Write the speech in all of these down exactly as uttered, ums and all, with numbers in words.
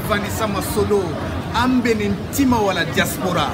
Vanessa Masolo, Ambenin Tima wala diaspora.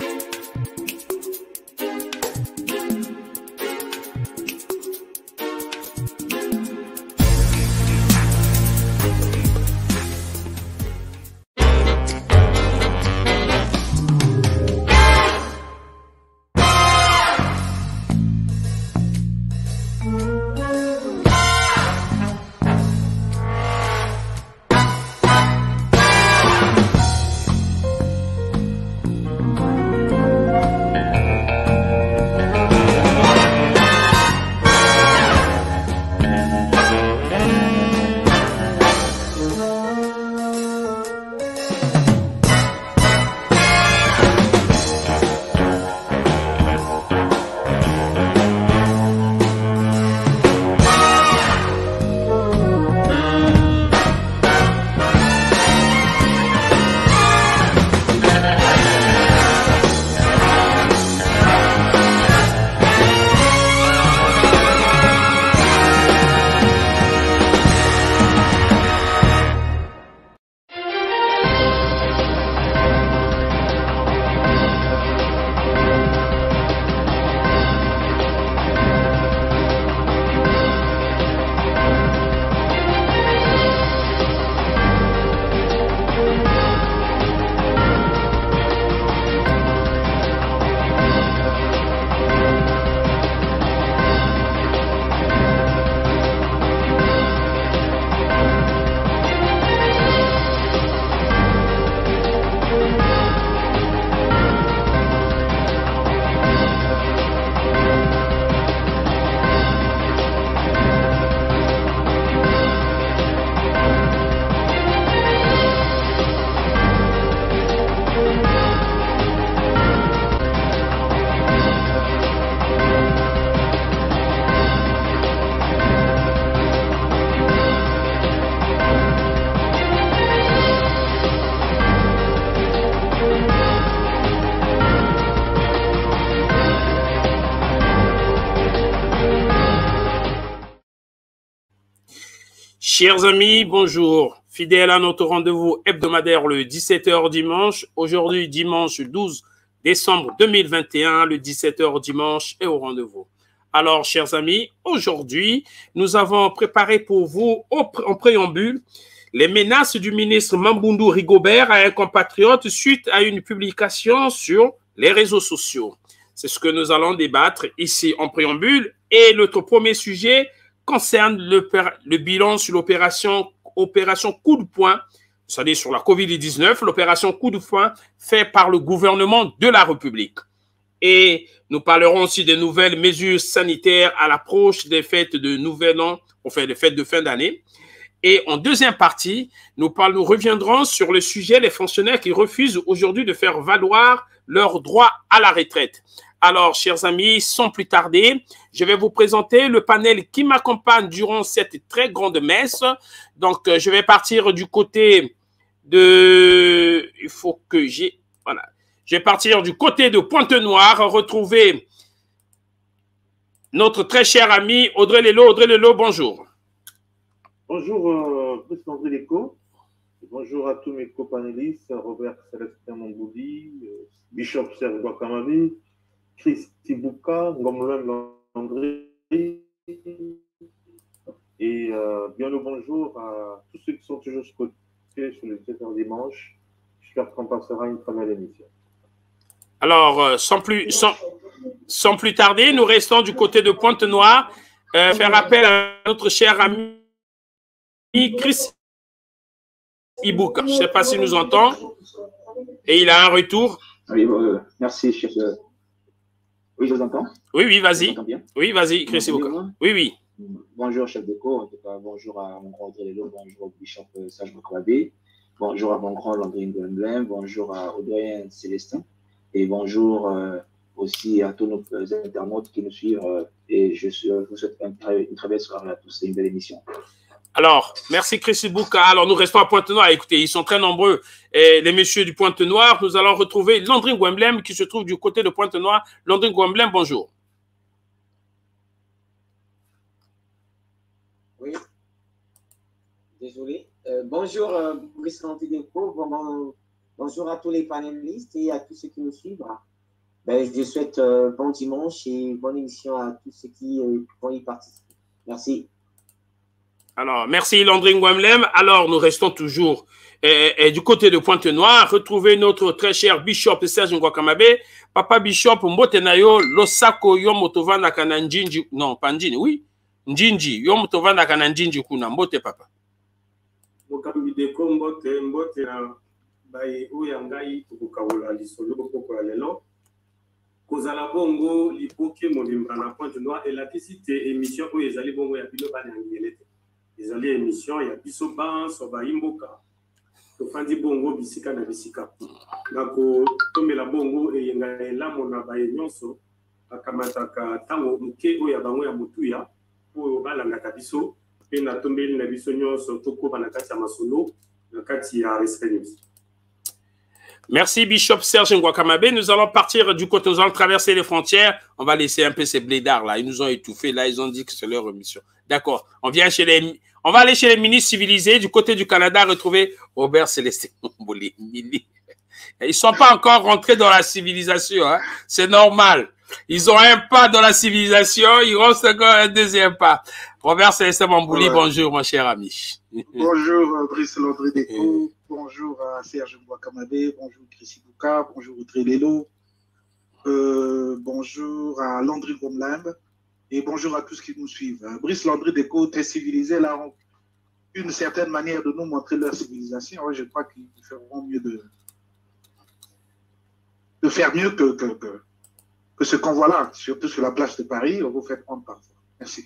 Chers amis, bonjour. Fidèles à notre rendez-vous hebdomadaire le dix-sept heures dimanche. Aujourd'hui, dimanche douze décembre deux mille vingt et un, le dix-sept heures dimanche est au rendez-vous. Alors, chers amis, aujourd'hui, nous avons préparé pour vous, en préambule, les menaces du ministre Mamboundou Rigobert à un compatriote suite à une publication sur les réseaux sociaux. C'est ce que nous allons débattre ici en préambule. Et notre premier sujet concerne le, le bilan sur l'opération opération coup de poing, c'est-à-dire sur la COVID dix-neuf, l'opération coup de poing faite par le gouvernement de la République. Et nous parlerons aussi des nouvelles mesures sanitaires à l'approche des fêtes de Nouvel An, enfin des fêtes de fin d'année. Et en deuxième partie, nous, parlons, nous reviendrons sur le sujet des fonctionnaires qui refusent aujourd'hui de faire valoir leur droit à la retraite. Alors, chers amis, sans plus tarder, je vais vous présenter le panel qui m'accompagne durant cette très grande messe. Donc, je vais partir du côté de... Il faut que j'ai... Voilà. Je vais partir du côté de Pointe-Noire, retrouver notre très cher ami Audrey Lelo. Audrey Lelo, bonjour. Bonjour, euh, Président André Leco. Bonjour à tous mes copanélistes, Robert Célestin Mamboudi, euh, Bishop Serge Guacamani, Christy Bouka, Ngomlem Landry, et euh, bien le bonjour à tous ceux qui sont toujours scotchés sur le dix-sept heures dimanche. J'espère qu'on passera une très belle émission. Alors, euh, sans, plus, sans, sans plus tarder, nous restons du côté de Pointe-Noire, euh, faire appel à notre cher ami Chris Ibouka. Je ne sais pas s'il nous entend, et il a un retour. Oui, euh, merci, chef. Oui, je vous entends. Oui, oui, vas-y. Oui, vas-y, Chris Ibouka. Oui, oui. Bonjour, chef de cour. En tout cas, bonjour à mon grand Audrey Lelo, bonjour au Bishop Serge Guacamani, bonjour à mon grand Landry Ngouemblem, bonjour à Audrey Célestin, et bonjour euh, aussi à tous nos internautes qui nous suivent. Euh, et je, suis, je vous souhaite une très, une très belle soirée à tous et une belle émission. Alors, merci Chris Ibouka. Alors, nous restons à Pointe-Noire. Écoutez, ils sont très nombreux. Et les messieurs du Pointe-Noire, nous allons retrouver Landry Ngouemblem qui se trouve du côté de Pointe-Noire. Landry Ngouemblem, bonjour. Oui. Désolé. Euh, bonjour, euh, Brice Lantideco. Bon, bon, bonjour à tous les panélistes et à tous ceux qui nous suivent. Ben, je souhaite euh, bon dimanche et bonne émission à tous ceux qui euh, vont y participer. Merci. Alors, merci Landry Ngouemlem. Alors, nous restons toujours eh, eh, du côté de Pointe-Noire. Retrouvez notre très cher Bishop Serge Ngouakamabe. Papa Bishop Mbotenayo, Losako Yomotovana Kananjinji. Non, pas Njini, oui. Njinji, Yomotovana Kananjinji Kuna. Mbote, papa. Mokambi de Kombote, Mbote na Baye Oyangai, Tukukawula, Lisolo, Pokola Lelo. Kozala bongo lipoke mobimba na Pointe-Noire et la visite émission où ils allaient bongo ya bilo bana ngelete. Ils allaient émission ya biso ban so ba imboka. To fandi bongo bisika na bisika. Ngako tomela bongo e yenga la mona ba nyonso akamata ka tango muke o ya bango ya mutuya po balanga ka biso pe na tombeli na biso nyonso toko bana kati ya masolo na kati ya respect. Merci Bishop Serge Ngouakamabe. Nous allons partir du côté, nous allons traverser les frontières. On va laisser un peu ces blédards là. Ils nous ont étouffés là. Ils ont dit que c'est leur mission. D'accord. On vient chez les, on va aller chez les ministres civilisés du côté du Canada retrouver Robert Célestin. Ils ne sont pas encore rentrés dans la civilisation. Hein. C'est normal. Ils ont un pas dans la civilisation. Il reste encore un deuxième pas. Robert Célestin Mambouli, voilà. Bonjour mon cher ami. Bonjour Brice Landry Deco. Bonjour à Serge Ngouakamabe, bonjour Chrissy Bouka, bonjour Audrey Lelo, euh, bonjour à Landry Ngouemlem et bonjour à tous qui nous suivent. Brice Landry Deco, très civilisés, là, ont une certaine manière de nous montrer leur civilisation. Je crois qu'ils feront mieux de, de faire mieux que, que, que, que ce qu'on voit là, surtout sur la place de Paris. On vous fait prendre parfois. Merci.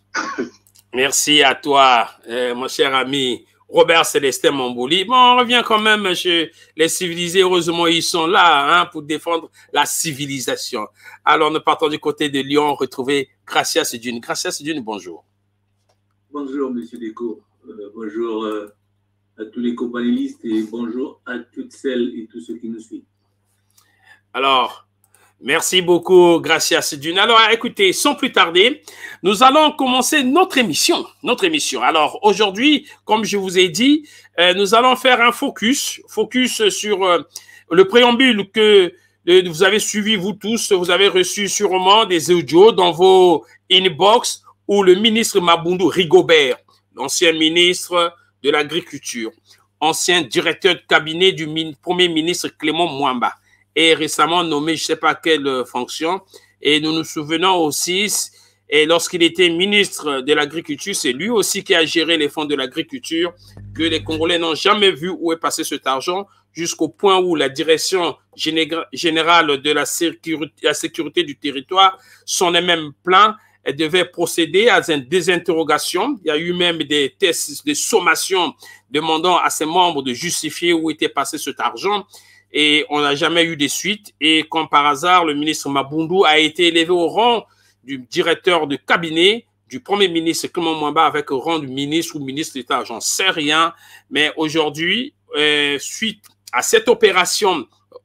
Merci à toi, euh, mon cher ami. Robert Célestin Mambouli. Bon, on revient quand même chez les civilisés. Heureusement, ils sont là hein, pour défendre la civilisation. Alors, nous partons du côté de Lyon, retrouver Gracia Sedune. Gracia Sedune, bonjour. Bonjour, monsieur Deco. Euh, bonjour euh, à tous les copanélistes et bonjour à toutes celles et tous ceux qui nous suivent. Alors, merci beaucoup, Gracia Sedune. Alors, écoutez, sans plus tarder, nous allons commencer notre émission. Notre émission. Alors, aujourd'hui, comme je vous ai dit, euh, nous allons faire un focus, focus sur euh, le préambule que euh, vous avez suivi, vous tous. Vous avez reçu sûrement des audios dans vos inbox où le ministre Mabundu Rigobert, l'ancien ministre de l'Agriculture, ancien directeur de cabinet du premier ministre Clément Mwamba, et récemment nommé, je ne sais pas quelle fonction. Et nous nous souvenons aussi, et lorsqu'il était ministre de l'Agriculture, c'est lui aussi qui a géré les fonds de l'agriculture, que les Congolais n'ont jamais vu où est passé cet argent, jusqu'au point où la direction générale de la sécurité, la sécurité du territoire s'en est même plaint. Elle devait procéder à des interrogations. Il y a eu même des tests, des sommations demandant à ses membres de justifier où était passé cet argent. Et on n'a jamais eu de suite. Et comme par hasard, le ministre Mabundu a été élevé au rang du directeur de cabinet du premier ministre Clément Mwamba avec le rang du ministre ou ministre d'État. J'en sais rien. Mais aujourd'hui, euh, suite à cette opération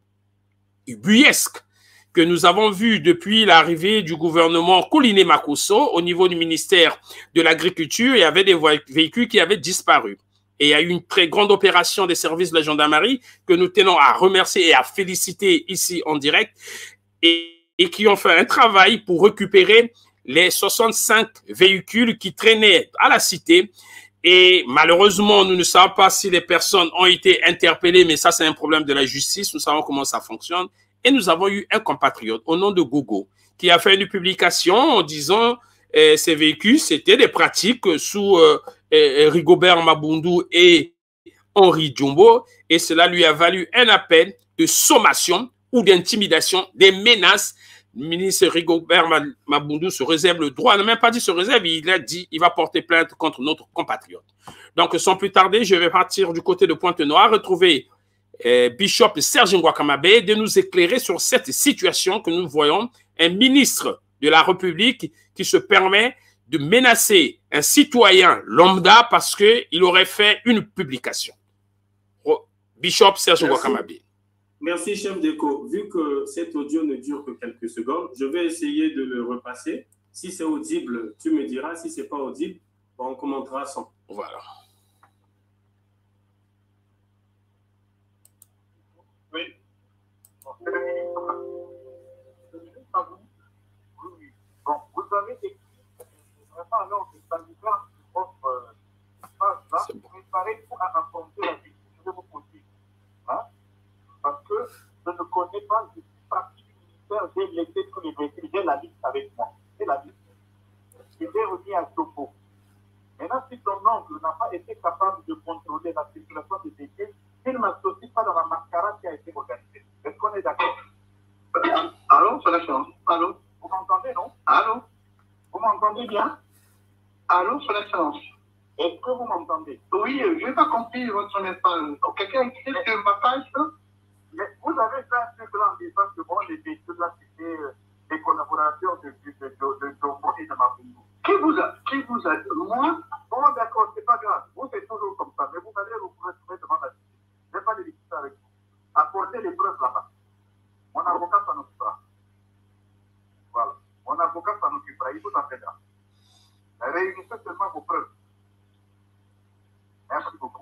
ubuesque que nous avons vue depuis l'arrivée du gouvernement Koliné Makosso au niveau du ministère de l'Agriculture, il y avait des véhicules qui avaient disparu. Et il y a eu une très grande opération des services de la gendarmerie que nous tenons à remercier et à féliciter ici en direct et, et qui ont fait un travail pour récupérer les soixante-cinq véhicules qui traînaient à la cité. Et malheureusement, nous ne savons pas si les personnes ont été interpellées, mais ça, c'est un problème de la justice. Nous savons comment ça fonctionne. Et nous avons eu un compatriote au nom de Gogo qui a fait une publication en disant euh, ces véhicules, c'était des pratiques sous euh, euh, Rigobert Mabundu et Henri Djombo. Et cela lui a valu un appel de sommation ou d'intimidation, des menaces. Le ministre Rigobert Mabundu se réserve le droit, il n'a même pas dit se réserve, il a dit il va porter plainte contre notre compatriote. Donc, sans plus tarder, je vais partir du côté de Pointe-Noire, retrouver euh, Bishop Serge Ngouakamabe, de nous éclairer sur cette situation que nous voyons, un ministre de la République qui se permet de menacer un citoyen lambda parce qu'il aurait fait une publication. Bishop Serge Ngouakamabe. Merci, chef d'écho. Vu que cet audio ne dure que quelques secondes, je vais essayer de le repasser. Si c'est audible, tu me diras. Si ce n'est pas audible, on commentera sans. Voilà. C'est le ministre. Le ministre Maboundou. Oui. Bon, vous avez écrit vraiment non, c'est pas du temps qui offre phase là, préparez pour affronter la vie. Je vais vous poser. Hein? Parce que je ne connais pas, je suis parti du ministère, j'ai laissé tous les véhicules, j'ai la liste avec moi. J'ai la liste. Je l'ai remis à Topo. Maintenant, si ton oncle n'a pas été capable de contrôler la circulation des véhicules, il ne m'associe pas dans la mascarade qui a été organisée. Est-ce qu'on est d'accord? Allô, c'est la chance. Allô? Vous m'entendez, non? Allô? Vous m'entendez bien? Allô, c'est la chance. Est-ce que vous m'entendez? Oui, je n'ai pas compris votre message. Quelqu'un écrit sur ma page? Mais vous avez fait un truc là en disant que bon, les véhicules là, c'était des collaborateurs de Jombo et de Maboundou. Qui vous a, qui vous a, moi? Bon, d'accord, c'est pas grave. Vous, c'est toujours comme ça. Mais vous allez vous retrouver devant la justice. Je n'ai pas de discuter avec vous. Apportez les preuves là-bas. Mon avocat s'en occupera. Voilà. Mon avocat s'en occupera. Il vous en fera. Réunissez seulement vos preuves. Merci beaucoup.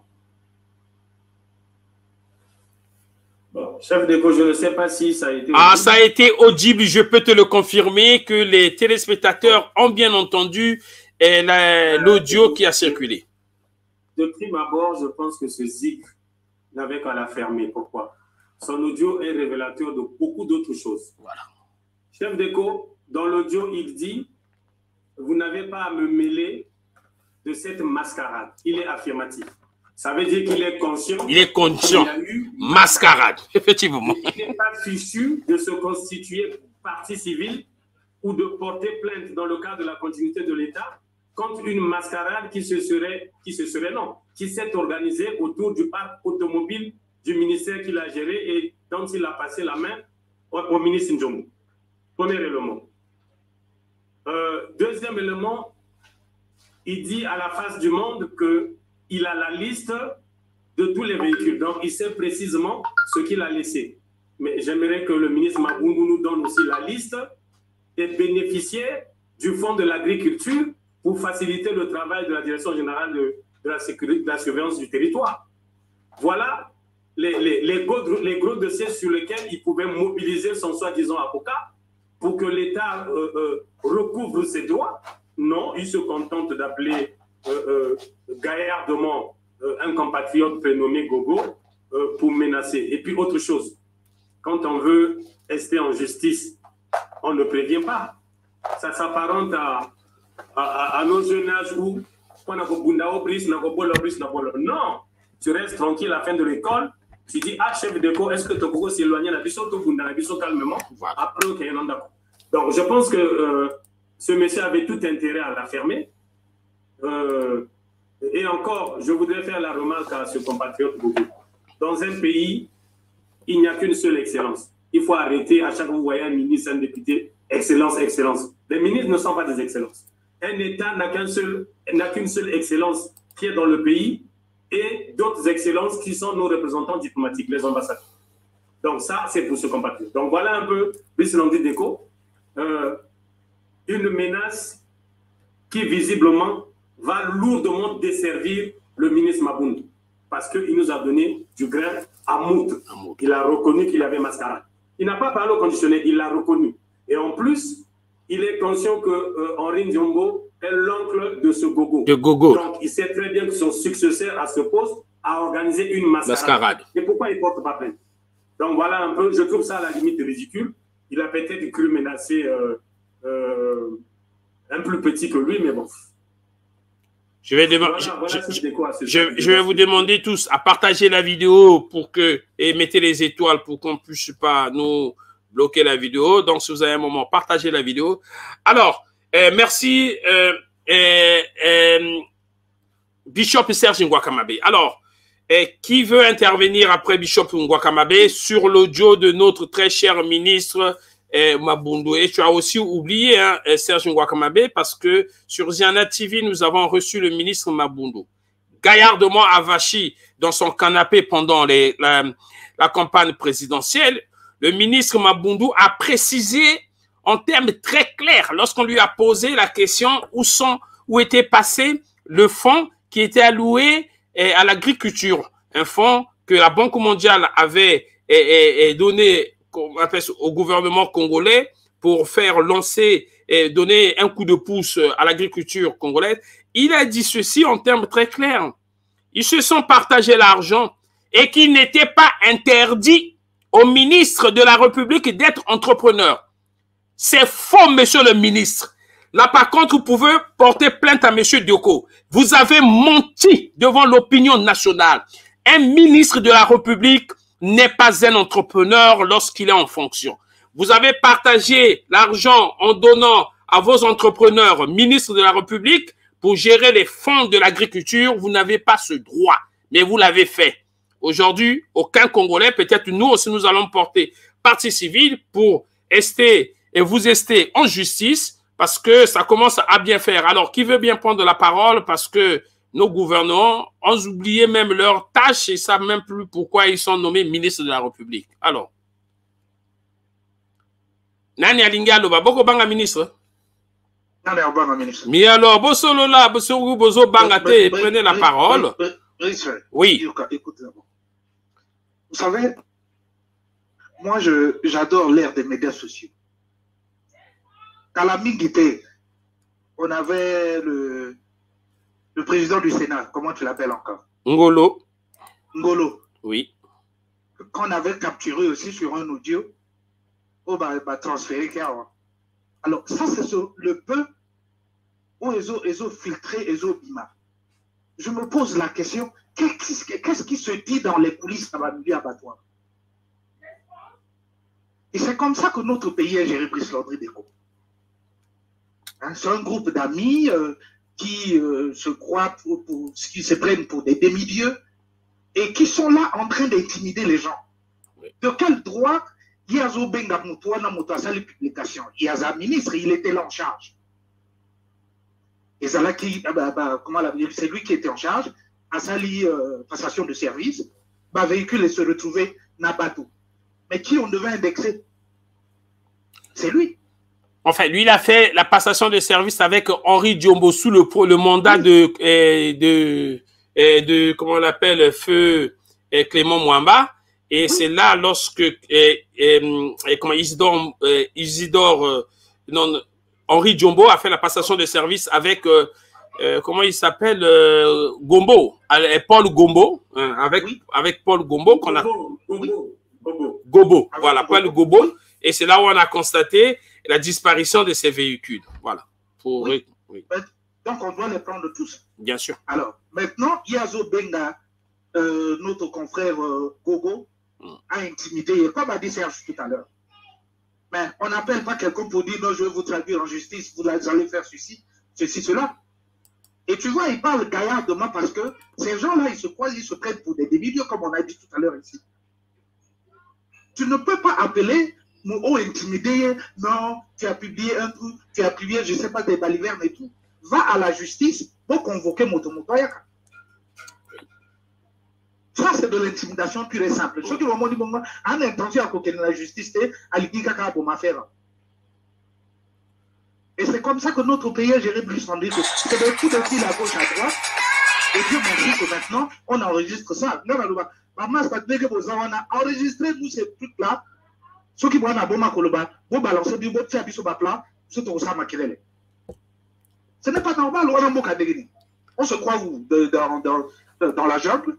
Bon, chef d'éco, je ne sais pas si ça a été... Ah, ça a été audible, je peux te le confirmer que les téléspectateurs ont bien entendu l'audio qui a circulé. De prime abord, je pense que ce zig n'avait qu'à la fermer. Pourquoi? Son audio est révélateur de beaucoup d'autres choses. Voilà. Chef d'éco, dans l'audio, il dit « Vous n'avez pas à me mêler de cette mascarade. » Il est affirmatif. Ça veut dire qu'il est conscient. Il est conscient. Il y a eu mascarade, effectivement. Il n'est pas fichu de se constituer partie civile ou de porter plainte dans le cadre de la continuité de l'État contre une mascarade qui se serait, qui se serait non, qui s'est organisée autour du parc automobile du ministère qu'il a géré et dont il a passé la main au, au ministre Njombo. Premier élément. Euh, deuxième élément, il dit à la face du monde qu'il a la liste de tous les véhicules. Donc, il sait précisément ce qu'il a laissé. Mais j'aimerais que le ministre Maboundou nous donne aussi la liste des bénéficiaires du Fonds de l'agriculture pour faciliter le travail de la Direction générale de, de, la, sécurité, de la surveillance du territoire. Voilà les, les, les, gros, les gros dossiers sur lesquels il pouvait mobiliser son soi-disant avocat pour que l'État euh, euh, recouvre ses droits. Non, il se contente d'appeler euh, euh, gaillardement euh, un compatriote prénommé Gogo euh, pour menacer. Et puis autre chose, quand on veut rester en justice, on ne prévient pas. Ça s'apparente à, à, à nos jeunes âges où on a non, tu restes tranquille à la fin de l'école, tu dis, ah, chef d'éco, est-ce que tu peux s'éloigner la biso, la biso calmement, après, ok, non, d'accord. Donc, je pense que euh, ce monsieur avait tout intérêt à la fermer. Euh, et encore, je voudrais faire la remarque à ce compatriote Gogo. Dans un pays, il n'y a qu'une seule excellence. Il faut arrêter, à chaque fois que vous voyez un ministre, un député, excellence, excellence. Les ministres ne sont pas des excellences. Un État n'a qu'un seul, n'a qu'une seule excellence qui est dans le pays et d'autres excellences qui sont nos représentants diplomatiques, les ambassadeurs. Donc ça, c'est pour ce compatriote. Donc voilà un peu, Brice Landry Déco, euh, une menace qui visiblement va lourdement desservir le ministre Maboundou parce qu'il nous a donné du grain à moudre. Il a reconnu qu'il y avait mascarade. Il n'a pas parlé au conditionnel, il l'a reconnu. Et en plus, il est conscient que euh, Henri Njombo est l'oncle de ce Gogo. De Gogo. Donc, il sait très bien que son successeur à ce poste a organisé une mascarade. mascarade. Et pourquoi il ne porte pas plainte? Donc, voilà un peu, je trouve ça à la limite ridicule. Il a peut-être cru menacer euh, euh, un plus petit que lui, mais bon. Je vais, voilà, je, voilà je, je, je vais vous demander tous à partager la vidéo pour que, et mettez les étoiles pour qu'on ne puisse pas nous bloquer la vidéo. Donc, si vous avez un moment, partagez la vidéo. Alors, euh, merci, euh, euh, euh, Bishop Serge Ngouakamabe. Alors, euh, qui veut intervenir après Bishop Ngouakamabe sur l'audio de notre très cher ministre euh, Maboundou? Et tu as aussi oublié, hein, Serge Ngouakamabe, parce que sur Ziana T V, nous avons reçu le ministre Maboundou, gaillardement avachi dans son canapé pendant les, la, la campagne présidentielle. Le ministre Maboundou a précisé en termes très clairs, lorsqu'on lui a posé la question où, sont, où était passé le fonds qui était alloué eh, à l'agriculture, un fonds que la Banque mondiale avait eh, eh, donné au gouvernement congolais pour faire lancer et donner un coup de pouce à l'agriculture congolaise, il a dit ceci en termes très clairs. Ils se sont partagés l'argent et qu'il n'était pas interdit au ministre de la République d'être entrepreneur. C'est faux, monsieur le ministre. Là, par contre, vous pouvez porter plainte à monsieur Dioko. Vous avez menti devant l'opinion nationale. Un ministre de la République n'est pas un entrepreneur lorsqu'il est en fonction. Vous avez partagé l'argent en donnant à vos entrepreneurs, ministres de la République, pour gérer les fonds de l'agriculture. Vous n'avez pas ce droit, mais vous l'avez fait. Aujourd'hui, aucun Congolais, peut-être nous aussi, nous allons porter partie civile pour rester et vous rester en justice parce que ça commence à bien faire. Alors, qui veut bien prendre la parole parce que nos gouvernants ont oublié même leurs tâches et ne savent même plus pourquoi ils sont nommés ministres de la République. Alors, Nani Alinga Loba, Boko Banga ministre. Nani Abanga ministre. Mais alors, Bosolo là, Bosolo Bozo Bangate, prenez la parole. Oui. Écoute d'abord. Vous savez, moi, j'adore l'ère des médias sociaux. Quand la Mingité, on avait le, le président du Sénat, comment tu l'appelles encore? Ngolo. Ngolo. Oui. Qu'on avait capturé aussi sur un audio, on va, va transférer. Alors, ça, c'est le peu où ils ont, ils ont filtré, ils ont bimé. Je me pose la question, qu'est-ce qui se dit dans les coulisses de la milieu abattoir? Et c'est comme ça que notre pays est géré, Brice Landry Déco. Hein, c'est un groupe d'amis euh, qui euh, se croient, pour, pour, qui se prennent pour des demi-dieux et qui sont là en train d'intimider les gens. De quel droit il y a un benga mutua na mutua sa publication? Il y a un ministre, il était là en charge. Et ça là qui, bah, bah, comment la dire, c'est lui qui était en charge, à sali euh, passation de service, bah, véhicule et se retrouver na bateau. Mais qui on devait indexer? C'est lui. Enfin, lui, il a fait la passation de service avec Henri Diombo sous le, le mandat oui. de, eh, de, eh, de, comment on l'appelle, feu eh, Clément Mwamba. Et oui. c'est là, lorsque eh, eh, eh, comment, Isidore, eh, Isidore euh, non, Henri Diombo a fait la passation de service avec, euh, euh, comment il s'appelle, euh, Gombo, euh, Paul Gombo, hein, avec, oui. avec Paul Gombo qu'on a... Gombo, Gombo, Gombo. Gobo, ah, voilà, Paul Gobo. Oui. Et c'est là où on a constaté la disparition de ces véhicules. Voilà. Pour... Oui. Oui. Donc, on doit les prendre tous. Bien sûr. Alors, maintenant, Yazo Benga, euh, notre confrère euh, Gogo, mm. a intimidé, comme a dit Serge tout à l'heure. Mais on n'appelle pas quelqu'un pour dire non, je vais vous traduire en justice, vous allez faire ceci, ceci, cela. Et tu vois, ils parlent gaillardement parce que ces gens-là, ils se croient, ils se prennent pour des demi-dieux, comme on a dit tout à l'heure ici. Tu ne peux pas appeler ou intimider, non, tu as publié un truc, tu as publié, je ne sais pas, des balivernes et tout. Va à la justice pour convoquer Motomotoyaka. Ça, c'est de l'intimidation pure et simple. Ceux qui vont dire, bon, en intention à côté de la justice, à l'Igikaka pour ma faire. Et c'est comme ça que notre pays est géré plus en dire. C'est des coups de fil à gauche, à droite. Et Dieu merci que maintenant, on enregistre ça. Maman, ça veut dire que vous avez enregistré tous ces trucs-là. Ceux qui vont à Boma Koloba, vous balancez du bout de sa plan, ce n'est pas normal, on se croit où dans, dans, dans la jungle.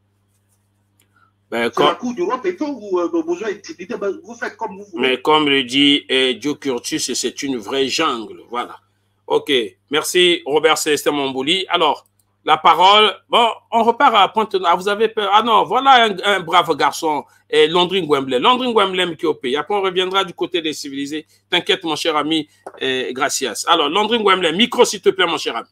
Ben, c'est comme... la cour du roi Péto où euh, besoin d'intimité, ben, vous faites comme vous voulez. Mais comme le dit eh, Joe Curtis, c'est une vraie jungle. Voilà. Ok. Merci Robert Célestin Mambouli. Alors, la parole, bon, on repart à Pointe. Ah, vous avez peur. Ah non, voilà un, un brave garçon, eh, Landry Ngouemblem. Landry Ngouemblem qui est au pays. Après, on reviendra du côté des civilisés. T'inquiète, mon cher ami, eh, gracias. Alors, Landry Ngouemblem, micro, s'il te plaît, mon cher ami.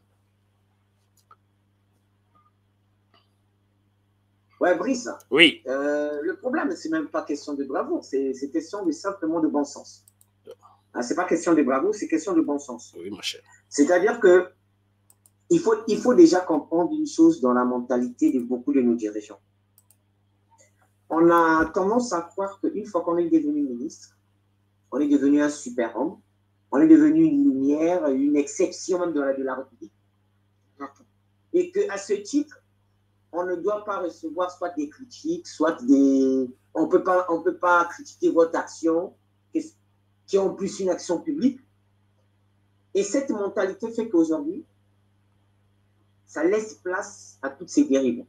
Ouais, Brice. Oui. Euh, le problème, c'est même pas question de bravoure, c'est question de simplement de bon sens. Hein, c'est pas question de bravoure, c'est question de bon sens. Oui, mon cher. C'est-à-dire que Il faut, il faut déjà comprendre une chose dans la mentalité de beaucoup de nos dirigeants. On a tendance à croire qu'une fois qu'on est devenu ministre, on est devenu un super-homme, on est devenu une lumière, une exception même de la, de la République. Et qu'à ce titre, on ne doit pas recevoir soit des critiques, soit des... On peut pas, on peut pas critiquer votre action, qui est en plus une action publique. Et cette mentalité fait qu'aujourd'hui, ça laisse place à toutes ces dérives.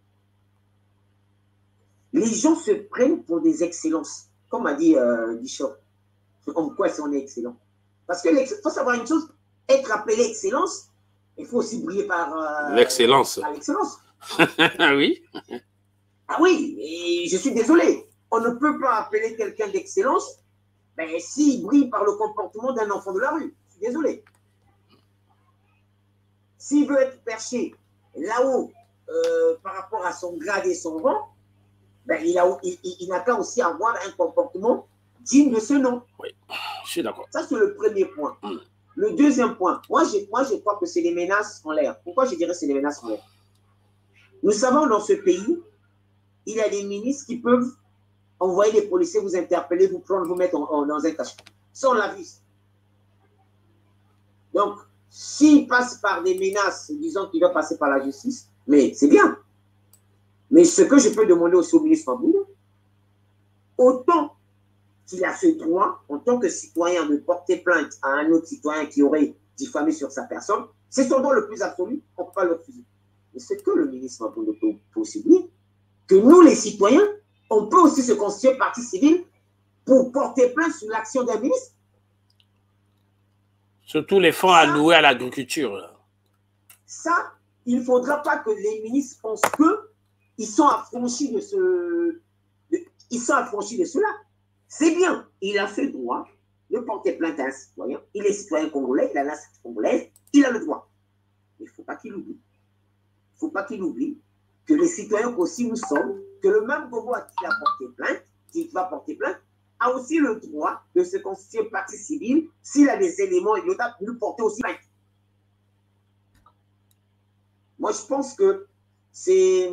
Les gens se prennent pour des excellences. Comme a dit euh, Bishop, en quoi est-ce qu'on est excellent? Parce qu'il faut savoir une chose, être appelé excellence, il faut aussi briller par euh, l'excellence. l'excellence. Oui. Ah oui, et je suis désolé. On ne peut pas appeler quelqu'un d'excellence ben, s'il brille par le comportement d'un enfant de la rue. Je suis désolé. S'il veut être perché là-haut euh, par rapport à son grade et son rang, ben, il, il, il, il n'a qu'à aussi avoir un comportement digne de ce nom. Oui, je suis d'accord. Ça, c'est le premier point. Mm. Le deuxième point, moi je, moi, je crois que c'est les menaces en l'air. Pourquoi je dirais que c'est les menaces en l'air? Nous savons dans ce pays, il y a des ministres qui peuvent envoyer des policiers vous interpeller, vous prendre, vous mettre en, en, dans un cachot. Ça, on l'a vu. Donc, s'il passe par des menaces, disons qu'il va passer par la justice, mais c'est bien. Mais ce que je peux demander aussi au ministre Maboulou, autant qu'il a ce droit, en tant que citoyen, de porter plainte à un autre citoyen qui aurait diffamé sur sa personne, c'est son droit le plus absolu, on ne peut pas le refuser. Mais c'est que le ministre Maboulou peut possibiliser que nous, les citoyens, on peut aussi se constituer partie civile pour porter plainte sur l'action d'un ministre. Surtout les fonds alloués à l'agriculture. Ça, il ne faudra pas que les ministres pensent qu'ils sont affranchis de ce... De, ils sont affranchis de cela. C'est bien, il a fait le droit de porter plainte à un citoyen. Il est citoyen congolais, il a la nationalité congolaise, il a le droit. Mais il ne faut pas qu'il oublie. Il ne faut pas qu'il oublie que les citoyens qu'aussi nous sommes, que le même Gogo à qui il a porté plainte, qui va porter plainte, a aussi le droit de se constituer partie civile s'il a des éléments ignorables de lui porter aussi plainte. Moi, je pense que c'est...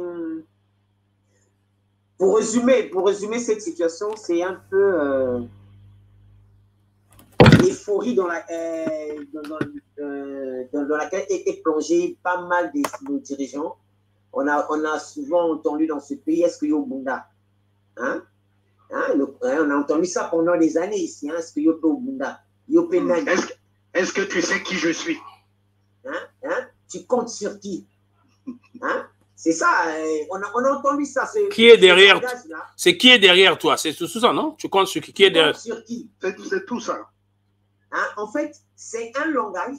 Pour résumer, pour résumer cette situation, c'est un peu euh, l'euphorie dans, la, euh, dans, dans, euh, dans, dans laquelle étaient plongés pas mal de nos dirigeants. On a, on a souvent entendu dans ce pays, est-ce qu'il y a Bunda? Hein? Hein, le, hein, on a entendu ça pendant des années ici. Hein, est-ce qu'il y a Bunda? Est-ce est que tu sais qui je suis? Hein? Hein? Tu comptes sur qui? Hein? C'est ça, euh, on, a, on a entendu ça. Ce, qui est derrière? C'est qui est derrière toi? C'est tout ça, non? Tu comptes sur qui? Qui est derrière? Sur qui? C'est tout ça. Hein? En fait, c'est un langage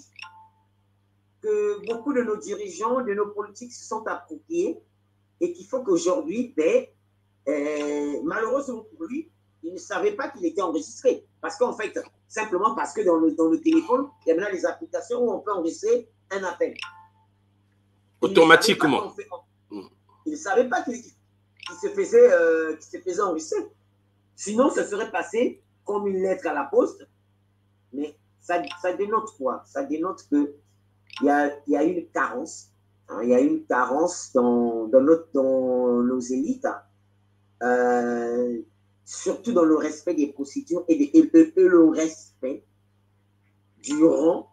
que beaucoup de nos dirigeants, de nos politiques se sont appropriés et qu'il faut qu'aujourd'hui, ben, euh, malheureusement pour lui, il ne savait pas qu'il était enregistré. Parce qu'en fait, simplement parce que dans le, dans le téléphone, il y a maintenant les applications où on peut enregistrer un appel. Automatiquement. Il ne savait pas qu'il se faisait, euh, qu'il se faisait enregistrer. Sinon, ça serait passé comme une lettre à la poste. Mais ça, ça dénote quoi? Ça dénote que il y a, il y a une carence. Hein, il y a une carence dans, dans, notre, dans nos élites, euh, surtout dans le respect des procédures et, des, et, et, et le respect du rang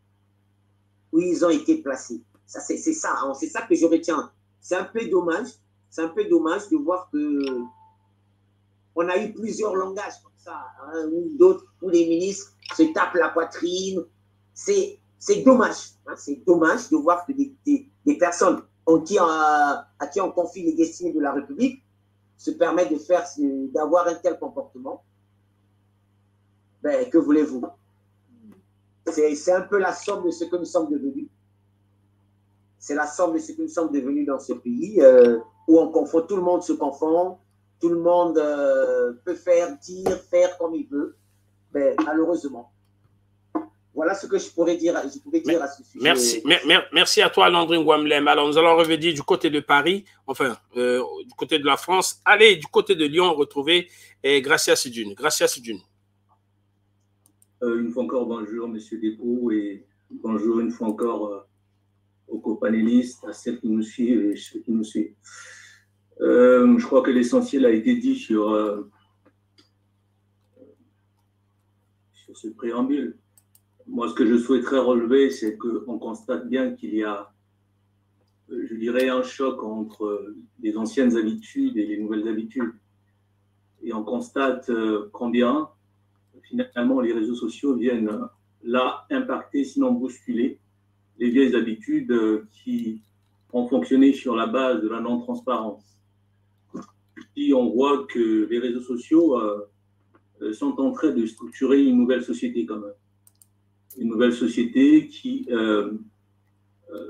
où ils ont été placés. Ça, c'est ça, hein, c'est ça que je retiens. C'est un peu dommage, c'est un peu dommage de voir que on a eu plusieurs langages comme ça, hein, où d'autres, où les ministres se tapent la poitrine. C'est dommage, hein, c'est dommage de voir que des, des, des personnes en qui, à, à qui on confie les destinées de la République se permettent de faire, d'avoir un tel comportement. Ben, que voulez-vous? C'est un peu la somme de ce que nous sommes devenus. C'est la somme de ce que nous sommes devenus dans ce pays, euh, où on confond, tout le monde se confond, tout le monde euh, peut faire, dire, faire comme il veut. Mais malheureusement, voilà ce que je pourrais dire, je pourrais dire à ce sujet. Merci, mer merci à toi, Landry Ngouamblem. Alors, nous allons revenir du côté de Paris, enfin, euh, du côté de la France. Allez, du côté de Lyon, retrouver eh, Gracia Sidune. Gracia Sidune. Euh, une fois encore, bonjour, Monsieur Despaux, et bonjour une fois encore euh, aux copanélistes, à celles qui nous suivent et ceux qui nous suivent. Euh, je crois que l'essentiel a été dit sur, euh, sur ce préambule. Moi, ce que je souhaiterais relever, c'est qu'on constate bien qu'il y a je dirais, un choc entre les anciennes habitudes et les nouvelles habitudes. Et on constate combien, finalement, les réseaux sociaux viennent là impacter, sinon bousculer, les vieilles habitudes qui ont fonctionné sur la base de la non-transparence. Et on voit que les réseaux sociaux euh, sont en train de structurer une nouvelle société quand même. Une nouvelle société qui, euh, euh,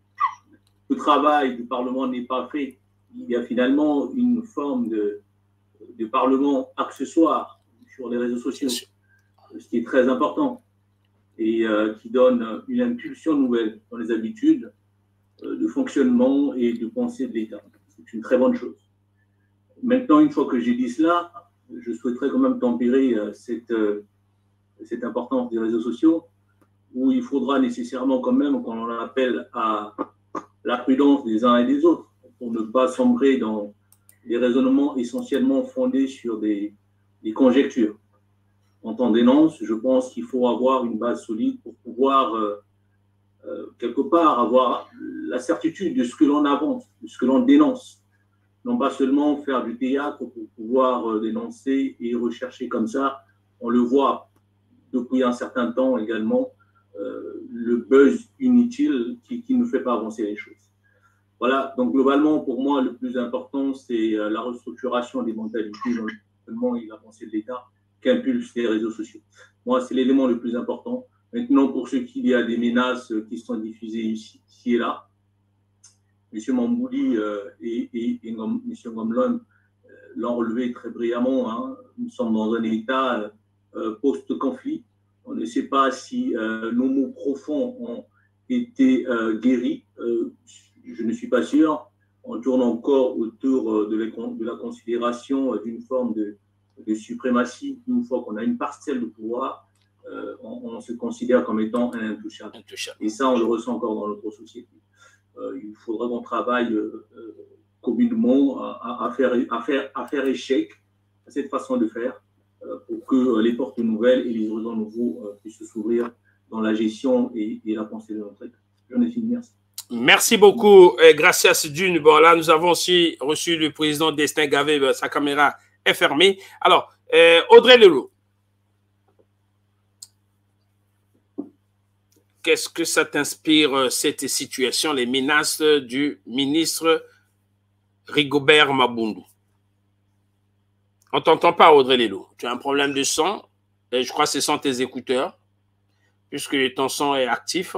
le travail du Parlement n'est pas fait. Il y a finalement une forme de, de Parlement accessoire sur les réseaux sociaux, ce qui est très important et euh, qui donne une impulsion nouvelle dans les habitudes euh, de fonctionnement et de pensée de l'État. C'est une très bonne chose. Maintenant, une fois que j'ai dit cela, je souhaiterais quand même tempérer euh, cette, euh, cette importance des réseaux sociaux, où il faudra nécessairement quand même qu'on en appelle à la prudence des uns et des autres, pour ne pas sombrer dans des raisonnements essentiellement fondés sur des, des conjectures. Quand on dénonce, je pense qu'il faut avoir une base solide pour pouvoir, euh, euh, quelque part, avoir la certitude de ce que l'on avance, de ce que l'on dénonce. Non pas seulement faire du théâtre pour pouvoir euh, dénoncer et rechercher comme ça. On le voit depuis un certain temps également, euh, le buzz inutile qui, qui ne fait pas avancer les choses. Voilà, donc globalement, pour moi, le plus important, c'est euh, la restructuration des mentalités dans le fonctionnement et l'avancée de l'État qu'impulsent les réseaux sociaux. Moi, c'est l'élément le plus important. Maintenant, pour ce qu'il y a des menaces qui sont diffusées ici, ici et là, M. Mambouli euh, et, et, et M. Ngomlon euh, l'ont relevé très brillamment. Hein. Nous sommes dans un état euh, post-conflit. On ne sait pas si euh, nos maux profonds ont été euh, guéris. Euh, je ne suis pas sûr. On tourne encore autour de la, de la considération d'une forme de, de suprématie. Une fois qu'on a une parcelle de pouvoir, euh, on, on se considère comme étant un intouchable. intouchable. Et ça, on le ressent encore dans notre société. Euh, il faudra qu'on travaille euh, euh, communément à, à, faire, à, faire, à faire échec à cette façon de faire euh, pour que euh, les portes nouvelles et les horizons nouveaux euh, puissent s'ouvrir dans la gestion et, et la pensée de notre État. J'en ai fini, merci. Merci beaucoup, euh, Gracias Dune. Bon, là, nous avons aussi reçu le président Destin Gavé, euh, sa caméra est fermée. Alors, euh, Audrey Lelo, qu'est-ce que ça t'inspire, cette situation, les menaces du ministre Rigobert Mabundu? On ne t'entend pas, Audrey Lelo. Tu as un problème de son. Et je crois que ce sont tes écouteurs, puisque ton son est actif.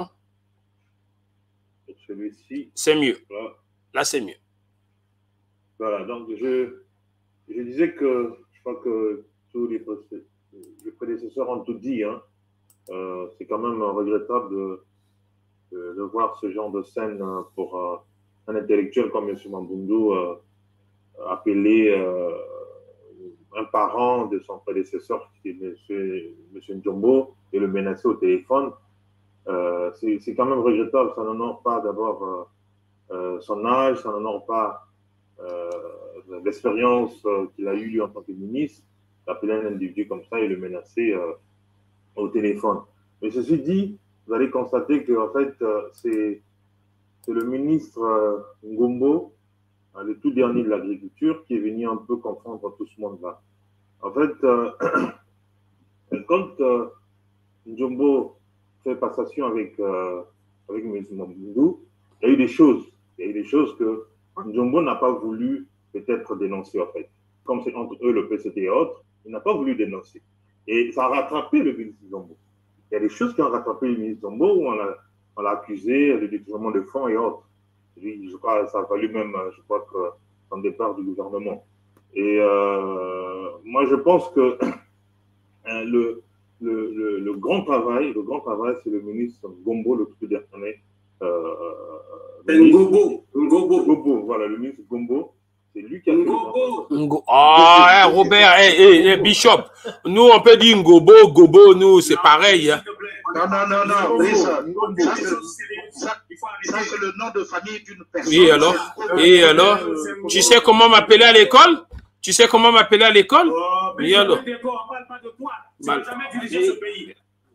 Celui-ci. C'est mieux. Là, là c'est mieux. Voilà, donc je, je disais que je crois que tous les, les prédécesseurs ont tout dit, hein. Euh, c'est quand même regrettable de, de, de voir ce genre de scène pour euh, un intellectuel comme M. Mabundu euh, appeler euh, un parent de son prédécesseur, qui est M. Njombo, et le menacer au téléphone. Euh, c'est quand même regrettable, ça n'honore pas d'abord euh, euh, son âge, ça n'honore pas euh, l'expérience euh, qu'il a eue lui en tant que ministre, d'appeler un individu comme ça et le menacer euh, au téléphone. Mais ceci dit, vous allez constater que en fait, euh, c'est le ministre euh, Ngombo, hein, le tout dernier de l'agriculture, qui est venu un peu confondre tout ce monde-là. En fait, euh, quand euh, Njombo fait passation avec, euh, avec M. Mabundu, il y a eu des choses. Il y a eu des choses que Njombo n'a pas voulu peut-être dénoncer, en fait. Comme c'est entre eux, le P C T et autres, il n'a pas voulu dénoncer. Et ça a rattrapé le ministre Njombo. Il y a des choses qui ont rattrapé le ministre Njombo où on l'a accusé de détournement de fonds et autres. Lui, je crois que ça a valu même, je crois, que son départ du gouvernement. Et euh, moi, je pense que le, le, le, le grand travail, le grand travail, c'est le ministre Ngombo, le tout dernier. Euh, Ngobo, Ngobo. Ngobo, voilà, le ministre Ngombo. C'est lui qui a Ngobo. Ngo ah, hein, Robert, hey, hey, hey, Bishop, nous, on peut dire Ngobo, Gobo, nous, c'est pareil. Hein. Non, non, non, non, oui, ça, ça, ça c'est le nom de famille d'une personne. Oui, alors, et alors, tu sais comment m'appeler à l'école? Tu sais comment m'appeler à l'école? Oui, alors. On ne parle pas de toi. Tu n'as jamais dirigé ce pays.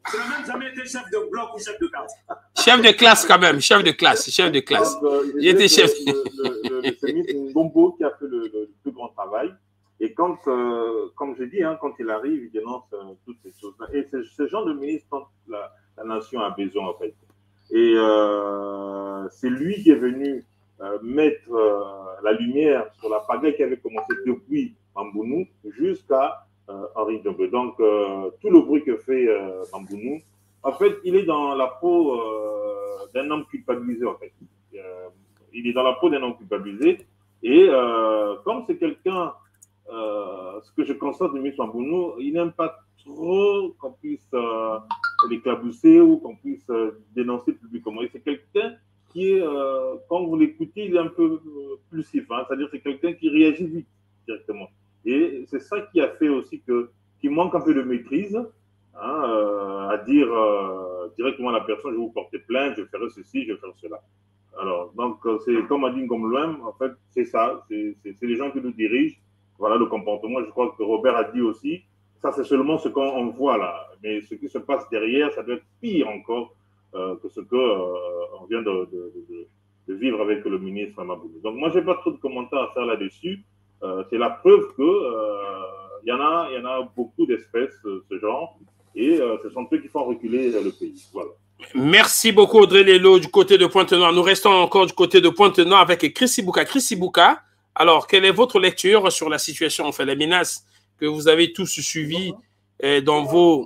Tu n'as même jamais été chef de bloc ou chef de classe. Chef de classe quand même, chef de classe, chef de classe. Donc, euh, il était chef. C'est ministre Ngombo qui a fait le, le, le plus grand travail. Et quand, euh, comme je dis, hein, quand il arrive, il dénonce euh, toutes ces choses-là. Et c'est ce genre de ministre dont la, la nation a besoin, en fait. Et euh, c'est lui qui est venu euh, mettre euh, la lumière sur la pagaille qui avait commencé depuis Mambounou jusqu'à euh, Henri Djombe. Donc, euh, tout le bruit que fait euh, Mambounou, en fait, il est dans la peau euh, d'un homme culpabilisé, en fait. Euh, il est dans la peau d'un homme culpabilisé. Et euh, comme c'est quelqu'un, euh, ce que je constate de M. Mambounou, il n'aime pas trop qu'on puisse euh, l'éclabousser ou qu'on puisse euh, dénoncer publiquement. Et c'est quelqu'un qui est, euh, quand vous l'écoutez, il est un peu euh, pulsif. Hein, c'est-à-dire que c'est quelqu'un qui réagit vite directement. Et c'est ça qui a fait aussi que qu'il manque un peu de maîtrise, hein, euh, à dire euh, directement à la personne, je vais vous porter plainte, je ferai ceci, je ferai cela. Alors, donc, c'est comme a dit Ngomloem, en fait, c'est ça, c'est les gens qui nous dirigent. Voilà le comportement, je crois que Robert a dit aussi. Ça, c'est seulement ce qu'on voit là. Mais ce qui se passe derrière, ça doit être pire encore euh, que ce qu'on euh, vient de, de, de, de vivre avec le ministre Mambounou. Donc, moi, je n'ai pas trop de commentaires à faire là-dessus. Euh, c'est la preuve qu'il euh, y, en a, y en a beaucoup d'espèces, euh, ce genre, et euh, ce sont eux qui font reculer le pays. Voilà. Merci beaucoup, Audrey Lelo, du côté de Pointe-Noire. Nous restons encore du côté de Pointe-Noire avec Chris Ibouka. Chris Ibouka, alors, quelle est votre lecture sur la situation, enfin, les menaces que vous avez tous suivies euh, dans vos...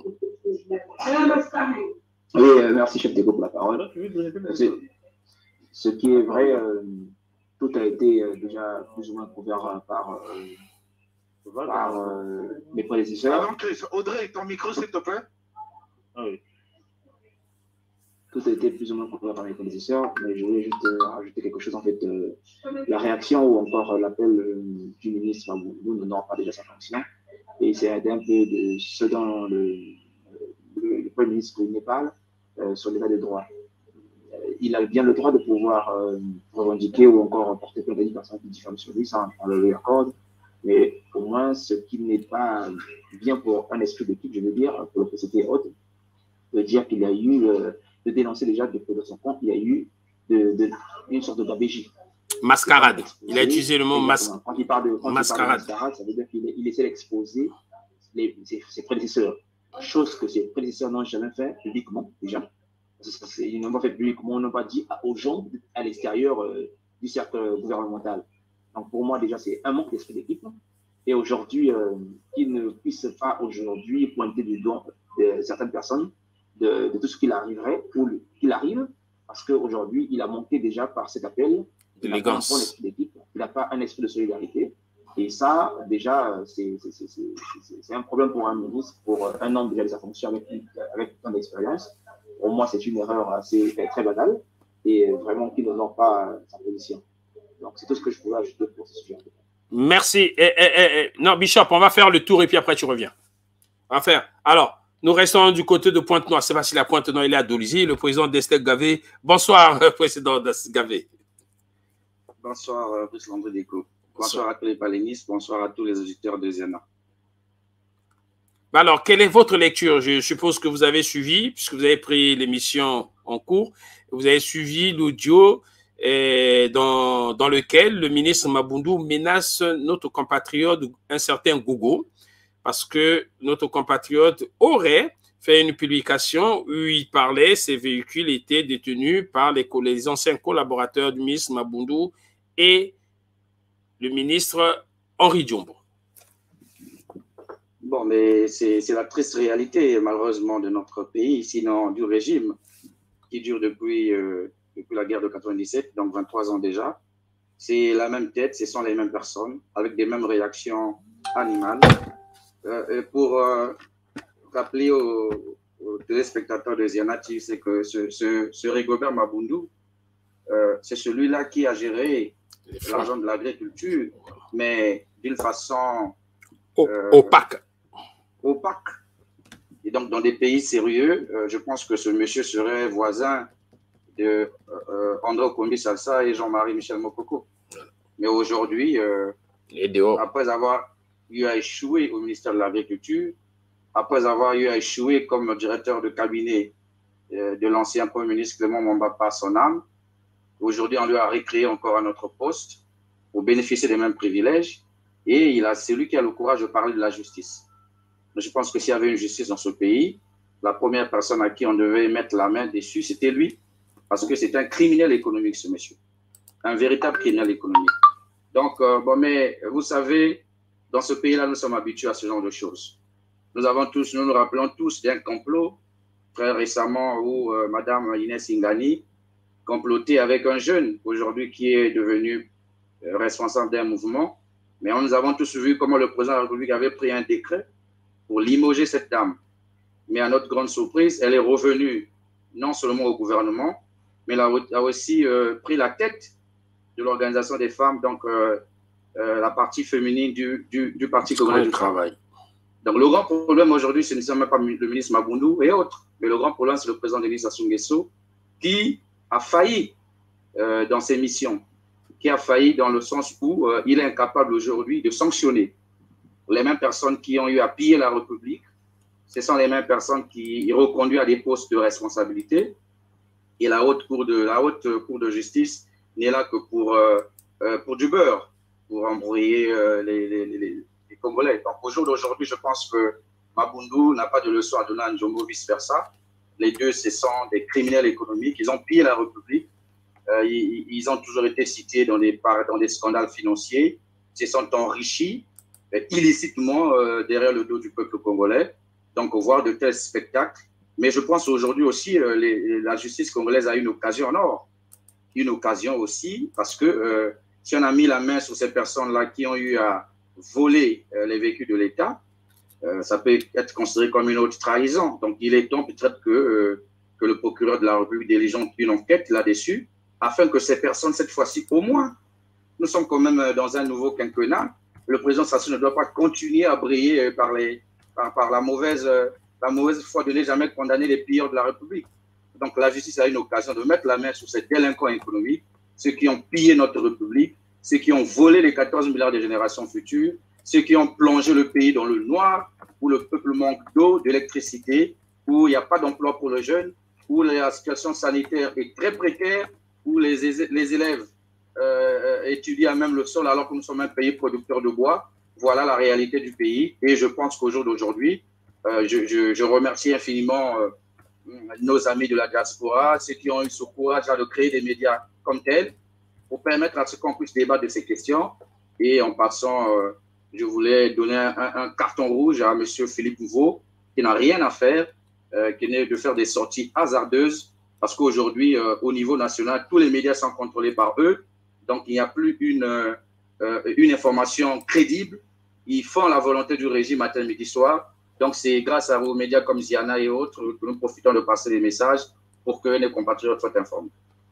Oui, euh, merci, chef d'écho, pour la parole. Ce qui est vrai, euh, tout a été euh, déjà plus ou moins couvert par, euh, par euh, mes prédécesseurs. Audrey, ton micro, s'il te plaît. Ah oui. Tout a été plus ou moins couvert par mes prédécesseurs, mais je voulais juste euh, rajouter quelque chose, en fait, euh, la réaction ou encore euh, l'appel euh, du ministre Mambounou n'honore pas déjà sa fonction, et c'est un peu de ce dont le, le, le Premier ministre du Népal euh, sur l'état de droit. Euh, il a bien le droit de pouvoir euh, revendiquer ou encore porter plainte à une personne qui diffame sur lui sans enlever la corde, mais au moins ce qui n'est pas bien pour un esprit d'équipe, je veux dire, pour la société haute, de dire qu'il y a eu... Euh, de dénoncer déjà de son compte, il y a eu de, de, une sorte de babégie. Mascarade. Il a utilisé le mot mas quand il parle de, quand mascarade. Il parle de mascarade, ça veut dire qu'il il essaie d'exposer ses, ses prédécesseurs. Chose que ses prédécesseurs n'ont jamais fait publiquement, déjà. Ils n'ont pas fait publiquement, on n'a pas dit aux gens à l'extérieur euh, du cercle gouvernemental. Donc pour moi, déjà, c'est un manque d'esprit d'équipe. Et aujourd'hui, euh, qu'ils ne puissent pas aujourd'hui pointer du doigt de certaines personnes De, de tout ce qu'il arriverait ou qu'il arrive, parce qu'aujourd'hui, il a manqué déjà par cet appel. Il n'a pas un bon esprit d'équipe, il n'a pas un esprit de solidarité. Et ça, déjà, c'est un problème pour un ministre, pour un homme déjà de sa fonction avec, avec tant d'expérience. Pour moi, c'est une erreur assez très banale et vraiment qui n'honore pas sa position. Donc, c'est tout ce que je pouvais ajouter pour ce sujet. Merci. Eh, eh, eh, non, Bishop, on va faire le tour et puis après, tu reviens. On va faire. Alors, nous restons du côté de Pointe-Noire. C'est facile, à Pointe-Noire, il est à Dolisie. Le président d'Estec Gavé. Bonsoir, président Gavé. Bonsoir, président de l'Éco. Bonsoir à tous les palénistes. Bonsoir à tous les auditeurs de Zéna. Alors, quelle est votre lecture? Je suppose que vous avez suivi, puisque vous avez pris l'émission en cours, vous avez suivi l'audio dans, dans lequel le ministre Mambounou menace notre compatriote, un certain Gogo, parce que notre compatriote aurait fait une publication où il parlait, ces véhicules étaient détenus par les, les anciens collaborateurs du ministre Mambounou et le ministre Henri Djombo. Bon, mais c'est la triste réalité, malheureusement, de notre pays, sinon du régime, qui dure depuis, euh, depuis la guerre de quatre-vingt-dix-sept, donc vingt-trois ans déjà. C'est la même tête, ce sont les mêmes personnes, avec des mêmes réactions animales. Euh, pour euh, rappeler aux, aux téléspectateurs de Ziana, c'est que ce, ce, ce Rigobert Mambounou, euh, c'est celui-là qui a géré l'argent de l'agriculture, mais d'une façon euh, opaque. opaque. Et donc, dans des pays sérieux, euh, je pense que ce monsieur serait voisin de euh, André Kombi Salsa et Jean-Marie Michel Mokoko. Mais aujourd'hui, euh, après avoir il a échoué au ministère de l'Agriculture, après avoir eu à échouer comme directeur de cabinet euh, de l'ancien Premier ministre Clément Mambapa, son âme. Aujourd'hui, on lui a recréé encore un autre poste pour bénéficier des mêmes privilèges. Et il a, c'est lui qui a le courage de parler de la justice. Mais je pense que s'il y avait une justice dans ce pays, la première personne à qui on devait mettre la main dessus, c'était lui. Parce que c'est un criminel économique, ce monsieur. Un véritable criminel économique. Donc, euh, bon, mais vous savez, dans ce pays-là, nous sommes habitués à ce genre de choses. Nous avons tous, nous nous rappelons tous d'un complot, très récemment, où euh, Madame Inès Ingani complotait avec un jeune, aujourd'hui qui est devenu euh, responsable d'un mouvement. Mais nous avons tous vu comment le président de la République avait pris un décret pour limoger cette dame. Mais à notre grande surprise, elle est revenue non seulement au gouvernement, mais elle a aussi euh, pris la tête de l'organisation des femmes, donc euh, euh, la partie féminine du, du, du Parti congolais du travail. Donc le grand problème aujourd'hui, ce n'est même pas le ministre Mabundu et autres, mais le grand problème, c'est le président Denis Sassou Nguesso qui a failli euh, dans ses missions, qui a failli dans le sens où euh, il est incapable aujourd'hui de sanctionner les mêmes personnes qui ont eu à piller la République. Ce sont les mêmes personnes qui reconduisent à des postes de responsabilité. Et la haute cour de, la haute cour de justice n'est là que pour, euh, euh, pour du beurre, pour embrouiller euh, les, les, les, les Congolais. Donc au jour d'aujourd'hui, je pense que Mabundu n'a pas de leçon à donner à Njombo, vice-versa. Les deux, ce sont des criminels économiques. Ils ont pillé la République. Euh, ils, ils ont toujours été cités dans des, dans des scandales financiers. Ils se sont enrichis euh, illicitement euh, derrière le dos du peuple congolais. Donc, voir de tels spectacles. Mais je pense aujourd'hui aussi, euh, les, la justice congolaise a une occasion en or. Une occasion aussi, parce que euh, si on a mis la main sur ces personnes-là qui ont eu à voler euh, les véhicules de l'État, euh, ça peut être considéré comme une autre trahison. Donc, il est temps peut-être que, euh, que le procureur de la République diligente une enquête là-dessus, afin que ces personnes, cette fois-ci, au moins, nous sommes quand même dans un nouveau quinquennat. Le président Sassou ne doit pas continuer à briller par, les, par, par la, mauvaise, la mauvaise foi de ne jamais condamner les pilleurs de la République. Donc la justice a une occasion de mettre la main sur ces délinquants économiques, ceux qui ont pillé notre République, ceux qui ont volé les quatorze milliards de générations futures, ceux qui ont plongé le pays dans le noir, où le peuple manque d'eau, d'électricité, où il n'y a pas d'emploi pour les jeunes, où la situation sanitaire est très précaire, où les, les élèves euh, étudient à même le sol alors que nous sommes un pays producteur de bois. Voilà la réalité du pays. Et je pense qu'au jour d'aujourd'hui, euh, je, je, je remercie infiniment euh, nos amis de la diaspora, ceux qui ont eu ce courage de créer des médias comme tels pour permettre à ce qu'on puisse débattre de ces questions. Et en passant, euh, je voulais donner un, un carton rouge à M. Philippe Nouveau, qui n'a rien à faire, euh, qui n'est de faire des sorties hasardeuses. Parce qu'aujourd'hui, euh, au niveau national, tous les médias sont contrôlés par eux. Donc, il n'y a plus une, euh, une information crédible. Ils font la volonté du régime matin, midi, soir. Donc, c'est grâce à vos médias comme Ziana et autres que nous profitons de passer les messages pour que les compatriotes soient informés.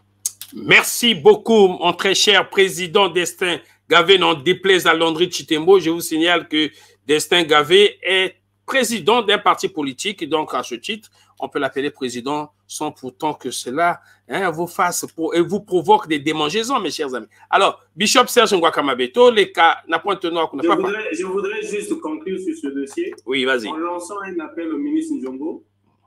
Merci beaucoup, mon très cher président Destin Gavé. N'en déplaise à Landry Chitembo, je vous signale que Destin Gavé est président d'un parti politique. Donc, à ce titre, on peut l'appeler président sans pourtant que cela hein, vous fasse pour, et vous provoque des démangeaisons, mes chers amis. Alors, Bishop Serge Ngouakamabeto, les cas n'a point de noir qu'on n'a je pas voudrais, je voudrais juste conclure sur ce dossier. Oui, vas-y. En lançant un appel au ministre Njombo,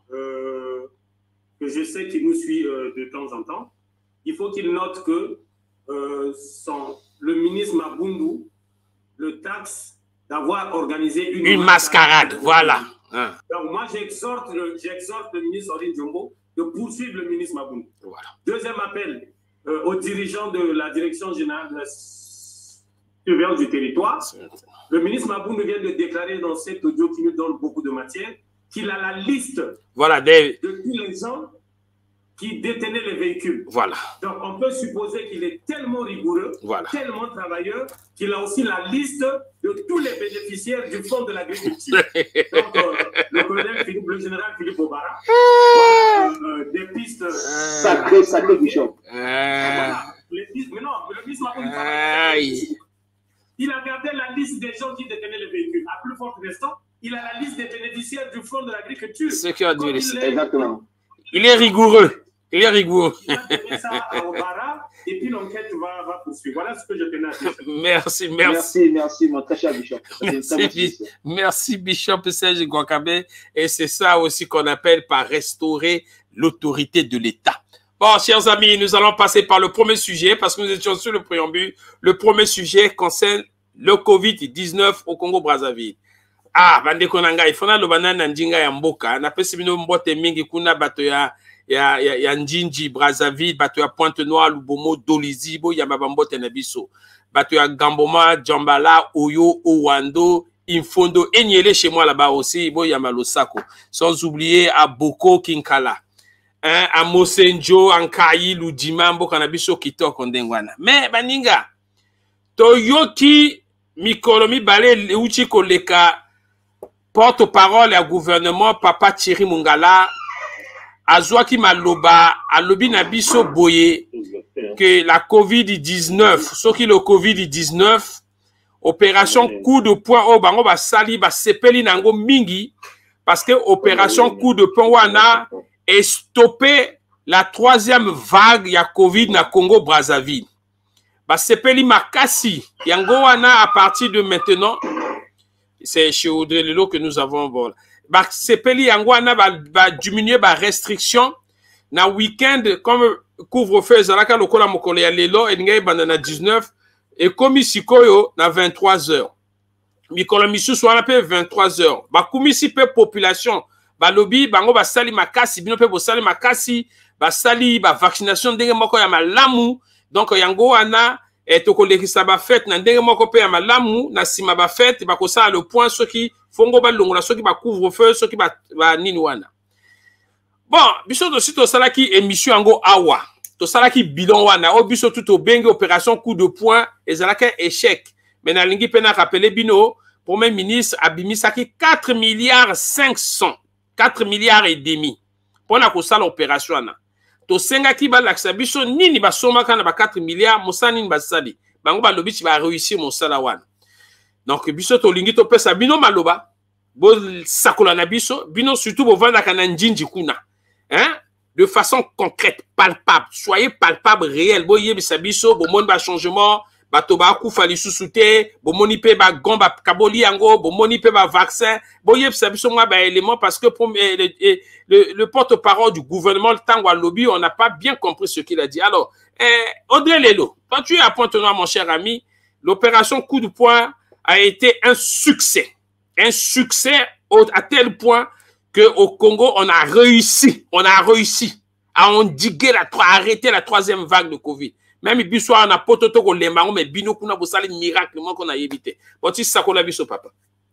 euh, que je sais qu'il nous suit euh, de temps en temps. Il faut qu'il note que euh, son, le ministre Mabundu le taxe d'avoir organisé une, une mascarade. mascarade voilà. Hein. Donc, moi, j'exhorte le, le ministre Orin Njombo de poursuivre le ministre Mabundu. Voilà. Deuxième appel euh, aux dirigeants de la Direction générale de la surveillance du territoire. Le ministre Mabundu vient de déclarer dans cet audio qui nous donne beaucoup de matière qu'il a la liste voilà, des... de tous les gens qui détenaient les véhicules. Voilà. Donc, on peut supposer qu'il est tellement rigoureux, voilà. tellement travailleur, qu'il a aussi la liste de tous les bénéficiaires du fonds de l'agriculture. Donc, euh, le colonel Philippe, le général Philippe Obara, voilà, euh, des pistes... Euh, sacré, sacré, Bishop. Euh, voilà, les pistes, mais non, le ministre m'a euh, il a gardé la liste des gens qui détenaient les véhicules. À plus forte raison, il a la liste des bénéficiaires du fonds de l'agriculture. Ce qui a dû Exactement. Il est rigoureux. Claire Rigou. Il va donner ça à Obara et puis l'enquête va, va poursuivre. Voilà ce que je tenais à dire. Merci, merci. Merci, merci, mon très cher Bishop. Merci, merci, Bishop Serge Gwakabe. Et c'est ça aussi qu'on appelle par restaurer l'autorité de l'État. Bon, chers amis, nous allons passer par le premier sujet parce que nous étions sur le préambule. Le premier sujet concerne le COVID dix-neuf au Congo-Brazzaville. Ah, bande konanga, il faut na lobana na njinga ya mboka. Na pesi bino mbote mingi kuna bato ya ya ya, ya Njinji, Brazzaville, bato ya Pointe-Noire, Lubomo, Dolizi, bo ya mabambote na biso. Bato ya Gamboma, Djambala, Oyo, Owando, Infondo, Enyele chez moi là-bas aussi, bo ya Malosako. Sans oublier à Boko, Kinkala. Hein, à Mosenjo, Ankayi, Ludima, mboka na biso kitoko ndengwana. Mais baninga, Toyoki Mikolomi Bale Uchi Koleka porte-parole à gouvernement Papa Thierry Mungala Azwaki Maloba Alobi Nabiso Boye que la COVID dix-neuf, ce qui le COVID dix-neuf, opération coup de poing au bango ba sali ba sepeli nango mingi parce que opération coup de poing wana est stoppé la troisième vague ya COVID na Congo Brazzaville. Ba sepeli makasi yango wana à partir de maintenant. C'est chez Audrey Lelo que nous avons bon. Bah, sepeli yango wana ba, ba diminuer ba restriction na week-end comme couvre-feu zalaka lokola mokolo ya lelo engai banda na dix-neuf et komi sikoyo na vingt-trois heures. Mikolo misusu wana pe vingt-trois heures. Ba kumisi pe population ba lobi bango ba sali makasi bino pe bo sali makasi ba sali ba vaccination ndenge moko ya malamu donc yango wana et tokolekisa ba fête na ndenge moko pe ya malamu na sima ba fête ba kosala le point soki fongo ba longola soki ba couvre feu soki ba, ba nini wana. Bon, biso to sito salaki émission yango awa. To salaki bilan wana o biso tout au bengi opération coup de poing ezalaki échec. Mais na lingi pena rappeler bino premier ministre abimisaki quatre milliards cinq cents, quatre milliards et demi pour na kosala opération wana. To senga ki ba laksa biso nini ba soma kana ba quatre milliards mosani ni ba sali bango ba lobi ti ba réussir mosala wana. Donc biso to lingi to pesa bino maloba bo sakola na biso bino surtout bo vanda kana Njinji kuna hein de façon concrète palpable soyez palpable réel bo yebisa biso bo moni ba changement ba to ba ku fali susute bo moni pe ba gomba kaboli yango bo moni pe ba vaccin bo yebisa biso moi ba élément parce que pour le, le, le, le porte-parole du gouvernement le Tango Lobby on n'a pas bien compris ce qu'il a dit. Alors eh, Audrey Lelo, quand tu es à Pointe-Noire mon cher ami, l'opération coup de poing a été un succès un succès au, à tel point que au Congo on a réussi on a réussi à endiguer la à arrêter la troisième vague de Covid. Même biso on a pototo ko lembango mais bino kuna bosali miracle qu'on a évité. Bon tu sais qu'on a vu ce papa.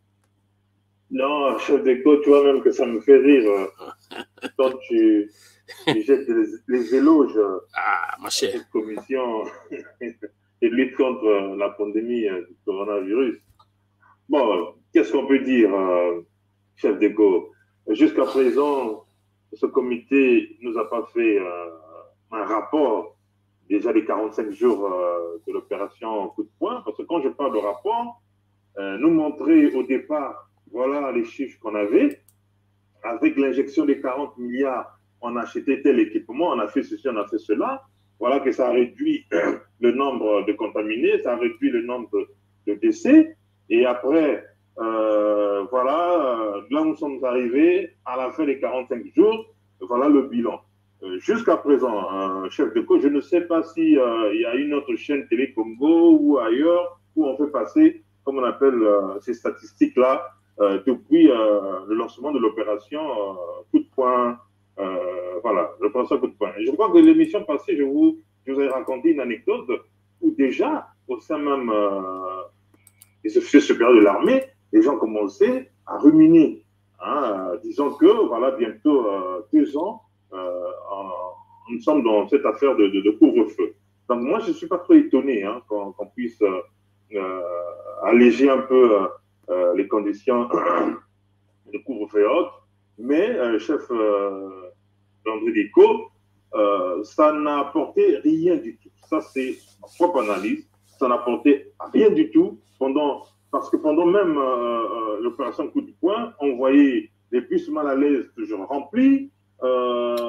Non, chef d'écho, tu vois même que ça me fait rire quand tu, tu jettes les, les éloges ah, ma chère. à cette commission de lutte contre la pandémie du coronavirus. Bon, qu'est-ce qu'on peut dire, euh, chef d'écho? Jusqu'à présent, ce comité ne nous a pas fait euh, un rapport déjà les quarante-cinq jours euh, de l'opération coup de poing, parce que quand je parle de rapport, euh, nous montrer au départ, voilà les chiffres qu'on avait, avec l'injection des quarante milliards, on a acheté tel équipement, on a fait ceci, on a fait cela, voilà que ça a réduit le nombre de contaminés, ça a réduit le nombre de décès, et après, euh, voilà, là où nous sommes arrivés, à la fin des quarante-cinq jours, voilà le bilan. Jusqu'à présent, euh, chef de co, je ne sais pas s'il euh, y a une autre chaîne Télé Congo ou ailleurs où on peut passer, comme on appelle euh, ces statistiques-là, euh, depuis euh, le lancement de l'opération euh, coup de poing. Euh, voilà, l'opération coup de poing. Et je crois que l'émission passée, je vous, je vous ai raconté une anecdote où déjà, au sein même euh, des officiers supérieurs de l'armée, les gens commençaient à ruminer, hein, disant que, voilà, bientôt euh, deux ans, Euh, en, nous sommes dans cette affaire de, de, de couvre-feu. Donc moi, je ne suis pas trop étonné hein, qu'on qu'on puisse euh, euh, alléger un peu euh, les conditions de couvre-feu et autres, mais euh, chef euh, André Déco, euh, ça n'a apporté rien du tout. Ça, c'est ma propre analyse. Ça n'a apporté rien du tout, pendant, parce que pendant même euh, l'opération coup de poing, on voyait les bus mal à l'aise toujours remplis. Euh, on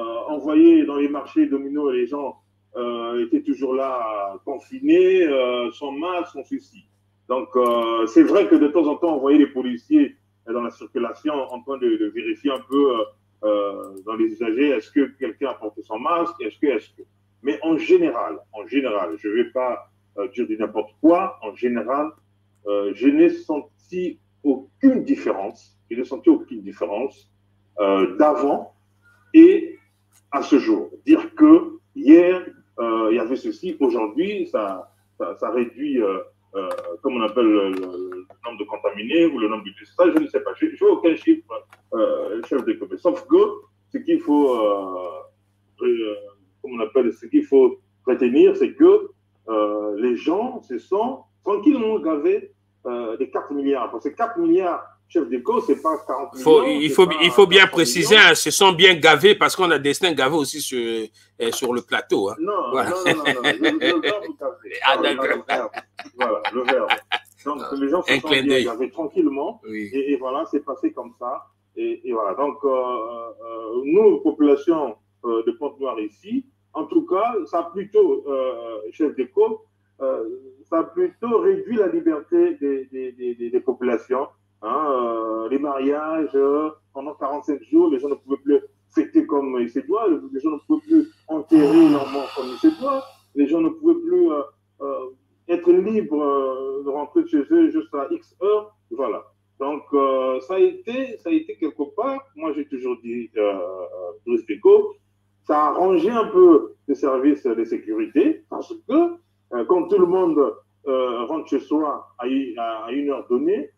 voyait dans les marchés dominos, les gens euh, étaient toujours là, confinés, euh, sans masque, sans souci. Donc, euh, c'est vrai que de temps en temps, on voyait les policiers dans la circulation en train de, de vérifier un peu euh, dans les usagers, est-ce que quelqu'un a porté son masque, est-ce que, est-ce que. Mais en général, en général, je ne vais pas euh, dire du n'importe quoi, en général, euh, je n'ai senti aucune différence, je n'ai senti aucune différence euh, d'avant et à ce jour. Dire que hier, euh, il y avait ceci, aujourd'hui, ça, ça, ça réduit, euh, euh, comme on appelle le, le, le nombre de contaminés ou le nombre de décès, je ne sais pas. Je n'ai aucun chiffre, euh, chef de comité. Sauf que ce qu'il faut, euh, euh, comme on appelle, ce qu'il faut retenir, c'est que euh, les gens se sont tranquillement gavés euh, des quatre milliards. Parce que quatre milliards, chef d'éco, c'est pas quarante faut, millions. Il faut, il faut bien préciser, hein, millions. ce sont bien gavés parce qu'on a des destins gavés aussi sur, euh, sur le plateau. Hein. Non, voilà. non, non, non, non, le, le verbe gavé. Ah, Voilà, le verbe. Voilà, le verbe. Donc, non, les gens se sont bien gavés tranquillement. Oui. Et, et voilà, c'est passé comme ça. Et, et voilà. Donc, euh, euh, nous, population euh, de Pointe-Noire ici, en tout cas, ça a plutôt, euh, chef d'éco, euh, ça a plutôt réduit la liberté des, des, des, des, des populations. Hein, euh, les mariages, euh, pendant quarante-cinq jours, les gens ne pouvaient plus fêter comme il se doit, les gens ne pouvaient plus enterrer leur mort comme il se doit, les gens ne pouvaient plus euh, euh, être libres euh, de rentrer chez eux juste à X heures. Voilà. Donc, euh, ça, a été, ça a été quelque part, moi j'ai toujours dit, euh, euh, ça a arrangé un peu les services de sécurité parce que euh, quand tout le monde euh, rentre chez soi à, à, à une heure donnée,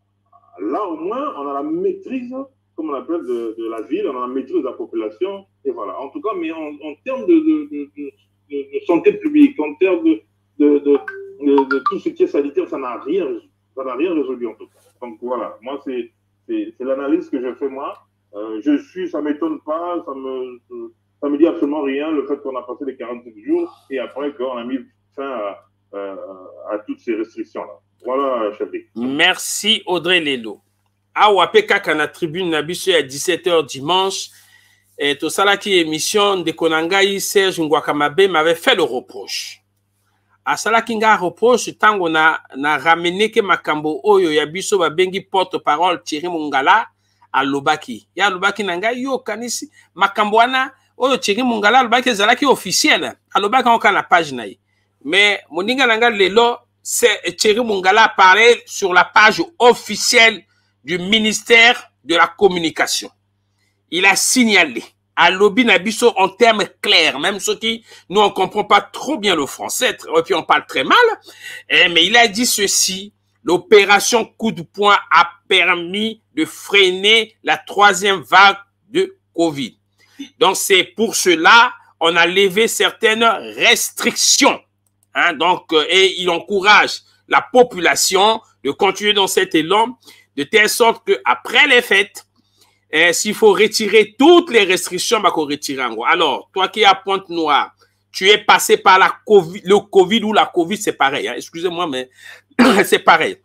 là, au moins, on a la maîtrise, comme on appelle, de, de la ville, on a la maîtrise de la population, et voilà. En tout cas, mais en, en termes de, de, de, de, de santé publique, en termes de, de, de, de, de tout ce qui est sanitaire, ça n'a rien, ça n'a rien résolu, en tout cas. Donc, voilà, moi, c'est l'analyse que je fais, moi. Euh, je suis, ça ne m'étonne pas, ça me, ça me dit absolument rien, le fait qu'on a passé les quarante-cinq jours, et après qu'on a mis fin à, à, à toutes ces restrictions-là. Voilà, chef. Merci, Audrey Lelo. Awa Pekaka na tribune na biso à dix-sept heures dimanche. Et tout ça là qui émission de Konangai, Serge Ngwakamabe m'avait fait le reproche. À ça là qui nga reproche, tango na na ramené que makambo oyo ya biso ba bengi porte-parole Thierry Mungala à Lobaki. Ya Lobaki nanga yo kanisi makambo wana oyo Thierry Mungala Lobaki zalaki officiel. À Lobaki on la page na ye. Mais moninga nanga lelo c'est Thierry Mungala parlait sur la page officielle du ministère de la Communication. Il a signalé à Lobby Nabiso en termes clairs, même ceux qui, nous, on ne comprend pas trop bien le français, et puis on parle très mal, mais il a dit ceci, l'opération coup de poing a permis de freiner la troisième vague de Covid. Donc, c'est pour cela on a levé certaines restrictions. Hein, donc, euh, et il encourage la population de continuer dans cet élan, de telle sorte qu'après les fêtes, eh, s'il faut retirer toutes les restrictions, bah, qu'on retire en gros. Alors, toi qui es à Pointe-Noire, tu es passé par la COVID, le Covid ou la Covid, c'est pareil. Hein, excusez-moi, mais c'est pareil.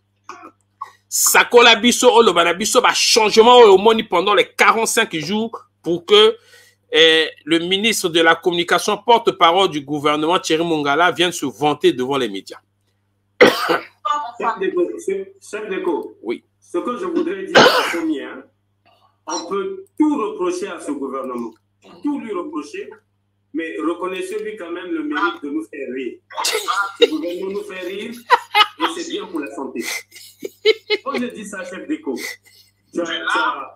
Ça colle à biso, oh, le banabiso, bah, changement au monde pendant les quarante-cinq jours pour que Et le ministre de la Communication, porte-parole du gouvernement, Thierry Mungala, vient se vanter devant les médias. Chef d'éco, oui. Ce que je voudrais dire en premier, hein, on peut tout reprocher à ce gouvernement, tout lui reprocher, mais reconnaissez-lui quand même le mérite de nous faire rire. Ce gouvernement nous fait rire et c'est bien pour la santé. Quand je dis ça, chef d'éco, tu as... Tu as...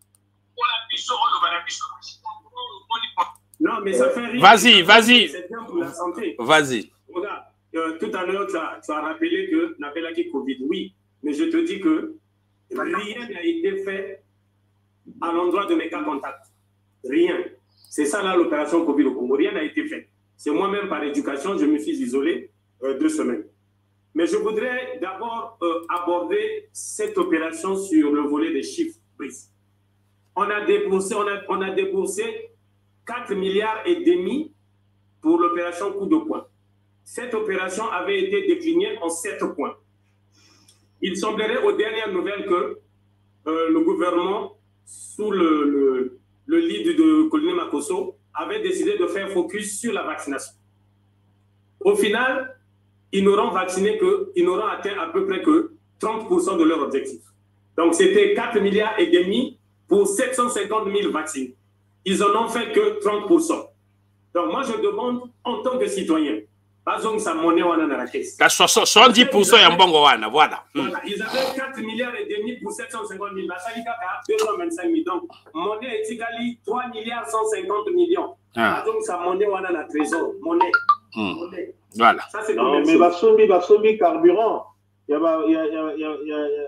Non, mais ça fait rire. Vas-y, vas-y. C'est bien pour la santé. Vas-y. Regarde, euh, tout à l'heure, tu as, tu as rappelé que n'avait la Covid. Oui, mais je te dis que rien n'a été fait à l'endroit de mes cas contacts. Rien. C'est ça là l'opération Covid au Congo. Rien n'a été fait. C'est moi-même par éducation, je me suis isolé euh, deux semaines. Mais je voudrais d'abord euh, aborder cette opération sur le volet des chiffres pris. On a déboursé, on a, on a déboursé quatre milliards et demi pour l'opération coup de poing. Cette opération avait été déclinée en sept points. Il semblerait aux dernières nouvelles que euh, le gouvernement, sous le, le, le lead de Colonel Makosso, avait décidé de faire focus sur la vaccination. Au final, ils n'auront vacciné que, ils n'auront atteint à peu près que trente pour cent de leur objectif. Donc, c'était quatre milliards et demi pour sept cent cinquante mille vaccins. Ils en ont fait que trente pour cent. Donc, moi, je demande, en tant que citoyen, pas besoin sa monnaie dans la caisse. soixante-dix pour cent en bon voilà. Voilà. Ils avaient quatre milliards et demi pour sept cent cinquante mille. La Salika a deux cent vingt-cinq mille. Donc, monnaie est égale trois milliards cent cinquante millions. Pas besoin sa monnaie dans la trésor. Monnaie. Monnaie. Voilà. Ça, c'est non, mais Bassomi, Bassomi, carburant. Il y a, il y a, il y a, il y a, il y a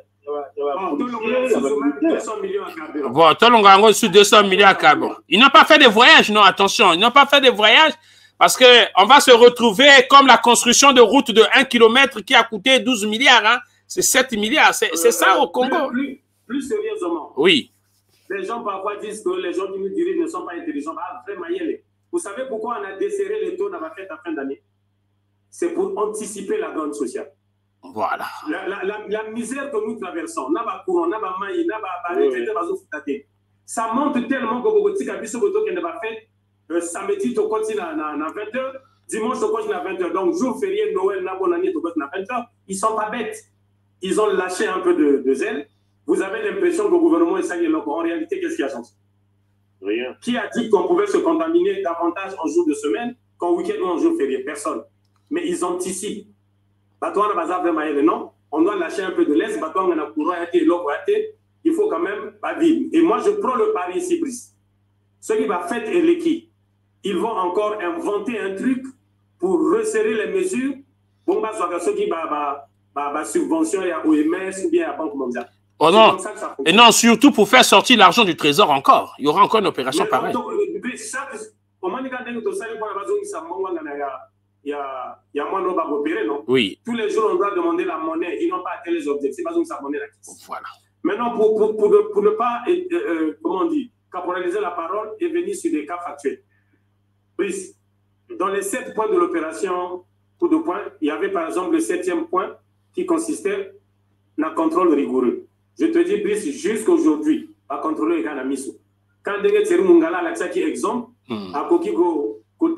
bon, Tolonga a sur deux cents millions à carbone. Ils n'ont pas fait de voyage, non, attention, ils n'ont pas fait de voyage parce qu'on va se retrouver comme la construction de routes de un kilomètre qui a coûté douze milliards, hein. C'est sept milliards, c'est euh, ça au Congo. Plus, plus sérieusement, oui. Les gens parfois disent que les gens qui nous dirigent ne sont pas intelligents. Ah, vraiment, vous savez pourquoi on a desserré les taux dans la fête à fin d'année? C'est pour anticiper la donne sociale. Voilà. La, la, la, la misère que nous traversons, n'a courant, n'a maï, n'a ça monte tellement que Bogotika Bissoboto qui ne va faire samedi au continent à vingt heures, dimanche au continent à vingt heures. Donc, jour férié, Noël, n'a bon année au continent à vingt heures. Ils ne sont pas bêtes. Ils ont lâché un peu de, de zèle. Vous avez l'impression que le gouvernement est sérieux. En réalité, qu'est-ce qui a changé? Rien. Qui a dit qu'on pouvait se contaminer davantage en jour de semaine qu'en week-end ou en jour férié? Personne. Mais ils anticipent. Non, on doit lâcher un peu de l'Est. Il faut quand même pas vivre. Et moi, je prends le pari ici, Brice. Ce qui va faire et l'équipe, ils vont encore inventer un truc pour resserrer les mesures. Bon, bah, soit ceux qui va subvention à O M S ou bien à Banque mondiale. Oh non. Et non, surtout pour faire sortir l'argent du trésor encore. Il y aura encore une opération mais pareille. Il y a, il y a moins de opérer, non? Oui. Tous les jours, on doit demander la monnaie. Ils n'ont pas atteint les objectifs. Pas sa monnaie la caisse. Voilà. Maintenant, pour, pour, pour, ne, pour ne pas, euh, euh, comment on dit, caporaliser la parole et venir sur des cas factuels. Brice, dans les sept points de l'opération, coup de poing, il y avait par exemple le septième point qui consistait dans le contrôle rigoureux. Je te dis, Brice, jusqu'aujourd'hui, à contrôler les gars à Misso. Quand il y a un Mungala, là, qui est exemple, à Kokigo,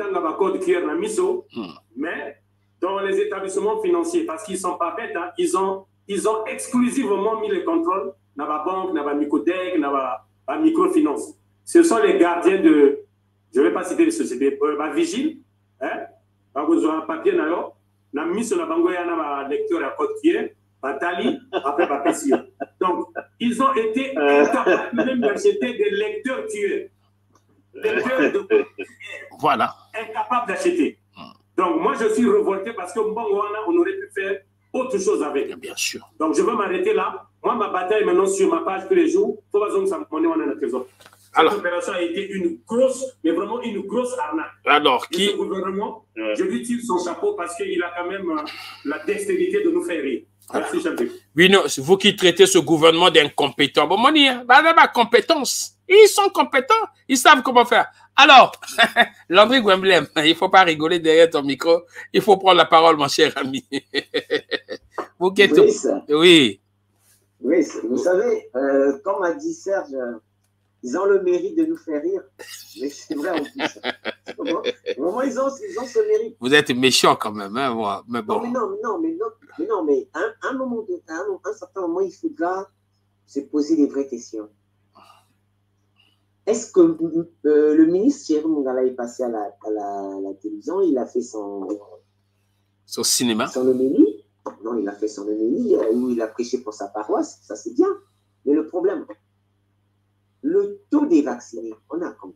mais dans les établissements financiers, parce qu'ils ne sont pas bêtes, hein, ils, ont, ils ont exclusivement mis les contrôles dans la banque, dans la microdec, dans la microfinance. Ce sont les gardiens de, je ne vais pas citer les sociétés, euh, la vigile, hein, vous avez un papier, dans la mise sur la banque, il y a un lecteur à côté qui est, Tali, après papier. Donc, ils ont été incapables même d'acheter des lecteurs tueurs. De... Voilà. Incapable d'acheter. Donc, moi, je suis révolté parce que Mbongoana, on aurait pu faire autre chose avec. Bien sûr. Donc, je vais m'arrêter là. Moi, ma bataille maintenant sur ma page tous les jours. Il faut pas que ça me connaisse dans le trésor. Cette opération a été une grosse, mais vraiment une grosse arnaque. Alors, qui. Le gouvernement, ouais. Je lui tire son chapeau parce qu'il a quand même euh, la dextérité de nous faire rire. Merci, chef de... Oui, non, c'est vous qui traitez ce gouvernement d'incompétent. Bon, moi, la compétence. Ils sont compétents. Ils savent comment faire. Alors, Landry Gwemblem, il ne faut pas rigoler derrière ton micro. Il faut prendre la parole, mon cher ami. Vous qui êtes... Oui, oui. Oui, vous savez, euh, comme a dit Serge, ils ont le mérite de nous faire rire. Mais c'est vrai en plus. Au moment, ils ont, ils ont ce mérite. Vous êtes méchant quand même, hein, moi. Mais bon. Non, mais non, mais non, mais non, mais non, mais à un, un moment, de, à un, un certain moment, il faudra se poser des vraies questions. Est-ce que euh, le ministre Thierry Mungala est passé à la, à, la, à la télévision, il a fait son... Son cinéma Son homélie. Non, il a fait son homélie où il a prêché pour sa paroisse, ça c'est bien. Mais le problème, le taux des vaccinés, on a combien?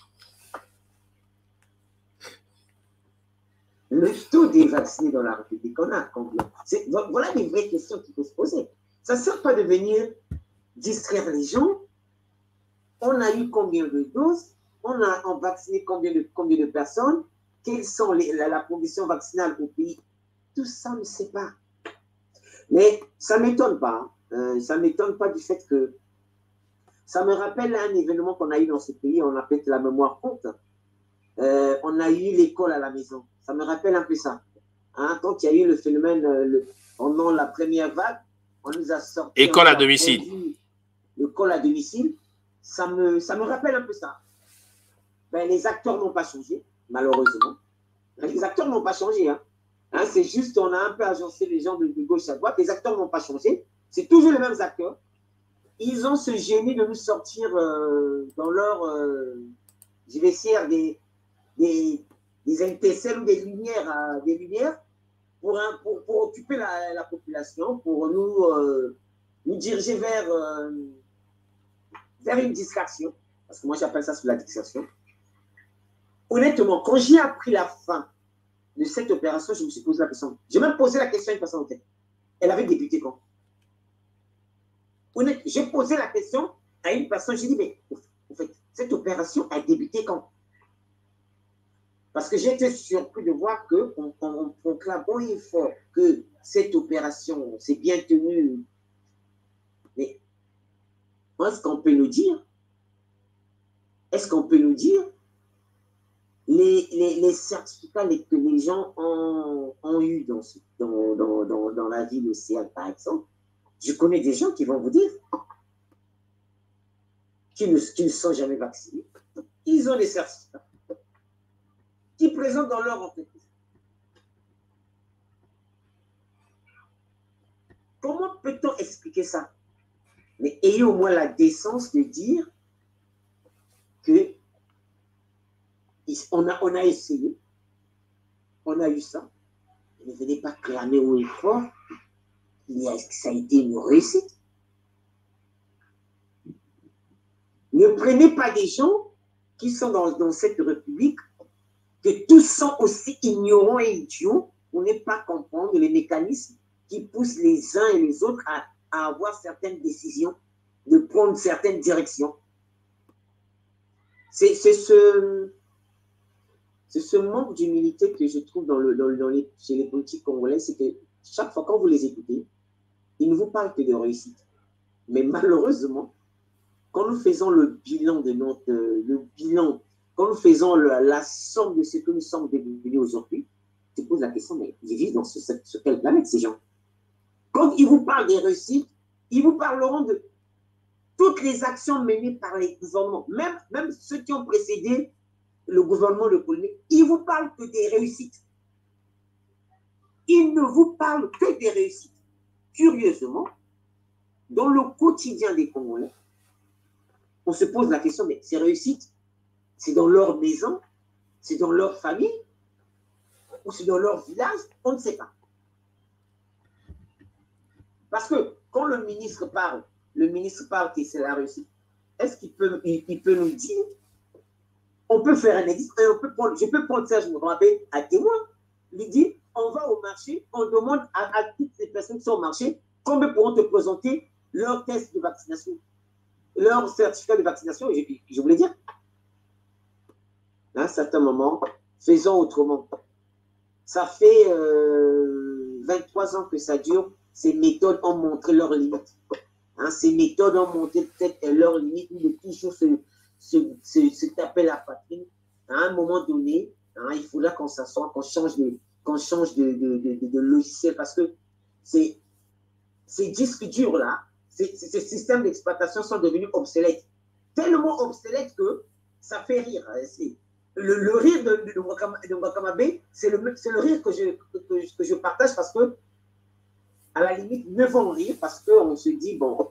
Le taux des vaccinés dans la République, on a combien? Voilà des vraies questions qu'il faut se poser. Ça ne sert pas de venir distraire les gens. On a eu combien de doses? On a on vacciné combien de, combien de personnes? Quelles sont les, la, la progression vaccinale au pays? Tout ça, on ne sait pas. Mais ça ne m'étonne pas. Euh, ça ne m'étonne pas du fait que ça me rappelle un événement qu'on a eu dans ce pays. On a peut-être la mémoire courte. Euh, on a eu l'école à la maison. Ça me rappelle un peu ça. Hein, quand il y a eu le phénomène euh, le, pendant la première vague, on nous a sorti... École à domicile. L'école à domicile. Ça me, ça me rappelle un peu ça. ben, les acteurs n'ont pas changé, malheureusement. Les acteurs n'ont pas changé. Hein. Hein, c'est juste qu'on a un peu agencé les gens de, de gauche à droite. Les acteurs n'ont pas changé. C'est toujours les mêmes acteurs. Ils ont ce génie de nous sortir euh, dans leur, euh, je vais essayer, des, des, des étincelles ou des lumières, euh, des lumières pour, un, pour, pour occuper la, la population, pour nous, euh, nous diriger vers, euh, vers une distraction. Parce que moi, j'appelle ça sous la distraction. Honnêtement, quand j'ai appris la fin de cette opération, je me suis posé la question. J'ai même posé la question à une personne en tête. Elle avait débuté quand? J'ai posé la question à une personne, j'ai dit, mais en fait, cette opération a débuté quand? Parce que j'étais surpris de voir qu'on on, on proclame haut et fort que cette opération s'est bien tenue. Mais est-ce qu'on peut nous dire? Est-ce qu'on peut nous dire les, les, les certificats que les gens ont, ont eu dans, dans, dans, dans, dans la ville océane, par exemple? Je connais des gens qui vont vous dire qu'ils ne, qu'ils ne sont jamais vaccinés. Ils ont des certificats qui présentent dans leur entreprise. Comment peut-on expliquer ça? Mais ayez au moins la décence de dire que on a, on a essayé, on a eu ça. Ne venez pas clamer haut et fort. Ça a été une réussite. Ne prenez pas des gens qui sont dans, dans cette république, que tous sont aussi ignorants et idiots pour ne pas comprendre les mécanismes qui poussent les uns et les autres à, à avoir certaines décisions, de prendre certaines directions. C'est ce, ce manque d'humilité que je trouve dans le, dans, dans les, chez les politiques congolais, c'est que chaque fois quand vous les écoutez, ils ne vous parlent que de réussite. Mais malheureusement, quand nous faisons le bilan de notre, le bilan, quand nous faisons le, la somme de ce que nous sommes devenus aujourd'hui, tu poses la question, mais ils vivent dans ce, sur quelle planète ces gens? Quand ils vous parlent des réussites, ils vous parleront de toutes les actions menées par les gouvernements, même, même ceux qui ont précédé le gouvernement de Polonais, ils vous parlent que des réussites. Ils ne vous parlent que des réussites. Curieusement, dans le quotidien des Congolais, on se pose la question, mais ces réussites, c'est dans leur maison, c'est dans leur famille, ou c'est dans leur village, on ne sait pas. Parce que quand le ministre parle, le ministre parle que c'est la réussite, est-ce qu'il peut, il, il peut nous dire, on peut faire un exemple, on peut prendre, je peux prendre Serge Mourabé à témoin, lui dire, on va au marché, on demande à, à toutes les personnes qui sont au marché combien pourront te présenter leur test de vaccination, leur certificat de vaccination. Je, je voulais dire, à un certain moment, faisons autrement. Ça fait euh, vingt-trois ans que ça dure. Ces méthodes ont montré leurs limites. Hein, ces méthodes ont montré peut-être leurs limites. Il est toujours se, se, se, se taper la poitrine. À un moment donné, hein, il faudra qu'on s'assoie, qu'on change de qu'on change de, de, de, de logiciel, parce que ces, ces disques durs-là, ces, ces systèmes d'exploitation sont devenus obsolètes. Tellement obsolètes que ça fait rire. Le, le rire de, de, de Wakamabe, c'est le, le rire que je, que, que je partage, parce que, à la limite, ne vont rire, parce qu'on se dit, bon,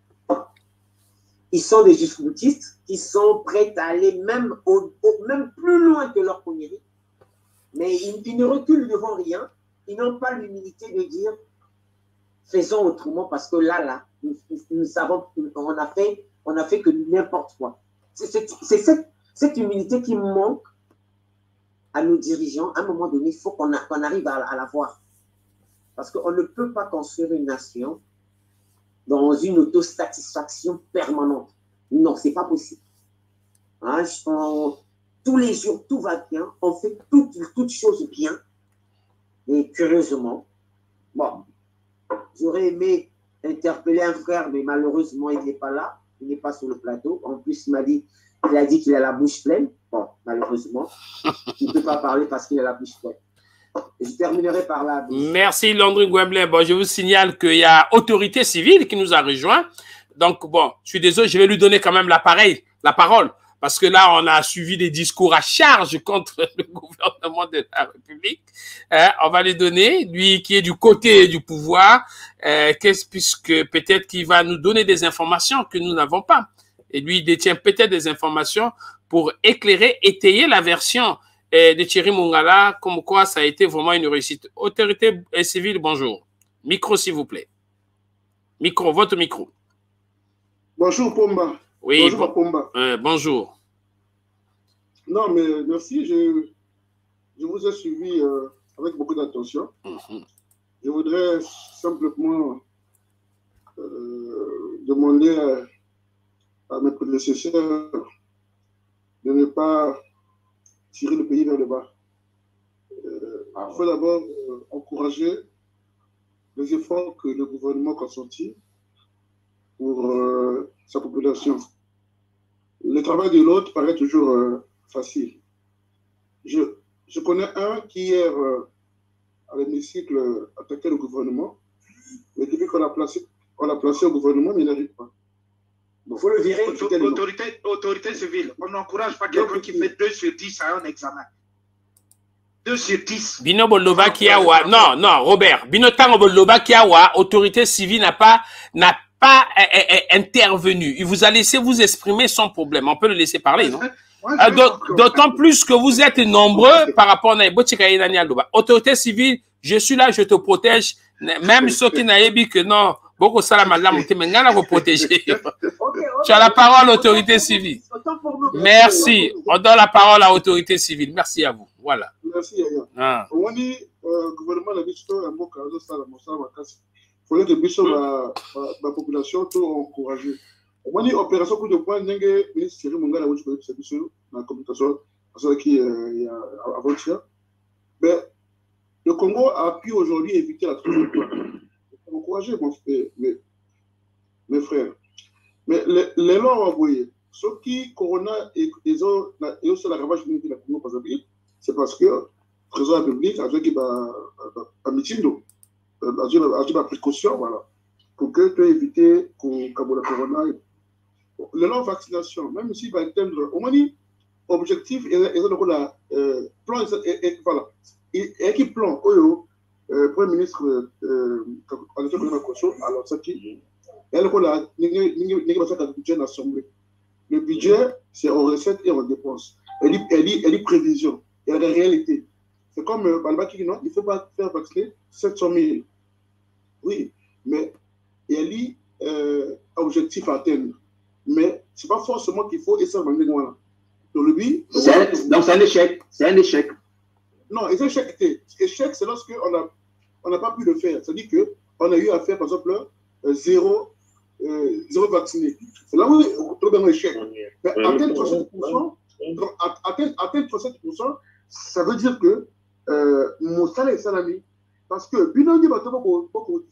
ils sont des jusqu'au-boutistes qui sont prêts à aller même, au, au, même plus loin que leur premier rire. Mais ils, ils ne reculent devant rien. Ils n'ont pas l'humilité de dire faisons autrement, parce que là, là, nous, nous savons, on a fait, on a fait que n'importe quoi. C'est cette, cette humilité qui manque à nos dirigeants. À un moment donné, il faut qu'on qu'on arrive à, à la voir. Parce qu'on ne peut pas construire une nation dans une autosatisfaction permanente. Non, ce n'est pas possible. Hein, on, tous les jours, tout va bien, on fait toutes toute choses bien. Et curieusement, bon, j'aurais aimé interpeller un frère, mais malheureusement, il n'est pas là, il n'est pas sur le plateau. En plus, il m'a dit, il a dit qu'il a la bouche pleine. Bon, malheureusement, il ne peut pas parler parce qu'il a la bouche pleine. Et je terminerai par là. Merci, Landry Ngouemblé. Bon, je vous signale qu'il y a Autorité Civile qui nous a rejoint. Donc, bon, je suis désolé, je vais lui donner quand même l'appareil, la parole. parce que là, on a suivi des discours à charge contre le gouvernement de la République. Euh, on va lui donner, lui qui est du côté du pouvoir, euh, qu'est-ce, puisque peut-être qu'il va nous donner des informations que nous n'avons pas. Et lui, il détient peut-être des informations pour éclairer, étayer la version euh, de Thierry Mongala, comme quoi ça a été vraiment une réussite. Autorité civile, bonjour. Micro, s'il vous plaît. Micro, votre micro. Bonjour, Pomba. Oui, bonjour, bon, Pomba. Euh, bonjour. Non, mais merci. Je, je vous ai suivi euh, avec beaucoup d'attention. Mm-hmm. Je voudrais simplement euh, demander à, à mes prédécesseurs de ne pas tirer le pays vers le bas. Euh, Ah, il faut d'abord euh, encourager les efforts que le gouvernement consentit pour euh, sa population. Le travail de l'autre paraît toujours euh, facile. Je, je connais un qui, hier, euh, à l'hémicycle, euh, attaquait le gouvernement, mais depuis qu'on l'a placé, on l'a placé au gouvernement, mais il n'arrive pas. Il faut le virer. Autorité, autorité civile. On n'encourage pas quelqu'un qui fait deux sur dix à un examen. deux sur dix. Bino Boloba Kiawa. Non, non, Robert. Bino Tango Boloba Kiawa, autorité civile n'a pas, n'a pas eh, eh, intervenu. Il vous a laissé vous exprimer sans problème. On peut le laisser parler, non? Euh, D'autant plus que vous êtes nombreux par rapport à autorité civile. Je suis là, je te protège. Même ceux qui n'avaient dit que non, beaucoup ça la vous protéger. Tu as la parole, autorité civile. Merci. On donne la parole à l'autorité civile. Merci à vous. Voilà. Merci, Yaya. Ah. On dit, le gouvernement a dit que un mot quand il faut que la population soit encouragée. On dit opération coup de poing, le ministre Thierry Mongala a dit que c'est dans la communication qui est avant-hier. Mais le Congo a pu aujourd'hui éviter la troisième fois. Il faut encourager, mes, mes frères. Mais les lois ont envoyé. Ce qui, Corona et aussi la ravage de la Congo, c'est parce que le président de la République a dit qu'il a mis la précaution, voilà, pour que tu aies évité que la Corona. Le long vaccination, même s'il va atteindre, au moins, objectif, et le plan, voilà, équipe plan, le Premier ministre, alors ça qui, elle a le budget de l'Assemblée. Le budget, c'est en recettes et en dépenses. Elle dit, elle dit, elle dit prévision. Il y a la réalité. C'est comme euh, Balba qui dit non, il ne faut pas faire vacciner sept cent mille. Oui, mais elle dit euh, objectif à atteindre. Mais ce n'est pas forcément qu'il faut essayer de vendre voilà. Donc, le but, donc c'est un échec. C'est un échec. Non, c'est un échec. Échec, c'est lorsqu'on n'a on pas pu le faire. C'est-à-dire qu'on a eu à faire, par exemple, euh, zéro, euh, zéro vacciné. C'est là où on trouve un échec. Mais atteindre trente-sept pour cent, atteindre trente-sept pour cent, ça veut dire que euh, mon salaire est salami. Parce que, bien entendu, beaucoup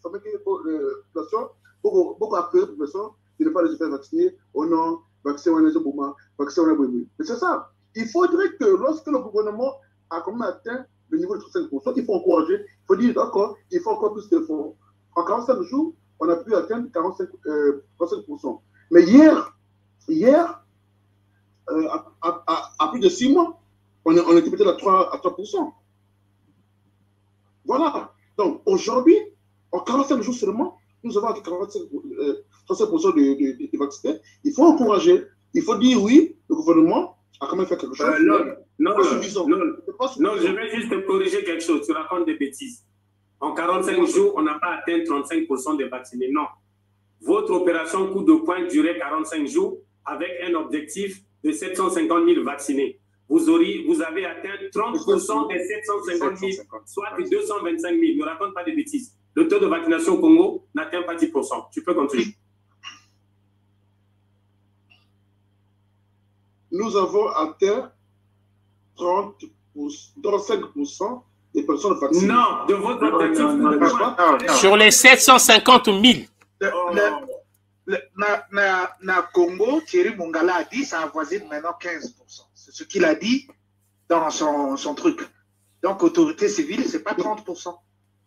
beaucoup appellent la population de ne pas les faire vacciner. Oh non, vaccin, on a des boumans, vaccin, on a des boumans. Mais c'est ça. Il faudrait que lorsque le gouvernement a quand même atteint le niveau de trente-cinq pour cent, il faut encourager. Il faut dire, d'accord, il faut encore plus d'efforts. En quarante-cinq jours, on a pu atteindre quarante-cinq pour cent. Mais hier, hier euh, à, à, à, à plus de six mois, on, est, on était peut-être à trois pour cent. Voilà. Donc aujourd'hui, en quarante-cinq jours seulement, nous avons atteint quarante-cinq pour cent de, de, de, de vaccinés. Il faut encourager. Il faut dire oui, le gouvernement a quand même fait quelque chose. Euh, non, non, pas suffisant. non, non, je vais juste te corriger quelque chose. Tu racontes des bêtises. En quarante-cinq jours, on n'a pas atteint trente-cinq pour cent des vaccinés. Non. Votre opération coup de poing durait quarante-cinq jours avec un objectif de sept cent cinquante mille vaccinés. Vous, auriez, vous avez atteint trente pour cent des sept cent cinquante mille, soit deux cent vingt-cinq mille. Ne raconte pas de bêtises. Le taux de vaccination au Congo n'atteint pas dix pour cent. Tu peux continuer. Nous avons atteint trente pour cent, trente-cinq pour cent des personnes vaccinées. Non, de votre objectif. Non, non, non, non. Sur les sept cent cinquante mille. Oh. Na Congo, Thierry Mongala a dit ça avoisine maintenant quinze pour cent. C'est ce qu'il a dit dans son, son truc. Donc, autorité civile, ce n'est pas trente pour cent.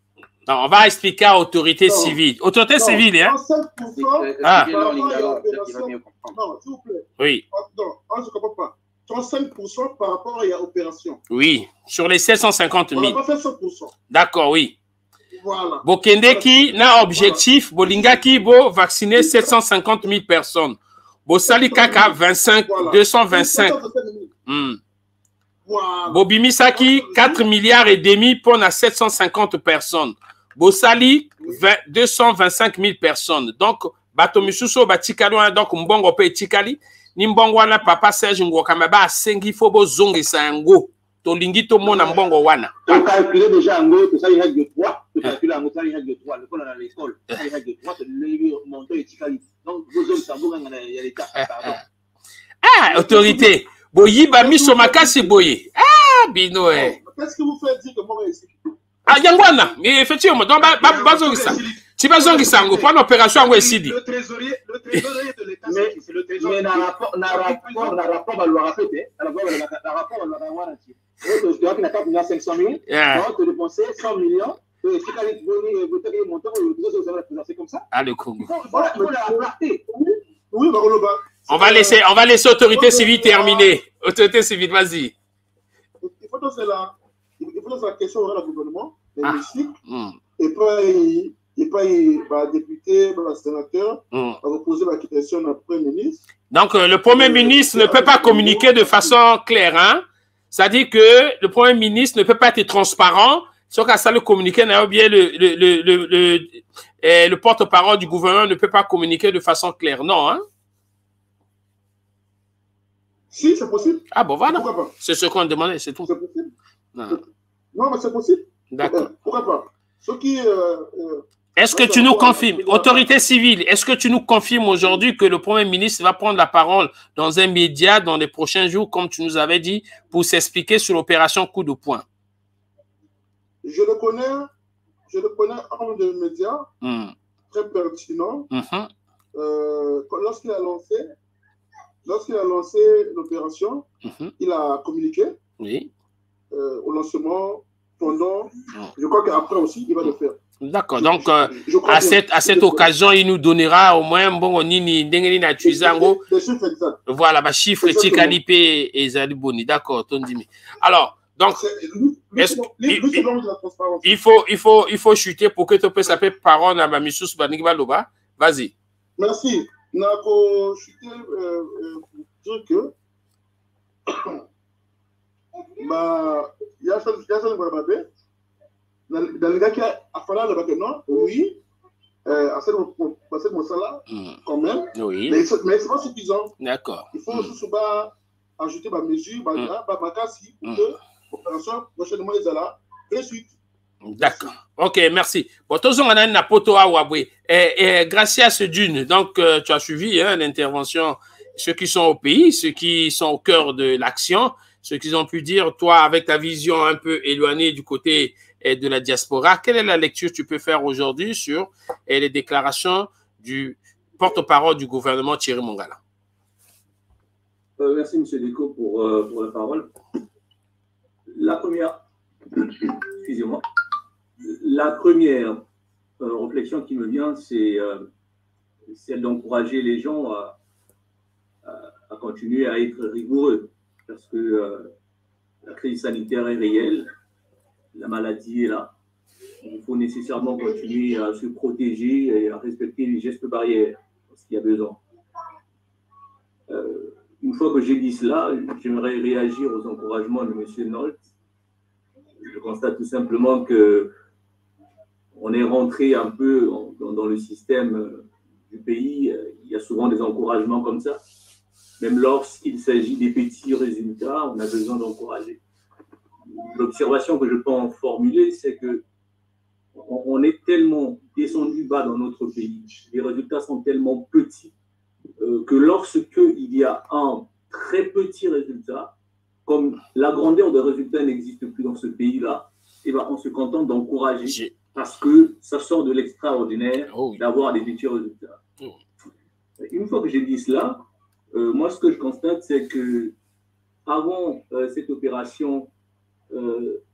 Non, on va expliquer à autorité Non. civile. Autorité Non, civile, hein? trente-cinq pour cent Ah. par rapport à l'opération. Non, s'il vous plaît. Oui. Non, on ne se comprend pas. trente-cinq pour cent par rapport à l'opération. Oui, sur les sept cent cinquante On mille. n'a pas fait cent pour cent. D'accord, oui. Voilà. Bokendeki na objectif, Bolingaki bo vacciner sept cent cinquante mille personnes. Bosali kaka vingt-cinq, deux cent vingt-cinq. Hmm. Voilà. Bobimisaki quatre milliards et demi pour na sept cent cinquante personnes. Bosali deux cent vingt-cinq mille personnes. Donc, Batomisuso batikalo donc mbongo pe tikali. Nimbongo wana papa Serge Ngouakamaba sengi fobo zongi sango. Tolingi to mona mbongo wana. On calcule déjà en gros que ça il règle de trois. Tu calcules en gros ça il règle de trois. L'école à l'école, ça il règle de trois. Le montant est tikali. Donc vos hommes ça vous il y a l'état. Ah, autorité. Boyi ba miso makasi boye. Ah, bino eh. Qu'est-ce que vous faites dire que moi ici? Ah, yangwana. Mais effectivement, donc ba ba bazongisa. Si bazongisa ngo pour l'opération ngo esidi. Le trésorier, le trésorier de l'État, c'est le trésorier. Mais dans rapport, dans rapport, dans rapport à loi répété, dans rapport à loi garantie. Donc, je dois qu'il n'a pas cinq cent mille. Donc, de dépenser cent millions. Et si quand il veut voter le montant, c'est comme ça. Ah, le Congo. Voilà, il faut la rapporter. Oui, Baroloba. On va laisser, on va laisser autorité civile terminer. Autorité civile, vas-y. Il faut poser la, il faut poser la question au gouvernement, Ah. l'hémicycle, Hmm. et pas, et pas, bah, député, bah, sénateur, Hmm. à reposer la question au Premier ministre. Donc, euh, le Premier ministre ne peut pas communiquer de façon claire. Hein? C'est-à-dire que le Premier ministre ne peut pas être transparent. Sauf qu'à ça, le communiqué, ou bien le, le, le, le, le, euh, le porte-parole du gouvernement ne peut pas communiquer de façon claire. Non, hein? Si, c'est possible. Ah bon, voilà. Pourquoi pas? C'est ce qu'on demandait, c'est tout. C'est possible. Non, Non, mais c'est possible. d'accord. Pourquoi pas? Ce qui. Euh, euh, Est-ce que tu nous confirmes, autorité civile, est-ce que tu nous confirmes aujourd'hui que le Premier ministre va prendre la parole dans un média dans les prochains jours, comme tu nous avais dit, pour s'expliquer sur l'opération coup de poing? Je le connais, je le connais en de médias, Mm. très pertinent. Mm-hmm. Euh, lorsqu'il a lancé, lorsqu'il a lancé l'opération, Mm-hmm. il a communiqué Oui. euh, au lancement, pendant. Je crois qu'après aussi, il va le faire. D'accord. Donc, euh, Je crois à que- cette, à cette occasion, il nous donnera au moins bon nini ndengeni na tuizango. Des chiffres exacts. Voilà, bah chiffre Exactement. tikalipe et zaliboni. D'accord, Tondimi. Alors, donc, Lui, lui, est-ce- c'est bon- lui, lui, il- c'est l'homme de la transparence. il faut, il faut, il faut chuter pour que tu puisses appeler parole à ma missus Banigba Loba. Vas-y. Merci. Nako chuté euh, euh, pour dire que bah il y a ça il y a ça le Barabé dans dans le gars qui a fallu le bateau non oui euh, à cette à cette là Mm. quand même Oui. mais c'est mais c'est pas suffisant. D'accord. Il faut aussi souvent ajouter ma mesure bah là bah bah si pour Mm. que l'opération prochainement les là de suite. D'accord. Ok, merci. Bon, tous on a une poto à Wabwe. Et, et Gracias Dune, donc euh, tu as suivi hein, l'intervention, ceux qui sont au pays, ceux qui sont au cœur de l'action, ceux qui ont pu dire, toi, avec ta vision un peu éloignée du côté eh, de la diaspora, quelle est la lecture que tu peux faire aujourd'hui sur eh, les déclarations du porte-parole du gouvernement Thierry Mongala? Euh, merci, M. Deco, pour, euh, pour la parole. La première, excusez-moi, la première euh, réflexion qui me vient, c'est euh, celle d'encourager les gens à, à, à continuer à être rigoureux, parce que euh, la crise sanitaire est réelle, la maladie est là. Il faut nécessairement continuer à se protéger et à respecter les gestes barrières, parce qu'il y a besoin. Euh, Une fois que j'ai dit cela, j'aimerais réagir aux encouragements de M. Nolte. Je constate tout simplement que on est rentré un peu dans, dans le système du pays. Il y a souvent des encouragements comme ça. Même lorsqu'il s'agit des petits résultats, on a besoin d'encourager. L'observation que je peux en formuler, c'est que on, on est tellement descendu bas dans notre pays. Les résultats sont tellement petits euh, que lorsqu'il y a un très petit résultat, comme la grandeur des résultats n'existe plus dans ce pays-là, eh ben, on se contente d'encourager parce que ça sort de l'extraordinaire Oh. d'avoir des petits résultats. Oh. Une fois que j'ai dit cela, euh, moi, ce que je constate, c'est que avant euh, cette opération, euh,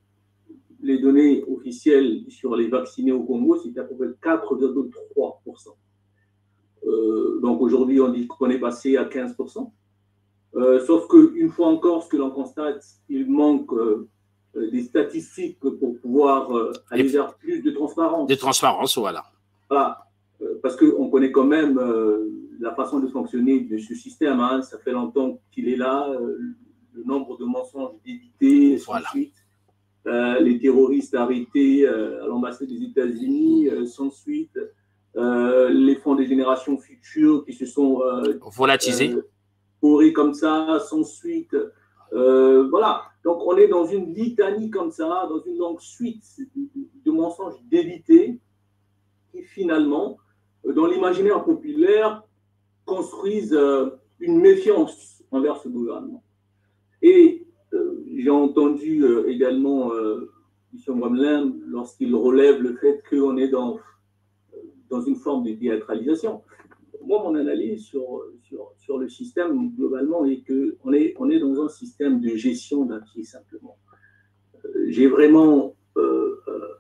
les données officielles sur les vaccinés au Congo, c'était à peu près quatre virgule trois pour cent. Euh, donc aujourd'hui, on dit qu'on est passé à quinze pour cent. Euh, sauf qu'une fois encore, ce que l'on constate, il manque euh, des statistiques pour pouvoir euh, aller vers plus de transparence. De transparence, voilà. Voilà. Euh, parce qu'on connaît quand même euh, la façon de fonctionner de ce système. Hein. Ça fait longtemps qu'il est là. Euh, le nombre de mensonges évités, sans voilà. suite. Euh, les terroristes arrêtés euh, à l'ambassade des États-Unis, euh, sans suite. Euh, les fonds des générations futures qui se sont euh, volatilisés. Euh, pourris comme ça, sans suite. Euh, voilà. Donc, on est dans une litanie comme ça, dans une longue suite de mensonges d'évités qui, finalement, dans l'imaginaire populaire, construisent euh, une méfiance envers ce gouvernement. Et euh, j'ai entendu euh, également euh, M. Mouamlin lorsqu'il relève le fait qu'on est dans, dans une forme de théâtralisation. Moi, mon analyse sur, sur, sur le système, globalement, est qu'on est, on est dans un système de gestion d'un pied, simplement. Euh, j'ai vraiment, euh, euh,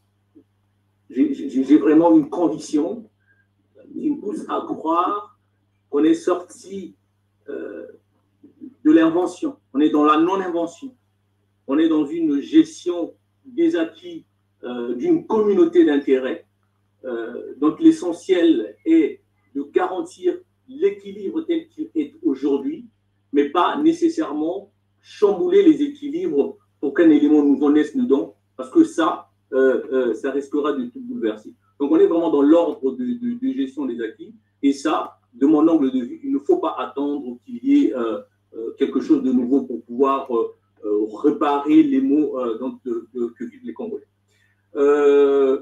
j'ai vraiment une conviction qui me pousse à croire qu'on est sorti euh, de l'invention. On est dans la non-invention. On est dans une gestion des acquis euh, d'une communauté d'intérêts. Euh, donc, l'essentiel est de garantir l'équilibre tel qu'il est aujourd'hui, mais pas nécessairement chambouler les équilibres pour qu'un élément nouveau naisse dedans, parce que ça, euh, euh, ça risquera de tout bouleverser. Donc, on est vraiment dans l'ordre de, de, de gestion des acquis, et ça, de mon angle de vue, il ne faut pas attendre qu'il y ait euh, euh, quelque chose de nouveau pour pouvoir euh, euh, réparer les maux euh, donc, de, de, que vivent les Congolais. Euh,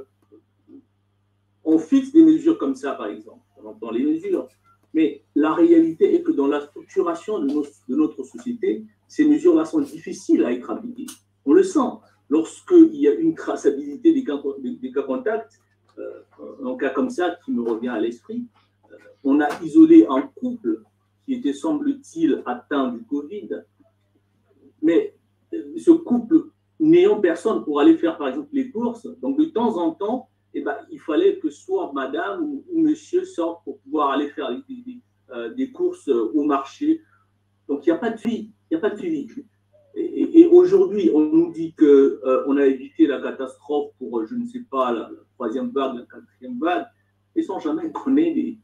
on fixe des mesures comme ça, par exemple. On entend les mesures, mais la réalité est que dans la structuration de, nos, de notre société, ces mesures-là sont difficiles à être appliquées. On le sent. Lorsqu'il y a une traçabilité des cas, des, des cas contacts, euh, un cas comme ça qui me revient à l'esprit, euh, on a isolé un couple qui était, semble-t-il, atteint du Covid, mais euh, ce couple n'ayant personne pour aller faire, par exemple, les courses, donc de temps en temps, eh ben, il fallait que soit madame ou, ou monsieur sortent pour pouvoir aller faire des, des, euh, des courses au marché. Donc, il n'y a pas de suivi. Il n'y a pas de suivi. Et, et, et aujourd'hui, on nous dit qu'on euh, a évité la catastrophe pour, je ne sais pas, la, la troisième vague, la quatrième vague, et sans jamais connaître les,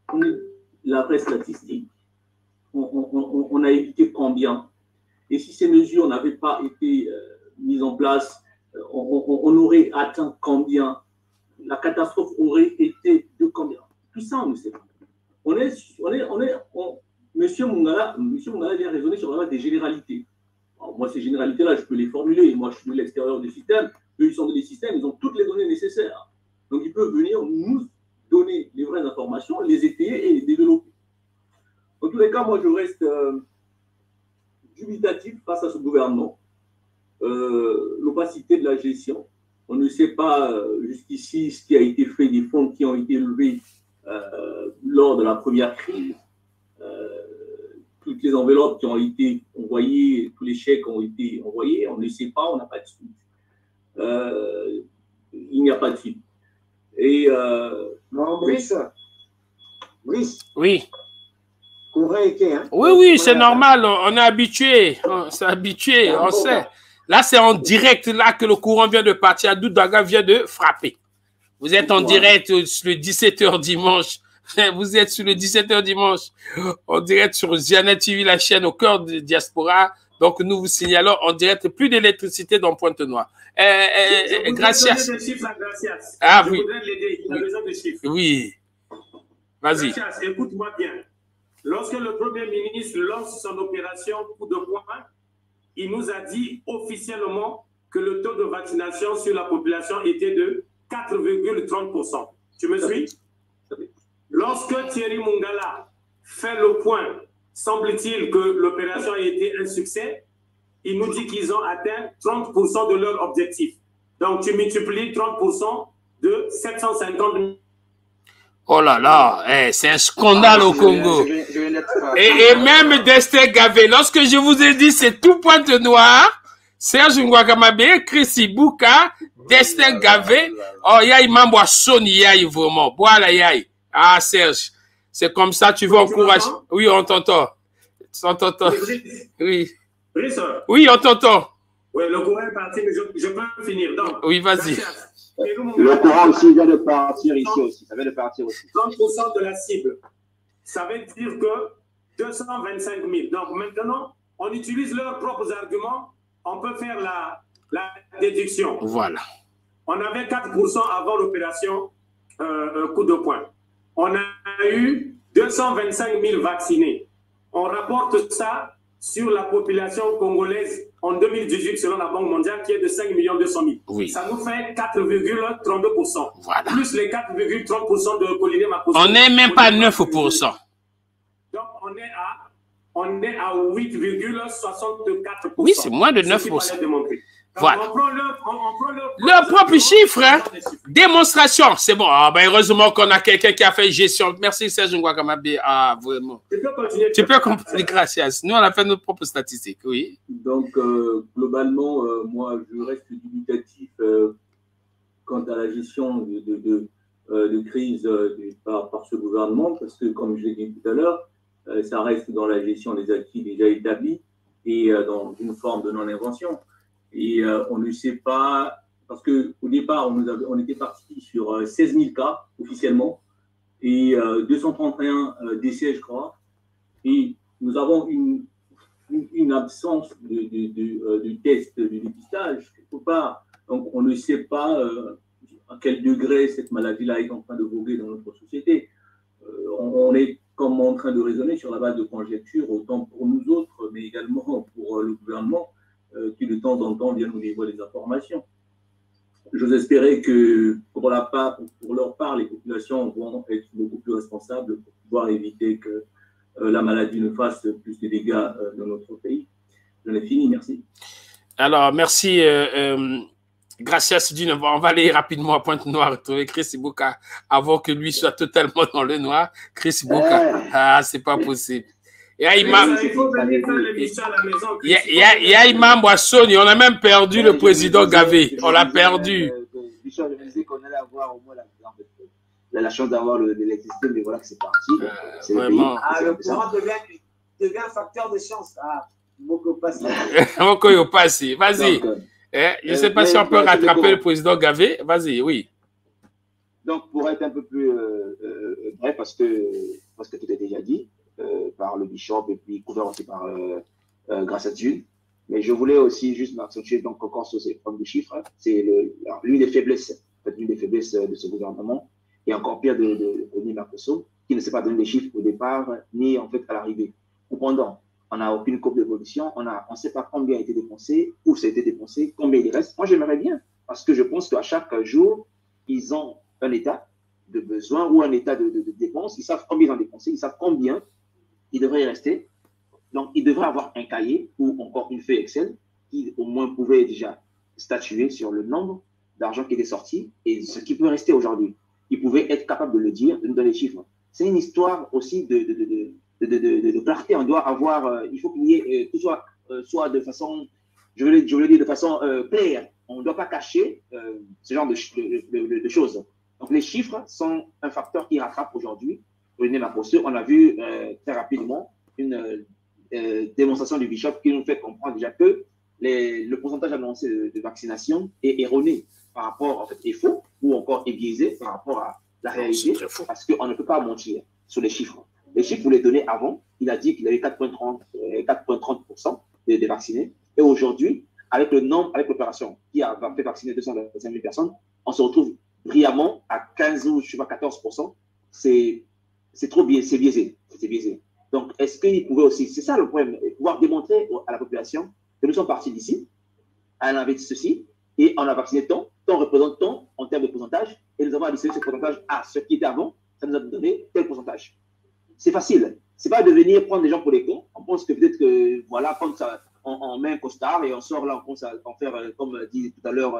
la vraie statistique. On, on, on a évité combien? Et si ces mesures n'avaient pas été euh, mises en place, on, on, on aurait atteint combien? La catastrophe aurait été de combien? Tout ça, on ne sait pas. On est, on est, on est, on, Monsieur Mungala, Monsieur Mungala vient raisonner sur la base des généralités. Alors, moi, ces généralités-là, je peux les formuler. Moi, je suis de l'extérieur du système. Eux, ils sont des systèmes, ils ont toutes les données nécessaires. Donc, ils peuvent venir nous donner les vraies informations, les étayer et les développer. Dans tous les cas, moi, je reste euh, dubitatif face à ce gouvernement. Euh, l'opacité de la gestion. On ne sait pas euh, jusqu'ici ce qui a été fait des fonds qui ont été levés euh, lors de la première crise. Euh, toutes les enveloppes qui ont été envoyées, tous les chèques ont été envoyés, on ne sait pas, on n'a pas de suite. Euh, il n'y a pas de suite. Et euh, non, Brice, Brice. Oui. Hein? Oui, oui, c'est normal, on est habitué, on s'est habitué, on sait. Là, c'est en direct, là, que le courant vient de partir. Doudaga vient de frapper. Vous êtes en direct sur le dix-sept heures dimanche. Vous êtes sur le dix-sept heures dimanche. En direct sur Ziana T V, la chaîne au cœur de Diaspora. Donc, nous vous signalons en direct plus d'électricité dans Pointe-Noire. Euh, euh, gracias. Gracias. Ah je oui. voudrais l'aider. Il a besoin de chiffres. Oui. Vas-y. Gracias. Écoute-moi bien. Lorsque le Premier ministre lance son opération coup de poing, il nous a dit officiellement que le taux de vaccination sur la population était de quatre virgule trente pour cent. Tu me suis? Lorsque Thierry Mungala fait le point, semble-t-il que l'opération a été un succès, il nous dit qu'ils ont atteint trente pour cent de leur objectif. Donc, tu multiplies trente pour cent de sept cent cinquante mille. Oh là là, eh, c'est un scandale ah, au Congo. Je vais, je vais et, et même Destin Gavé, lorsque je vous ai dit c'est tout Pointe-Noire, Serge Ngouakamabe, Chris Ibuka, Destin Gavé. Oh, il y a Imam Boissoni, Yaï, vraiment. Voilà, Yaï. Ah, Serge. C'est comme ça, tu veux encourager. Oui, on t'entend. On t'entend. Oui. Oui, on t'entend. Oui, le courant est parti, mais je, je peux finir. Donc, oui, vas-y. Le courant aussi vient de partir ici aussi. Ça vient de partir aussi. trente pour cent de la cible. Ça veut dire que deux cent vingt-cinq mille. Donc maintenant, on utilise leurs propres arguments. On peut faire la, la déduction. Voilà. On avait quatre pour cent avant l'opération euh, coup de poing. On a eu deux cent vingt-cinq mille vaccinés. On rapporte ça sur la population congolaise en deux mille dix-huit, selon la Banque mondiale, qui est de cinq millions deux cent mille. Oui. Ça nous fait quatre virgule trente-deux pour cent. Voilà. Plus les quatre virgule trente pour cent de Coliné Makosso. On n'est même pas à neuf pour cent. Donc, on est à, on est à huit virgule soixante-quatre pour cent. Oui, c'est moins de neuf pour cent. Voilà. On prend le, on, on prend le, le propre chiffre, hein? Démonstration. C'est bon. Ah, ben, heureusement qu'on a quelqu'un qui a fait gestion. Merci, Serge Ngouakamabe. Ah, vraiment. Tu peux continuer. Tu peux continuer. Gracias. Nous, on a fait nos propres statistiques. Oui. Donc, euh, globalement, euh, moi, je reste dubitatif euh, quant à la gestion de, de, de, euh, de crise euh, de, par, par ce gouvernement, parce que, comme je l'ai dit tout à l'heure, euh, ça reste dans la gestion des acquis déjà établis et euh, dans une forme de non-invention. Et euh, on ne sait pas, parce qu'au départ, on, nous avait, on était parti sur euh, seize mille cas officiellement et euh, deux cent trente et un euh, décès, je crois. Et nous avons une, une, une absence de, de, de, euh, de tests de dépistage quelque part. Donc, on ne sait pas euh, à quel degré cette maladie-là est en train de voguer dans notre société. Euh, on, on est comme en train de raisonner sur la base de conjectures, autant pour nous autres, mais également pour euh, le gouvernement, Euh, qui de temps en temps viennent nous livrer des informations. J'ose espérer que pour, la part, pour leur part, les populations vont être beaucoup plus responsables pour pouvoir éviter que euh, la maladie ne fasse plus de dégâts euh, dans notre pays. J'en ai fini, merci. Alors, merci. Euh, euh, Gracias, Dune. On va aller rapidement à Pointe-Noire retrouver Chris Ibuka avant que lui soit totalement dans le noir. Chris Ibuka, ah, c'est pas possible. Il y a Imam, il y a Imam Boissoni, on a même perdu ouais, le président Gavé. On l'a perdu. Bichon, je me disais qu'on allait avoir au moins la, la, la chance d'avoir l'électricité, mais voilà que c'est parti. Euh, vraiment. Ah, le courant devient, devient un facteur de chance. Ah, Moko Passi. Moko Passi, vas-y. Eh, je ne sais pas euh, si on peut rattraper le président Gavé. Vas-y, oui. Donc, pour être un peu plus euh, euh, bref, parce que, parce que tout est déjà dit, Euh, par le bishop et puis couvert aussi par euh, euh, grâce à Dieu. Mais je voulais aussi juste m'accentuer donc encore sur ces formes de chiffres. Hein. C'est l'une des faiblesses, en fait, l'une des faiblesses de ce gouvernement et encore pire de, de, de Denis Makosso, qui ne sait pas donner des chiffres au départ ni en fait à l'arrivée. Cependant, on n'a aucune courbe d'évolution, on ne on sait pas combien a été dépensé, où ça a été dépensé, combien il reste. Moi, j'aimerais bien parce que je pense qu'à chaque jour, ils ont un état de besoin ou un état de, de, de dépenses. Ils savent combien ils ont dépensé, ils savent combien il devrait y rester. Donc, il devrait avoir un cahier ou encore une feuille Excel qui, au moins, pouvait déjà statuer sur le nombre d'argent qui était sorti et ce qui peut rester aujourd'hui. Il pouvait être capable de le dire, de nous donner les chiffres. C'est une histoire aussi de, de, de, de, de, de, de clarté. On doit avoir, euh, il faut qu'il y ait, euh, tout soit, euh, soit de façon, je veux, je veux le dire de façon euh, claire. On ne doit pas cacher euh, ce genre de, de, de, de choses. Donc, les chiffres sont un facteur qui rattrape aujourd'hui. On a vu euh, très rapidement une euh, démonstration du bishop qui nous fait comprendre déjà que les, le pourcentage annoncé de, de vaccination est erroné par rapport, en fait, est faux ou encore est biaisé par rapport à la réalité parce qu'on ne peut pas mentir sur les chiffres. Les chiffres, vous les donnez avant, il a dit qu'il avait quatre virgule trente pour cent des, des vaccinés et aujourd'hui, avec le nombre, avec l'opération qui a fait vacciner deux cent vingt-cinq mille personnes, on se retrouve brillamment à quinze ou je sais pas, quatorze pour cent. C'est C'est trop biaisé, c'est biaisé, c'est biaisé. Donc, est-ce qu'il pouvait aussi, c'est ça le problème, pouvoir démontrer à la population que nous sommes partis d'ici, on avait ceci, et on a vacciné tant, tant représente tant en termes de pourcentage, et nous avons additionné ce pourcentage à ce qui était avant, ça nous a donné tel pourcentage. C'est facile. C'est pas de venir prendre des gens pour les cons. On pense que peut-être que, voilà, comme ça, on, on met un costard et on sort là, on pense à en faire, comme dit tout à l'heure,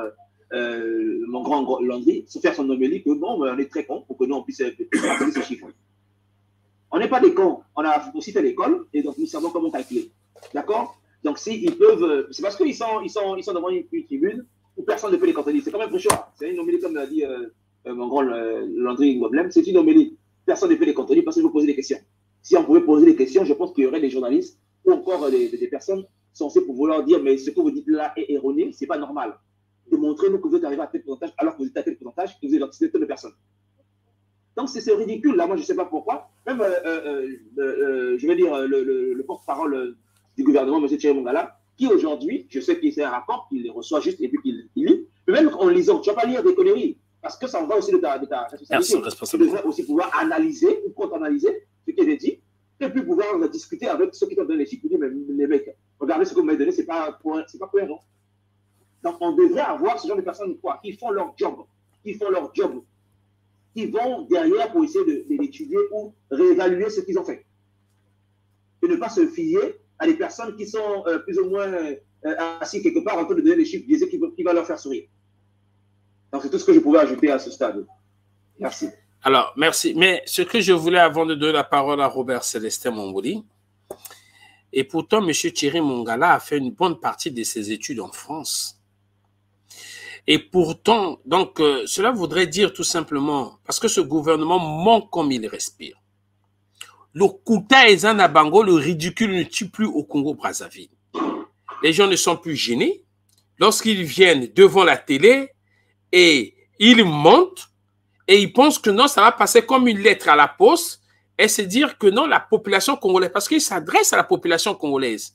euh, mon grand Landry, se faire son homélie que bon, on est très con pour que nous on puisse appeler ce chiffre. On n'est pas des cons. On a aussi fait l'école et donc nous savons comment calculer. D'accord? Donc, s'ils peuvent, c'est parce qu'ils sont, ils sont, ils sont devant une, une tribune où personne ne peut les contredire. C'est quand même choix. C'est une homélie, comme l'a dit euh, euh, mon grand euh, Landry Ngoblem, c'est une homélie. Personne ne peut les contredire parce qu'il faut poser des questions. Si on pouvait poser des questions, je pense qu'il y aurait des journalistes ou encore des, des personnes censées pour vouloir dire mais ce que vous dites là est erroné, c'est pas normal. Démontrez-nous que vous êtes arrivé à tel pourcentage alors que vous êtes à tel pourcentage et vous êtes anticipé de personnes. Donc c'est ridicule là, moi je ne sais pas pourquoi. Même, euh, euh, euh, je veux dire, le, le, le porte-parole du gouvernement, M. Thierry Mongala, qui aujourd'hui, je sais qu'il fait un rapport, qu'il les reçoit juste et puis qu'il lit, mais même en lisant, tu ne vas pas lire des conneries, parce que ça en va aussi de ta, de ta responsabilité. Tu devrais aussi pouvoir analyser ou contre-analyser ce qui est dit, et puis pouvoir discuter avec ceux qui t'ont donné les chiffres, pour dire, mais les mecs, regardez ce que vous m'avez donné, ce n'est pas, pas cohérent. Donc on devrait avoir ce genre de personnes quoi, qui font leur job, qui font leur job, qui vont derrière pour essayer d'étudier ou réévaluer ce qu'ils ont fait. Et ne pas se fier à des personnes qui sont euh, plus ou moins euh, assis quelque part en train de donner des chiffres biaisés qui, qui vont leur faire sourire. Donc c'est tout ce que je pouvais ajouter à ce stade. Merci. Alors, merci. Mais ce que je voulais, avant de donner la parole à Robert Célestin Mongouli, et pourtant, M. Thierry Mongala a fait une bonne partie de ses études en France. Et pourtant, donc, euh, cela voudrait dire tout simplement, parce que ce gouvernement ment comme il respire. Le Kouta et Zanabango, le ridicule ne tue plus au Congo-Brazzaville. Les gens ne sont plus gênés. Lorsqu'ils viennent devant la télé et ils mentent et ils pensent que non, ça va passer comme une lettre à la poste et se dire que non, la population congolaise, parce qu'ils s'adressent à la population congolaise.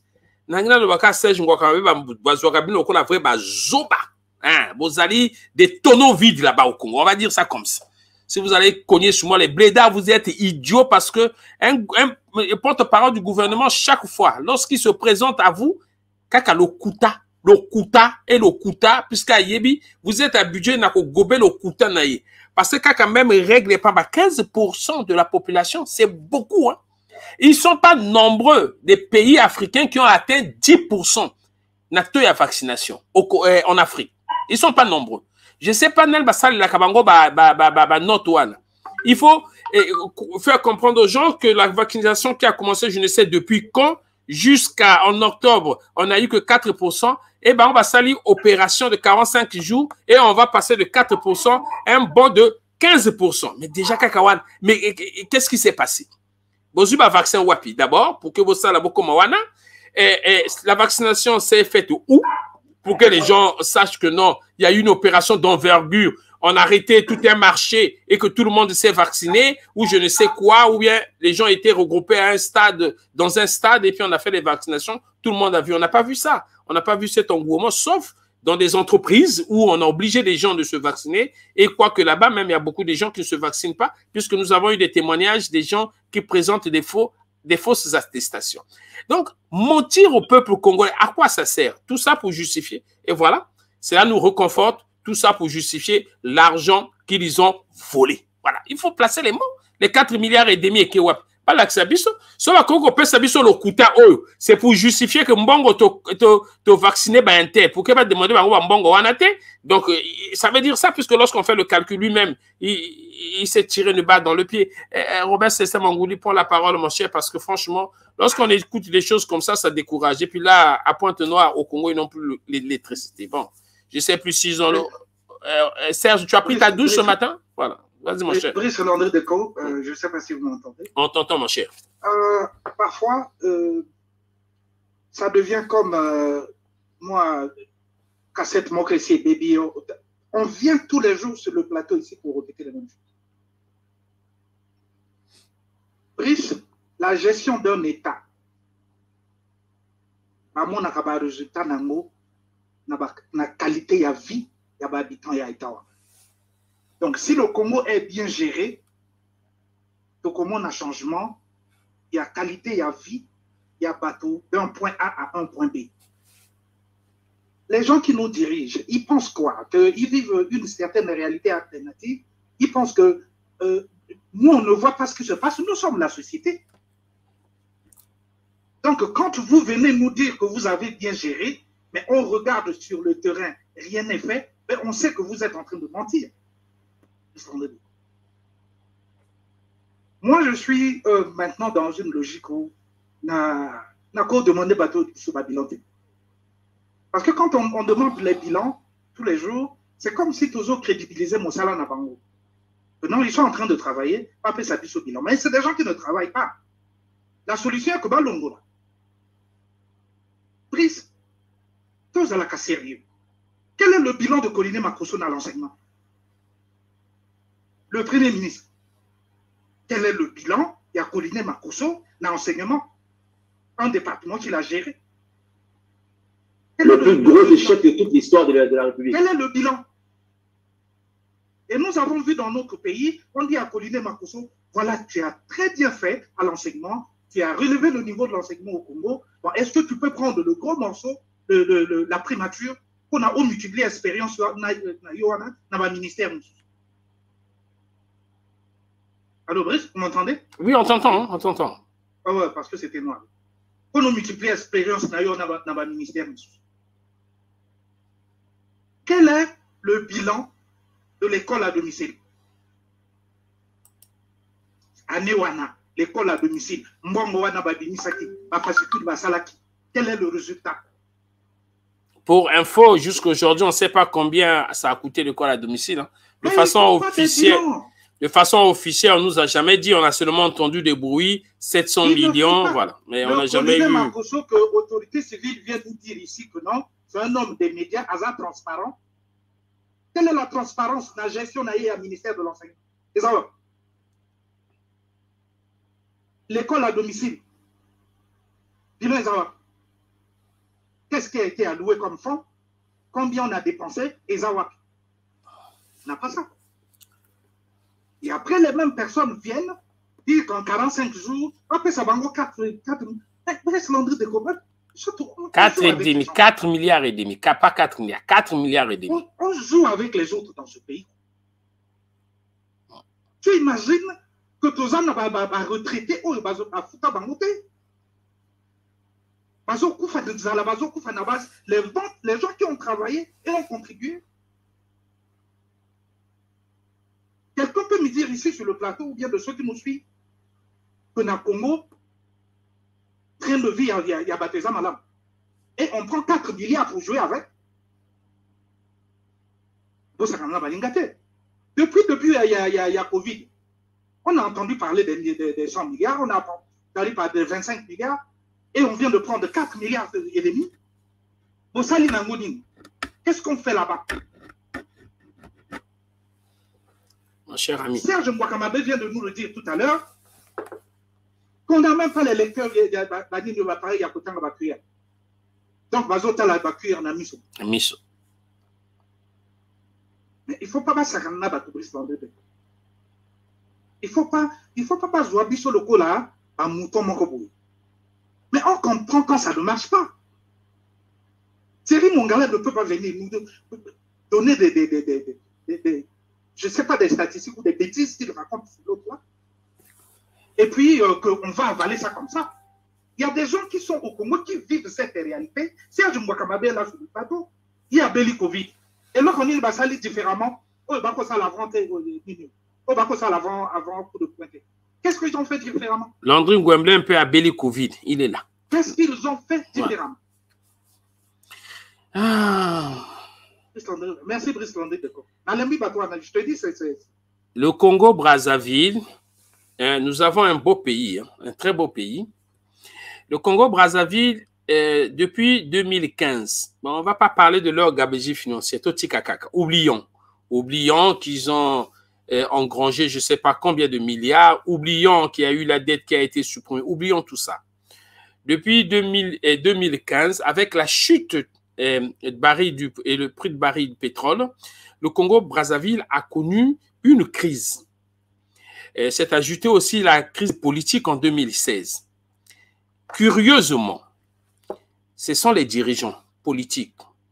Hein, vous allez des tonneaux vides là-bas au Congo. On va dire ça comme ça. Si vous allez cogner sur moi les blédards, vous êtes idiots parce que un, un, un porte-parole du gouvernement, chaque fois, lorsqu'il se présente à vous, kaka le kuta, le kuta et le kuta, puisqu'à Yebi, vous êtes habitué à gober le kuta naïe. Parce que kaka même règle pas quinze pour cent de la population, c'est beaucoup, hein. Ils sont pas nombreux des pays africains qui ont atteint dix pour cent de la vaccination en Afrique. Ils sont pas nombreux. Je sais pas, Nel Bassal, la Kabango, ba, ba, ba, ba, ba, not one. Il faut eh, faire comprendre aux gens que la vaccination qui a commencé, je ne sais depuis quand, jusqu'à en octobre, on n'a eu que quatre pour cent. Et ben, on va salir opération de quarante-cinq jours et on va passer de quatre pour cent à un bond de quinze pour cent. Mais déjà, Kakawan, mais qu'est-ce qui s'est passé? Bozuba vaccin Wapi. D'abord, pour que vous sachiez la et, et la vaccination s'est faite où? Pour que les gens sachent que non, il y a eu une opération d'envergure, on a arrêté tout un marché et que tout le monde s'est vacciné, ou je ne sais quoi, ou bien les gens étaient regroupés à un stade, dans un stade, et puis on a fait les vaccinations, tout le monde a vu. On n'a pas vu ça. On n'a pas vu cet engouement, sauf dans des entreprises où on a obligé les gens de se vacciner, et quoique là-bas, même, il y a beaucoup de gens qui ne se vaccinent pas, puisque nous avons eu des témoignages des gens qui présentent des faux des fausses attestations. Donc, mentir au peuple congolais, à quoi ça sert? Tout ça pour justifier. Et voilà, cela nous réconforte, tout ça pour justifier l'argent qu'ils ont volé. Voilà, il faut placer les mots. Les quatre milliards et demi et Kewap. Pas l'axabiso. Soit Congo peut s'abiso le kuta eux. C'est pour justifier que Mbongo te vacciné par un tel. Pour qu'il va demander Mbongo wanate. Donc, ça veut dire ça, puisque lorsqu'on fait le calcul lui-même, il, il s'est tiré une balle dans le pied. Et Robert Célestin Mongouli prend la parole, mon cher, parce que franchement, lorsqu'on écoute des choses comme ça, ça décourage. Et puis là, à Pointe-Noire, au Congo, ils n'ont plus l'électricité. Bon, je ne sais plus s'ils ont le... Euh, Serge, tu as pris ta douche ce matin? Voilà. Vas-y, mon cher. Brice Landry Deco, euh, je ne sais pas si vous m'entendez. On t'entend, mon cher. Euh, parfois, euh, ça devient comme euh, moi, cassette Mokressi, baby. On vient tous les jours sur le plateau ici pour répéter les mêmes choses. Brice, la gestion d'un État, à mon résultat, na qualité de vie, il y a habitants et État. Donc, si le Congo est bien géré, le Congo a un changement, il y a qualité, il y a vie, il y a bateau d'un point A à un point B. Les gens qui nous dirigent, ils pensent quoi? Qu'ils vivent une certaine réalité alternative. Ils pensent que euh, nous, on ne voit pas ce qui se passe. Nous sommes la société. Donc, quand vous venez nous dire que vous avez bien géré, mais on regarde sur le terrain, rien n'est fait, mais on sait que vous êtes en train de mentir. Moi, je suis euh, maintenant dans une logique où na D'accord, demander bateau sur ma bilan. Parce que quand on, on demande les bilans tous les jours, c'est comme si toujours crédibilisait mon salaire à Bango. Non, ils sont en train de travailler, pas payer sa au bilan. Mais c'est des gens qui ne travaillent pas. La solution est que Balongo. Prise. Tous à la casse sérieux. Quel est le bilan de Coliné Makosso dans l'enseignement? Le Premier ministre. Quel est le bilan de Coliné Makosso dans l'enseignement? Un département qu'il a géré. Quel le plus gros échec de toute l'histoire de, de la République. Quel est le bilan? Et nous avons vu dans notre pays, on dit à Coliné Makosso, voilà, tu as très bien fait à l'enseignement, tu as relevé le niveau de l'enseignement au Congo. Bon, est-ce que tu peux prendre le gros morceau, de, de, de la primature, qu'on a multiplié l'expérience dans le ministère? Allô, Brice, vous m'entendez? Oui, on t'entend, hein, on t'entend. Ah ouais, parce que c'était noir. Qu'on a multiplié l'expérience dans le ministère. Quel est le bilan de l'école à domicile? Anewana, l'école à domicile. Mbongowana Babinisaki, Bafasikud Basalaki. Quel est le résultat? Pour info, jusqu'à aujourd'hui, on ne sait pas combien ça a coûté l'école à domicile. Hein. De, façon officielle, de façon officielle, on ne nous a jamais dit, on a seulement entendu des bruits, sept cents millions, voilà. Mais on n'a jamais eu... Marcoso, que l'autorité civile vient nous dire ici que non, c'est un homme des médias, hasard transparent. Quelle est la transparence de la gestion de la ministère de l'enseignement? L'école à domicile. Dis-moi, qu'est-ce qui a été alloué comme fonds? Combien on a dépensé? Et Zawak. On n'a pas ça. Et après, les mêmes personnes viennent dire qu'en quarante-cinq jours, après ça va quatre, quatre, quatre et demi, quatre milliards et demi, pas quatre milliards, quatre milliards et demi. On, on joue avec les autres dans ce pays. Tu imagines que tous les gens vont retraiter ou vont foutre bangoté. Les, les gens qui ont travaillé et ont contribué. Quelqu'un peut me dire ici sur le plateau ou bien de ceux qui nous suivent que dans le Congo, train de vie, il y a Bateza Malam. Et on prend quatre milliards pour jouer avec. Depuis, depuis, il y a, il y a, il y a Covid. On a entendu parler des, des, des cent milliards, on a entendu parler de vingt-cinq milliards, et on vient de prendre quatre milliards et demi. Qu'est-ce qu'on fait là-bas? Mon cher ami. Serge Mbouakamabé vient de nous le dire tout à l'heure, qu'on n'a même pas les lecteurs de l'appareil à côté de la batterie. Donc, Bazota la batterie en a mis. Miso. Mais il ne faut pas passer à la batterie. Il ne faut pas, il faut pas passer à sur le coup là, à mouton Mokobo. Mais on comprend quand ça ne marche pas. Thierry Mongala ne peut pas venir nous donner des, des, des, des, des, des je ne sais pas, des statistiques ou des bêtises qu'il raconte sur l'autre là. Et puis, euh, qu'on va avaler ça comme ça. Il y a des gens qui sont au Congo qui vivent cette réalité. Serge Mbouakamabé est là sur le plateau. Il y a Béli Covid. Et là, on va salir différemment. Oh, bah, ça l'avant, oh, bah, ça l'avant, avant pour de pointer. Qu'est-ce qu'ils ont fait différemment? Landry Ngouemblé un peu à Béli Covid. Il est là. Qu'est-ce qu'ils ont fait différemment? Ouais. Ah. Merci, Brice Landry. Je te dis, c'est. Le Congo-Brazzaville, hein, nous avons un beau pays, hein, un très beau pays. Le Congo-Brazzaville, euh, depuis deux mille quinze, bon, on ne va pas parler de leur gabegie financière, oublions. Oublions qu'ils ont euh, engrangé je ne sais pas combien de milliards, oublions qu'il y a eu la dette qui a été supprimée, oublions tout ça. Depuis deux mille, euh, deux mille quinze, avec la chute euh, de baril du, et le prix de baril de pétrole, le Congo-Brazzaville a connu une crise. C'est ajouté aussi la crise politique en deux mille seize. Curieusement, ce sont les dirigeants politiques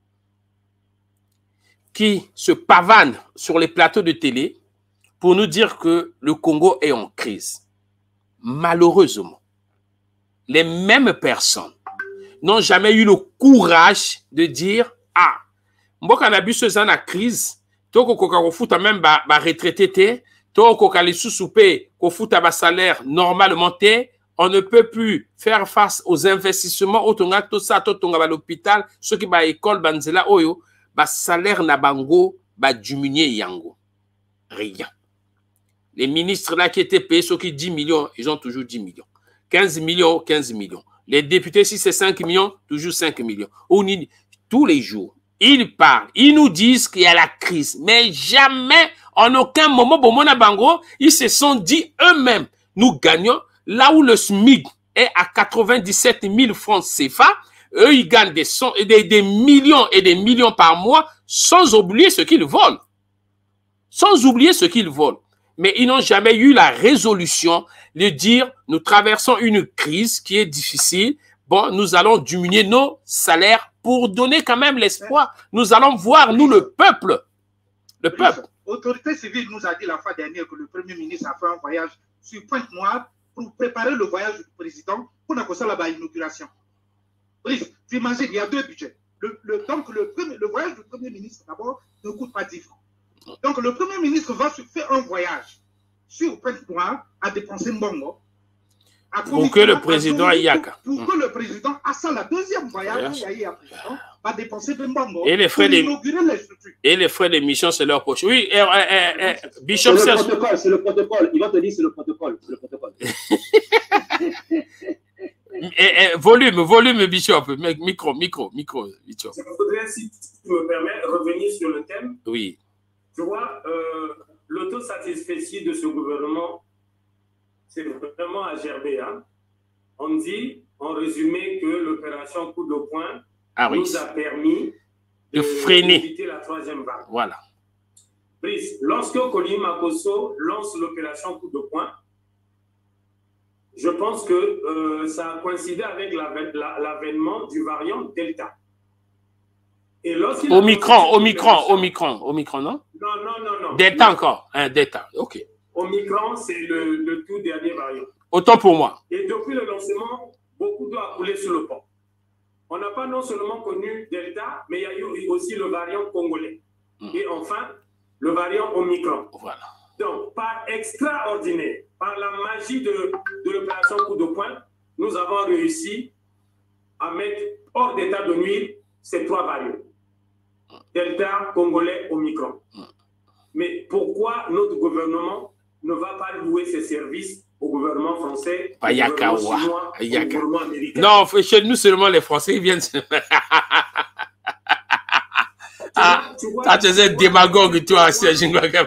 qui se pavanent sur les plateaux de télé pour nous dire que le Congo est en crise. Malheureusement, les mêmes personnes n'ont jamais eu le courage de dire « Ah, moi, quand on a vu ce genre de crise, toko koka ko futa même ba ba retraité té toko koka les sous-soupé ko futa ba salaire normalement té on ne peut plus faire face aux investissements au tonga tout ça tout tonga à l'hôpital ceux qui ba école banzela oyo ba salaire na bango ba diminuer yango rien. Les ministres là qui étaient payés ceux qui dix millions, ils ont toujours dix millions. quinze millions, quinze millions. Les députés si c'est cinq millions, toujours cinq millions. On y, tous les jours, ils parlent, ils nous disent qu'il y a la crise, mais jamais en aucun moment Bomona Bango, ils se sont dit eux-mêmes, nous gagnons. Là où le S M I C est à quatre-vingt-dix-sept mille francs C F A, eux, ils gagnent des, des, des millions et des millions par mois, sans oublier ce qu'ils volent. Sans oublier ce qu'ils volent. Mais ils n'ont jamais eu la résolution de dire, nous traversons une crise qui est difficile, bon, nous allons diminuer nos salaires pour donner quand même l'espoir. Nous allons voir, nous, le peuple. Le peuple. L'autorité civile nous a dit la fois dernière que le Premier ministre a fait un voyage sur Pointe-Noire pour préparer le voyage du président pour la inauguration. Tu imagines, il y a deux budgets. Le, le, donc, le, premier, le voyage du Premier ministre, d'abord, ne coûte pas dix francs. Donc, le Premier ministre va faire un voyage sur Pointe-Noire à dépenser Mbongo. Pour que le président aille à Pour, pour que le président, à ça, la deuxième voyage, il y a un président, va dépenser de Mbongo. Et les frais pour inaugurer les structures. Et les frais d'émission, c'est leur poche. Oui, eh, eh, eh, Bishop C'est le protocole, c'est le protocole. Il va te dire c'est le protocole. C'est le protocole. eh, eh, volume, volume, Bishop. Micro, micro, micro, Bishop. Je voudrais, si tu me permets, revenir sur le thème. Oui. Tu vois, euh, l'autosatisfaction de ce gouvernement, c'est vraiment à gerber. Hein? On dit, en résumé, que l'opération coup de poing ah, oui. nous a permis de, de freiner d'éviter la troisième vague. Voilà. Brice, lorsque Colin Makosso lance l'opération coup de poing, je pense que euh, ça a coïncidé avec l'avènement du variant Delta. Et Omicron, Omicron, Omicron, Omicron, non? Non, non, non, non. Delta encore, hein, Delta, ok. Omicron, c'est le, le tout dernier variant. Autant pour moi. Et depuis le lancement, beaucoup d'eau a coulé sur le pont. On n'a pas non seulement connu Delta, mais il y a eu aussi le variant congolais. Mmh. Et enfin, le variant Omicron. Voilà. Donc, par extraordinaire, par la magie de, de l'opération coup de poing, nous avons réussi à mettre hors d'état de nuire ces trois variants. Delta, Congolais, Omicron. Mais pourquoi notre gouvernement ne va pas louer ses services au gouvernement français, au gouvernement chinois, au gouvernement américain? Non, chez nous seulement les Français ils viennent. Ah, tu vois, tu es démagogue, toi, Serge Ngouakamabe.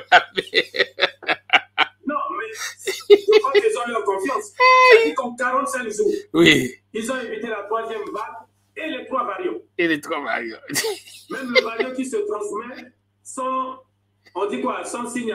Non, mais je crois qu'ils ont leur confiance. Ils ont quarante-cinq jours. Oui. Ils ont évité la troisième vague et les trois variants. Et les trois variants. Même le variant qui se transmet sans, on dit quoi, sans signe,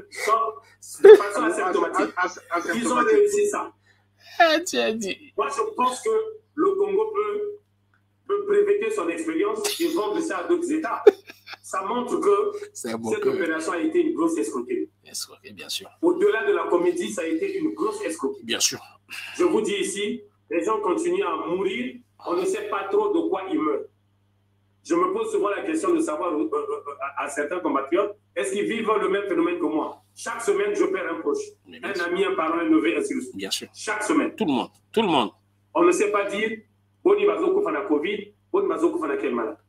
sans, de façon asymptomatique. Ils ont réussi ça. Ah, tu as dit. Moi, je pense que le Congo peut, peut breveter son expérience et vendre ça à d'autres États. Ça montre que cette que... opération a été une grosse escroquerie. Escroquerie, bien sûr. Au-delà de la comédie, ça a été une grosse escroquerie. Bien sûr. Je vous dis ici, les gens continuent à mourir. On ne sait pas trop de quoi ils meurent. Je me pose souvent la question de savoir euh, euh, à, à certains compatriotes, est-ce qu'ils vivent le même phénomène que moi? Chaque semaine, je perds un proche, un ami, un parent, un neveu, ainsi de suite. Bien sûr. Chaque semaine. Tout le monde. Tout le monde. On ne sait pas dire, Boni Bazoko Fana Covid, Boni Bazoko Fana quel malade.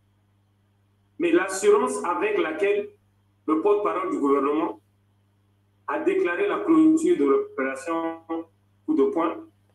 Mais l'assurance avec laquelle le porte-parole du gouvernement a déclaré la clôture de l'opération coup de poing,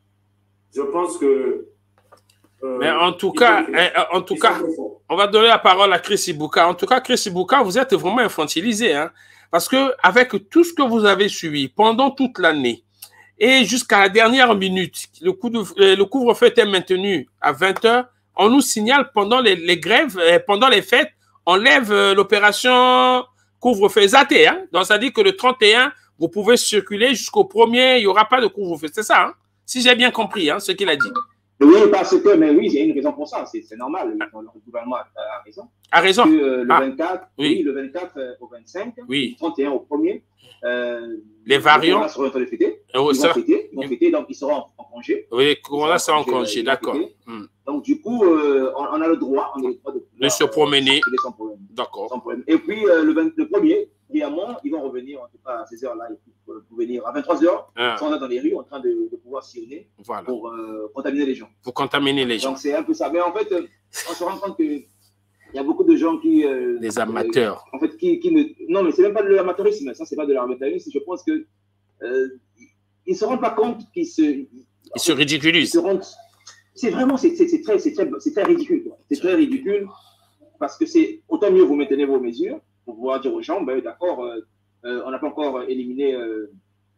je pense que. Euh, Mais en tout cas, sont, en tout cas on va donner la parole à Chris Ibouka. En tout cas, Chris Ibouka, vous êtes vraiment infantilisé. Hein, parce que avec tout ce que vous avez suivi pendant toute l'année et jusqu'à la dernière minute, le, coup de, le couvre-feu était maintenu à vingt heures. On nous signale pendant les, les grèves, pendant les fêtes, on lève l'opération couvre-feu zaté. Hein, donc, ça dit que le trente et un, vous pouvez circuler jusqu'au premier, il n'y aura pas de couvre-feu. C'est ça, hein, si j'ai bien compris hein, ce qu'il a dit. Oui, parce que, mais oui, il y a une raison pour ça, c'est normal, le gouvernement a, a raison. A raison. Que, euh, le, ah, vingt-quatre, oui. Oui, le vingt-quatre euh, au vingt-cinq, oui. Le trente et un au premier, euh, les variants les seront en train de fêter, oh, ils, vont fêter, ils vont fêter, donc ils seront en, en congé. Oui, les Corona seront en congé, d'accord. Hmm. Donc du coup, euh, on, on a le droit, on a le droit de, pouvoir, de se promener. Euh, d'accord. Et puis euh, le, vingt, le premier, évidemment, ils vont revenir en tout cas à ces heures-là. euh, pour venir. À vingt-trois heures, ah. on est dans les rues en train de, de pouvoir sillonner voilà. pour euh, contaminer les gens. Pour contaminer les gens. Donc, c'est un peu ça. Mais en fait, euh, on se rend compte qu'il y a beaucoup de gens qui... Euh, les amateurs. Euh, en fait, qui, qui ne... Non, mais c'est même pas de l'amateurisme. Ça, c'est pas de l'amateurisme. Je pense que euh, ils ne se rendent pas compte qu'ils se... Ils se ridiculisent. C'est vraiment, c'est très, très, très ridicule. C'est très ridicule parce que c'est autant mieux vous maintenez vos mesures pour pouvoir dire aux gens, ben, d'accord, euh, euh, on n'a pas encore éliminé euh,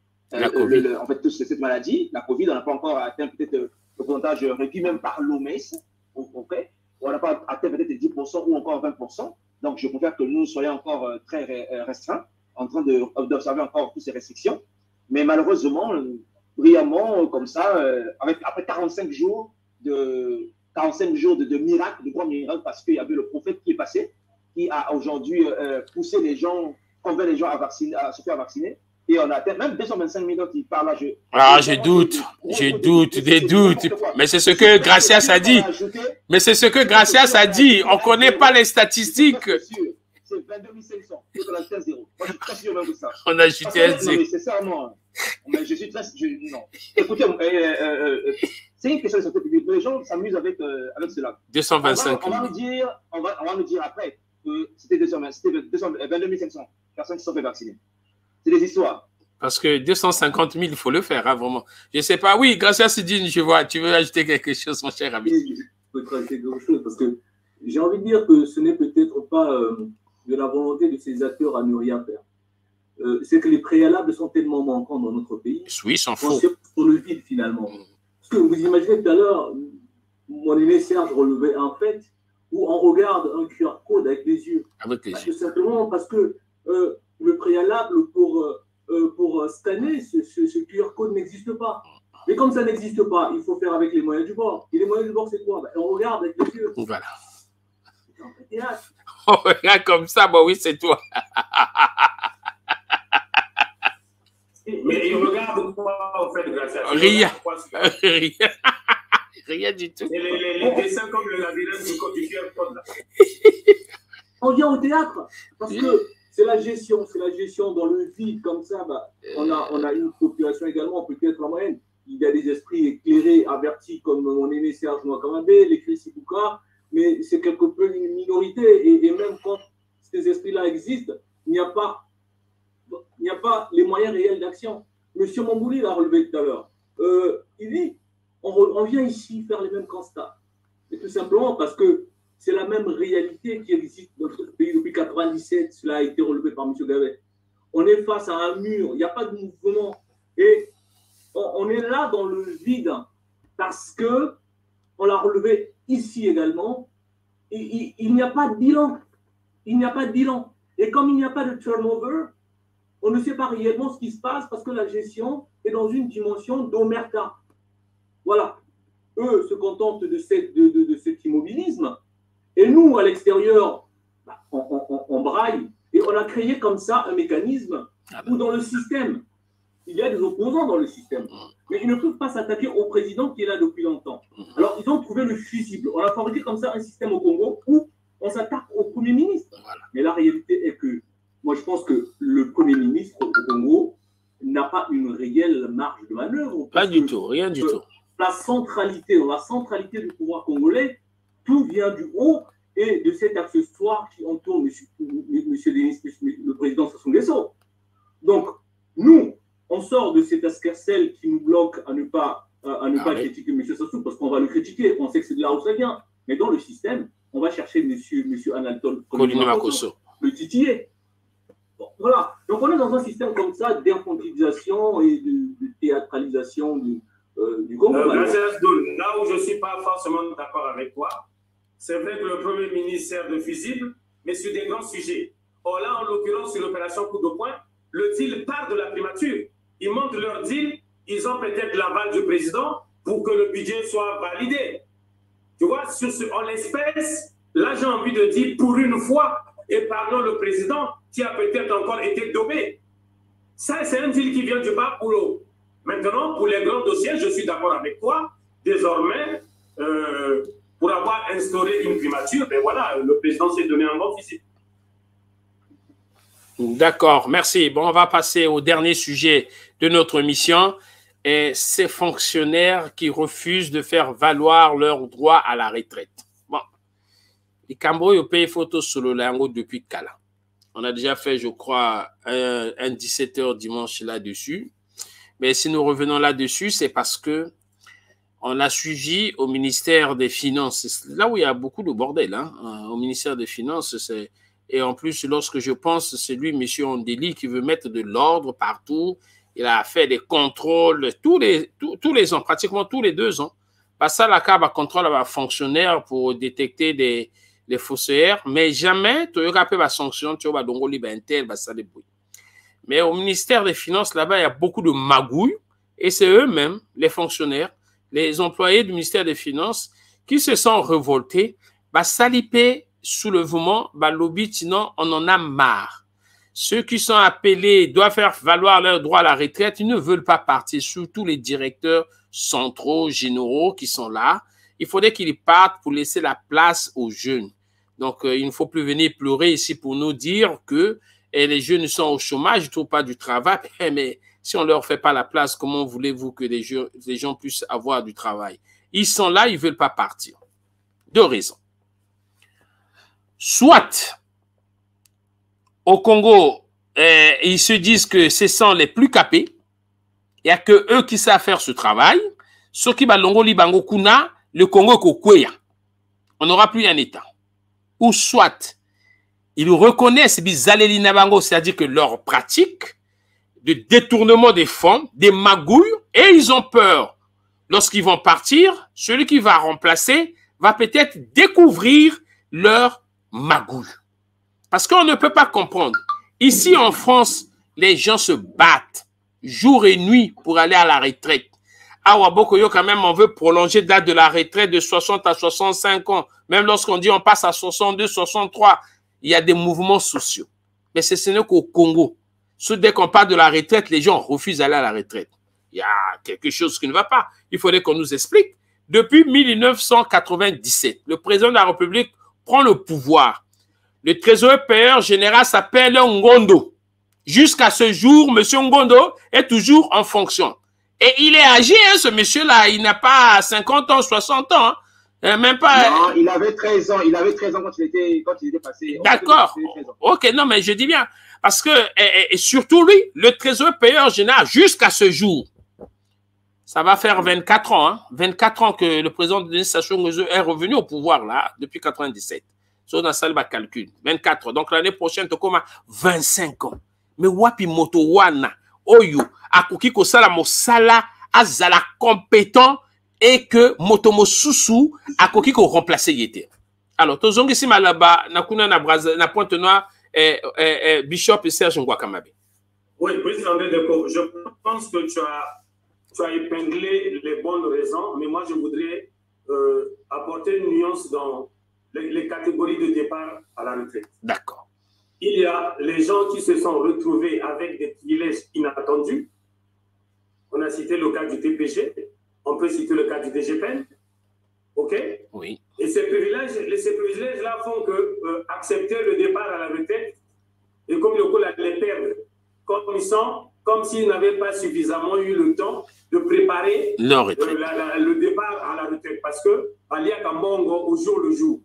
la euh, COVID. Le, en fait, toute cette maladie, la COVID, on n'a pas encore atteint peut-être le pourcentage réduit même par l'O M S, au concret, on n'a pas atteint peut-être dix pour cent ou encore vingt pour cent. Donc, je préfère que nous soyons encore euh, très restreints, en train d'observer encore toutes ces restrictions. Mais malheureusement, brillamment, comme ça, euh, avec, après quarante-cinq jours de, quarante-cinq jours de, de miracles, de grands miracles, parce qu'il y avait le prophète qui est passé, qui a aujourd'hui euh, poussé les gens, convaincu les gens à, vacciner, à se faire vacciner. Et on a atteint même deux cent vingt-cinq millions qui parlent là. Je, ah, je doute, je doute, des doutes. Mais c'est ce que Gracias a dit. Mais c'est ce que Gracias a dit. On ne connaît pas les statistiques. C'est vingt-deux mille cinq cents. Moi, je suis très sûr même de ça. On a ajouté un zéro. C'est ça, moi. Mais je suis très... Je, non. Écoutez, euh, euh, euh, c'est une question de santé publique. Les gens s'amusent avec, euh, avec cela. deux cent vingt-cinq. On va, on va nous dire, on va, on va nous dire après que c'était vingt-deux mille cinq cents personnes qui sont fait vacciner. C'est des histoires. Parce que deux cent cinquante mille, il faut le faire, hein, vraiment. Je ne sais pas. Oui, Gracias Sidine, je vois. Tu veux ajouter quelque chose, mon cher ami? Oui, je peux ajouter quelque chose parce que j'ai envie de dire que ce n'est peut-être pas euh, de la volonté de ces acteurs à ne rien faire. Euh, c'est que les préalables sont tellement manquants dans notre pays. Oui, s'en fout. Sur le vide, finalement. Parce que vous imaginez tout à l'heure, mon aîné Serge relevait un fait où on regarde un Q R code avec les yeux. Avec les parce yeux. Que simplement parce que euh, le préalable pour, euh, pour scanner ce, ce, ce Q R code n'existe pas. Mais comme ça n'existe pas, il faut faire avec les moyens du bord. Et les moyens du bord, c'est quoi? Ben, on regarde avec les yeux. Voilà. On regarde comme ça, bah oui, c'est toi. Mais il regarde quoi, en fait, Gracias? Rien. Rien. Rien du tout. Et les, les, les dessins comme le labyrinthe du code du Q R code, là. On vient au théâtre parce que c'est la gestion, c'est la gestion dans le vide comme ça. Bah, on, a, on a une population également, peut-être en moyenne. Il y a des esprits éclairés, avertis comme mon aîné Serge Nwakamabe, les Chrissy Bouka, mais c'est quelque peu une minorité. Et, et même quand ces esprits-là existent, il n'y a pas, il n'y a pas les moyens réels d'action. Monsieur Mambouli l'a relevé tout à l'heure. Euh, il dit, on, on vient ici faire les mêmes constats. Et tout simplement parce que c'est la même réalité qui existe dans notre pays depuis mille neuf cent quatre-vingt-dix-sept. Cela a été relevé par M. Gavet. On est face à un mur, il n'y a pas de mouvement. Et on, on est là dans le vide parce que, on l'a relevé ici également, il, il, il n'y a pas de bilan. Il n'y a pas de bilan. Et comme il n'y a pas de turnover, on ne sait pas réellement ce qui se passe parce que la gestion est dans une dimension d'omerta. Voilà. Eux se contentent de, cette, de, de, de cet immobilisme. Et nous, à l'extérieur, bah, on, on, on braille. Et on a créé comme ça un mécanisme où dans le système, il y a des opposants dans le système. Mais ils ne peuvent pas s'attaquer au président qui est là depuis longtemps. Alors, ils ont trouvé le fusible. On a fabriqué comme ça un système au Congo où on s'attaque au Premier ministre. Voilà. Mais la réalité est que, moi, je pense que le Premier ministre au Congo n'a pas une réelle marge de manœuvre. Pas du tout, rien du tout. La centralité, la centralité du pouvoir congolais, tout vient du haut et de cet accessoire qui entoure M. Monsieur Denis, le président Sassou Nguesso. Donc, nous, on sort de cet escarcelle qui nous bloque à ne pas, à ne ah pas oui. critiquer M. Sassou parce qu'on va le critiquer, on sait que c'est de là où ça vient. Mais dans le système, on va chercher M. Monsieur Anatole Makosso, le titiller. Bon, voilà. Donc, on est dans un système comme ça d'infantilisation et de, de théâtralisation du, euh, du Congo. Euh, là où je ne suis pas forcément d'accord avec toi, c'est vrai que le Premier ministre sert de fusible, mais sur des grands sujets. Or là, en l'occurrence, sur l'opération coup de poing, le deal part de la primature. Ils montent leur deal, ils ont peut-être l'aval du président pour que le budget soit validé. Tu vois, sur ce, en l'espèce, là, j'ai envie de dire pour une fois, et pardon le président qui a peut-être encore été dopé. Ça, c'est un deal qui vient du bas pour l'eau. Maintenant, pour les grands dossiers, je suis d'accord avec toi. Désormais, euh, pour avoir instauré une primature, ben voilà, le président s'est donné un bon physique. D'accord, merci. Bon, on va passer au dernier sujet de notre mission. Et ces fonctionnaires qui refusent de faire valoir leur droit à la retraite. Bon, les Cambodgiens payent photo sur le lango depuis Kala. On a déjà fait, je crois, un, un dix-sept heures dimanche là-dessus. Mais si nous revenons là-dessus, c'est parce que on a suivi au ministère des Finances, là où il y a beaucoup de bordel, hein, au ministère des Finances, c'est... Et en plus, lorsque je pense, c'est lui, M. Ondeli, qui veut mettre de l'ordre partout. Il a fait des contrôles tous les, tous, tous les ans, pratiquement tous les deux ans. Parce que ça, la C A B a contrôle un fonctionnaire pour détecter des, des faussaires, mais jamais, tu as pas sanction, tu as mais au ministère des Finances, là-bas, il y a beaucoup de magouilles, et c'est eux-mêmes, les fonctionnaires, les employés du ministère des Finances, qui se sont révoltés, bah, salipé soulèvement, bah, lobby, sinon, on en a marre. Ceux qui sont appelés doivent faire valoir leur droit à la retraite. Ils ne veulent pas partir, surtout les directeurs centraux, généraux qui sont là. Il faudrait qu'ils partent pour laisser la place aux jeunes. Donc, euh, il ne faut plus venir pleurer ici pour nous dire que eh, les jeunes sont au chômage, ils ne trouvent pas du travail. Mais si on ne leur fait pas la place, comment voulez-vous que les, jeux, les gens puissent avoir du travail? Ils sont là, ils ne veulent pas partir. Deux raisons. Soit, au Congo, euh, ils se disent que ce sont les plus capés. Il n'y a que eux qui savent faire ce travail. Ceux qui balongo libango kuna, le Congo kokweya. On n'aura plus un État. Ou soit, ils reconnaissent bizaleli nabango, c'est-à-dire que leur pratique de détournement des fonds, des magouilles, et ils ont peur. Lorsqu'ils vont partir, celui qui va remplacer va peut-être découvrir leur magouille. Parce qu'on ne peut pas comprendre. Ici, en France, les gens se battent jour et nuit pour aller à la retraite. À Wabokoyo, quand même, on veut prolonger la date de la retraite de soixante à soixante-cinq ans. Même lorsqu'on dit on passe à soixante-deux, soixante-trois, il y a des mouvements sociaux. Mais c'est ce n'est qu'au Congo. Dès qu'on parle de la retraite, les gens refusent d'aller à la retraite. Il y a quelque chose qui ne va pas. Il faudrait qu'on nous explique. Depuis mille neuf cent quatre-vingt-dix-sept, le président de la République prend le pouvoir. Le trésorier payeur général s'appelle Ngondo. Jusqu'à ce jour, M. Ngondo est toujours en fonction. Et il est âgé, hein, ce monsieur-là. Il n'a pas cinquante ans, soixante ans. Hein. Même pas. Non, il avait treize ans. Il avait treize ans quand il était, quand il était passé. D'accord. Ok, non, mais je dis bien. Parce que, et, et surtout lui, le trésorier payeur général, jusqu'à ce jour, ça va faire vingt-quatre ans. Hein, vingt-quatre ans que le président Denis Sassou Nguesso est revenu au pouvoir, là, depuis quatre-vingt-dix-sept. So, dans ça, il calcul. vingt-quatre. Donc, l'année prochaine, tu comme vingt-cinq ans. Mais wapi moto wana, oyo, akoki ko sala mo sala, azala compétent, et que moto mo susu, akoki ko remplacer yete. Alors, tozongi si malaba, nakuna na braza, na pointe noire, eh, eh, eh, Bishop Serge Ngouakamabe. Oui, président Deco, je pense que tu as, tu as épinglé les bonnes raisons, mais moi, je voudrais euh, apporter une nuance dans les, les catégories de départ à la retraite. D'accord. Il y a les gens qui se sont retrouvés avec des privilèges inattendus. On a cité le cas du T P G, on peut citer le cas du D G P N. OK? Oui. Et ces privilèges, ces privilèges-là font que euh, accepter le départ à la retraite, et comme le coup les perdre, comme ils sont, comme s'ils n'avaient pas suffisamment eu le temps de préparer euh, la, la, le départ à la retraite. Parce que, il y a Kambongo au jour le jour.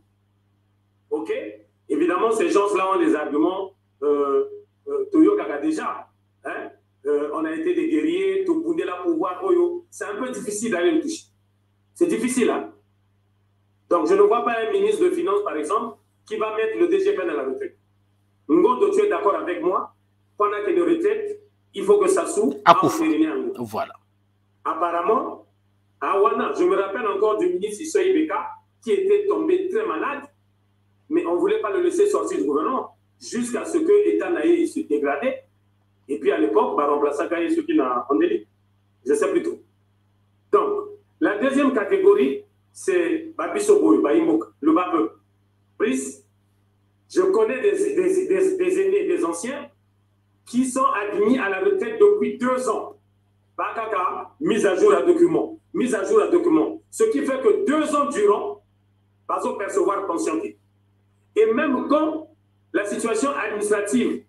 OK? Évidemment, ces gens-là ont des arguments. Euh, euh, Toyo Kaka déjà. Hein? Euh, on a été des guerriers, tout le là pour voir Oyo. C'est un peu difficile d'aller le toucher. C'est difficile, hein? Donc, je ne vois pas un ministre de Finances, par exemple, qui va mettre le D G P N à la retraite. Ngondo, tu es d'accord avec moi? Pendant qu'il y a de retraite, il faut que Sassou a entériné un groupe. Voilà. Apparemment, à Wana, je me rappelle encore du ministre Issa Ibeka qui était tombé très malade, mais on ne voulait pas le laisser sortir du gouvernement jusqu'à ce que l'État n'aille se dégrader. Et puis à l'époque, bah, remplaçant Kaye Soki n'a en délit. Je sais plus tout. Donc, la deuxième catégorie, c'est Babiso Boy, Baïmok, le Babeu. Pris, je connais des, des, des, des aînés, des anciens, qui sont admis à la retraite depuis deux ans. Bakaka, mise à jour à document. Mise à jour à document. Ce qui fait que deux ans durant, pas percevoir pension. Et même quand la situation administrative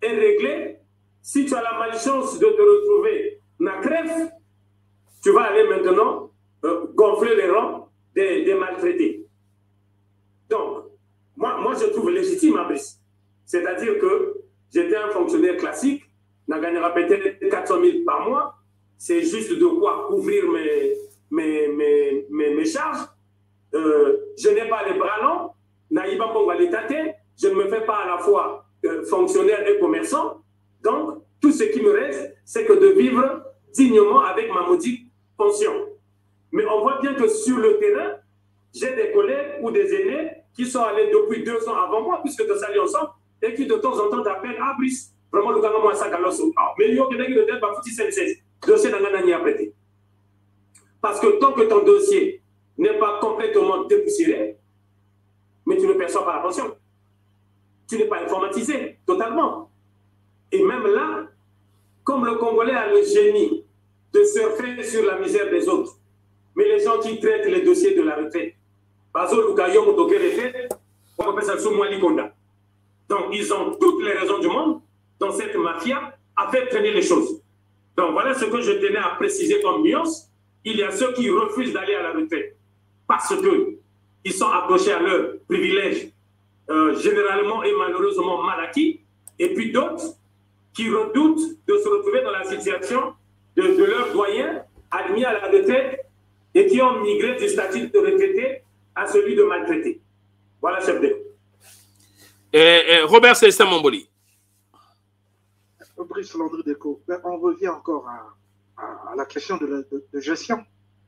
est réglé. Si tu as la malchance de te retrouver na crève, tu vas aller maintenant euh, gonfler les rangs des, des maltraités. Donc, moi, moi, je trouve légitime, Abris. C'est-à-dire que j'étais un fonctionnaire classique, n'a gagnera peut-être quatre cent mille par mois. C'est juste de quoi couvrir mes, mes, mes, mes, mes charges. Euh, je n'ai pas les bras longs, naïba ponga l'étaté, je ne me fais pas à la fois euh, fonctionnaire et commerçant. Donc, tout ce qui me reste, c'est que de vivre dignement avec ma modique pension. Mais on voit bien que sur le terrain, j'ai des collègues ou des aînés qui sont allés depuis deux ans avant moi, puisque nous saluons ensemble, et qui de temps en temps t'appellent, ah, Brice, vraiment, le gars, moi, ça, galos, mais il y a quelqu'un qui ne pas foutu seize, dossier n'a rien à prêter. Parce que tant que ton dossier n'est pas complètement dépoussiéré, mais tu ne perçois pas la pension. Tu n'es pas informatisé totalement. Et même là, comme le Congolais a le génie de surfer sur la misère des autres, mais les gens qui traitent les dossiers de la retraite, donc ils ont toutes les raisons du monde dans cette mafia à faire traîner les choses. Donc voilà ce que je tenais à préciser comme nuance. Il y a ceux qui refusent d'aller à la retraite parce qu'ils sont accrochés à leurs privilèges, euh, généralement et malheureusement mal acquis, et puis d'autres qui redoutent de se retrouver dans la situation de, de leurs doyens admis à la retraite et qui ont migré du statut de retraité à celui de maltraité. Voilà, chef de. Et, et Robert Célestin Mamboli. Brice Landry Deco, on revient encore à, à, à la question de, la, de, de gestion.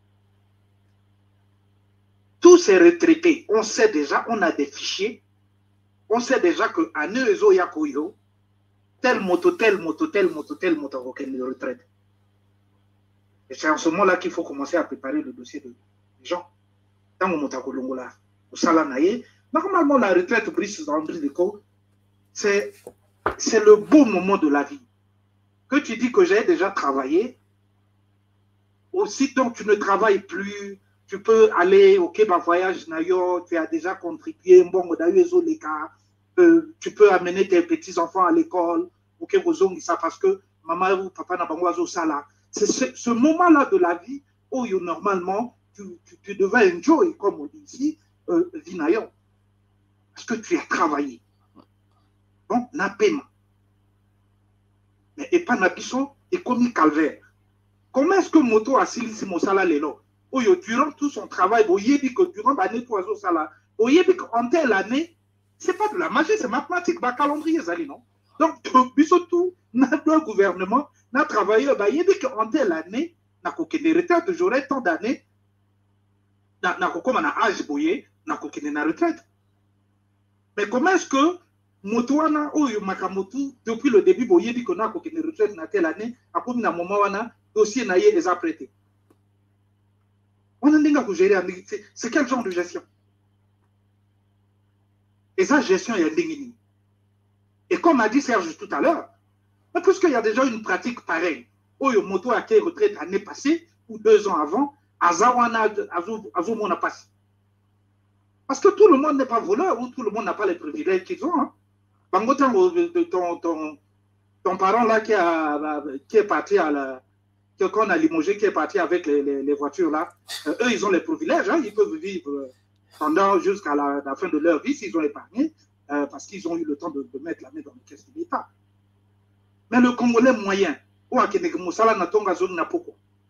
Tous ces retraités, on sait déjà, on a des fichiers, on sait déjà qu'à Neuzo Yakoyo, telle moto, telle moto, telle moto, telle moto, aucune retraite. Et c'est en ce moment-là qu'il faut commencer à préparer le dossier de, des gens. Dans le montant là, au Salanaye, normalement, la retraite, Brice Landry Deco, c'est le beau moment de la vie. Que tu dis que j'ai déjà travaillé, aussi tant que tu ne travailles plus, tu peux aller au Québec voyage, tu as déjà contribué, bon, euh, tu peux amener tes petits-enfants à l'école, parce que maman ou papa n'a pas ça. C'est ce, ce moment-là de la vie où normalement, tu, tu, tu devais enjoy, comme on dit ici, euh, Vinayon. Parce que tu as travaillé. Donc, na paiement. Mais et pas na biso et comme calvaire. Comment est-ce que moto a silisi mon salaire lelo? Oyo durant tout son travail, boye dit que durant l'année trois ans salaire, boye dit qu'en telle année, c'est pas de la magie, c'est mathématique, ba calendrier zali non. Donc biso tout notre gouvernement n'a travaillé, boye dit qu'en telle année, na kokene retraite, j'aurai tant d'années, na na kokoma na âge boye, na kokene na retraite. Mais comment est-ce que Motoana ou Makamotu, depuis le début, boye dit qu'on a une retraite dans telle année, à comme na moment wana dossier naïe est apprêté. On a dit que gérer, c'est quel genre de gestion? Et ça, gestion, il y a des. Et comme a dit Serge tout à l'heure, puisqu'il y a déjà une pratique pareille, où le moto a été retraite l'année passée ou deux ans avant, Azawana Azumon a passé. Parce que tout le monde n'est pas voleur ou tout le monde n'a pas les privilèges qu'ils ont. Hein. Ton, ton, ton parent là qui, a, qui est parti à la. Qu'on a limogé, qui est parti avec les, les, les voitures là, euh, eux ils ont les privilèges, hein, ils peuvent vivre pendant jusqu'à la, la fin de leur vie s'ils ont épargné, euh, parce qu'ils ont eu le temps de, de mettre la main dans le caisse de l'État. Mais le Congolais moyen, ou à Kénék Moussala Natonga Zone Napoko,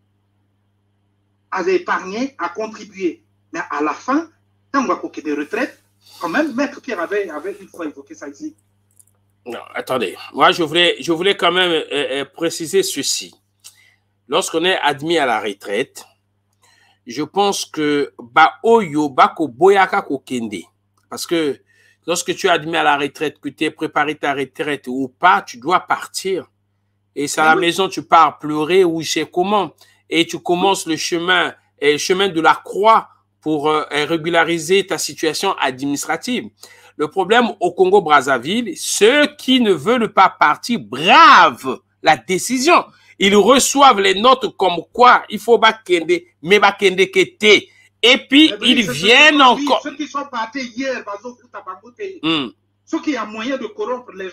a épargné, a contribué. Mais à la fin, quand on va coquer des retraites, quand même, Maître Pierre avait, avait une fois évoqué ça ici. Non, attendez, moi je voulais, je voulais quand même euh, euh, préciser ceci. Lorsqu'on est admis à la retraite, je pense que ba oyo bako boyaka kokende, parce que lorsque tu es admis à la retraite, que tu es préparé ta retraite ou pas, tu dois partir. Et c'est à la maison, tu pars pleurer ou je sais comment. Et tu commences le chemin, le chemin de la croix pour euh, régulariser ta situation administrative. Le problème au Congo-Brazzaville, ceux qui ne veulent pas partir bravent la décision. Ils reçoivent les notes comme quoi il faut bakende, mais bakende kete. Et puis, eh ils viennent encore. Ceux qui sont partis hier, mm. ceux qui ont moyen de corrompre les gens,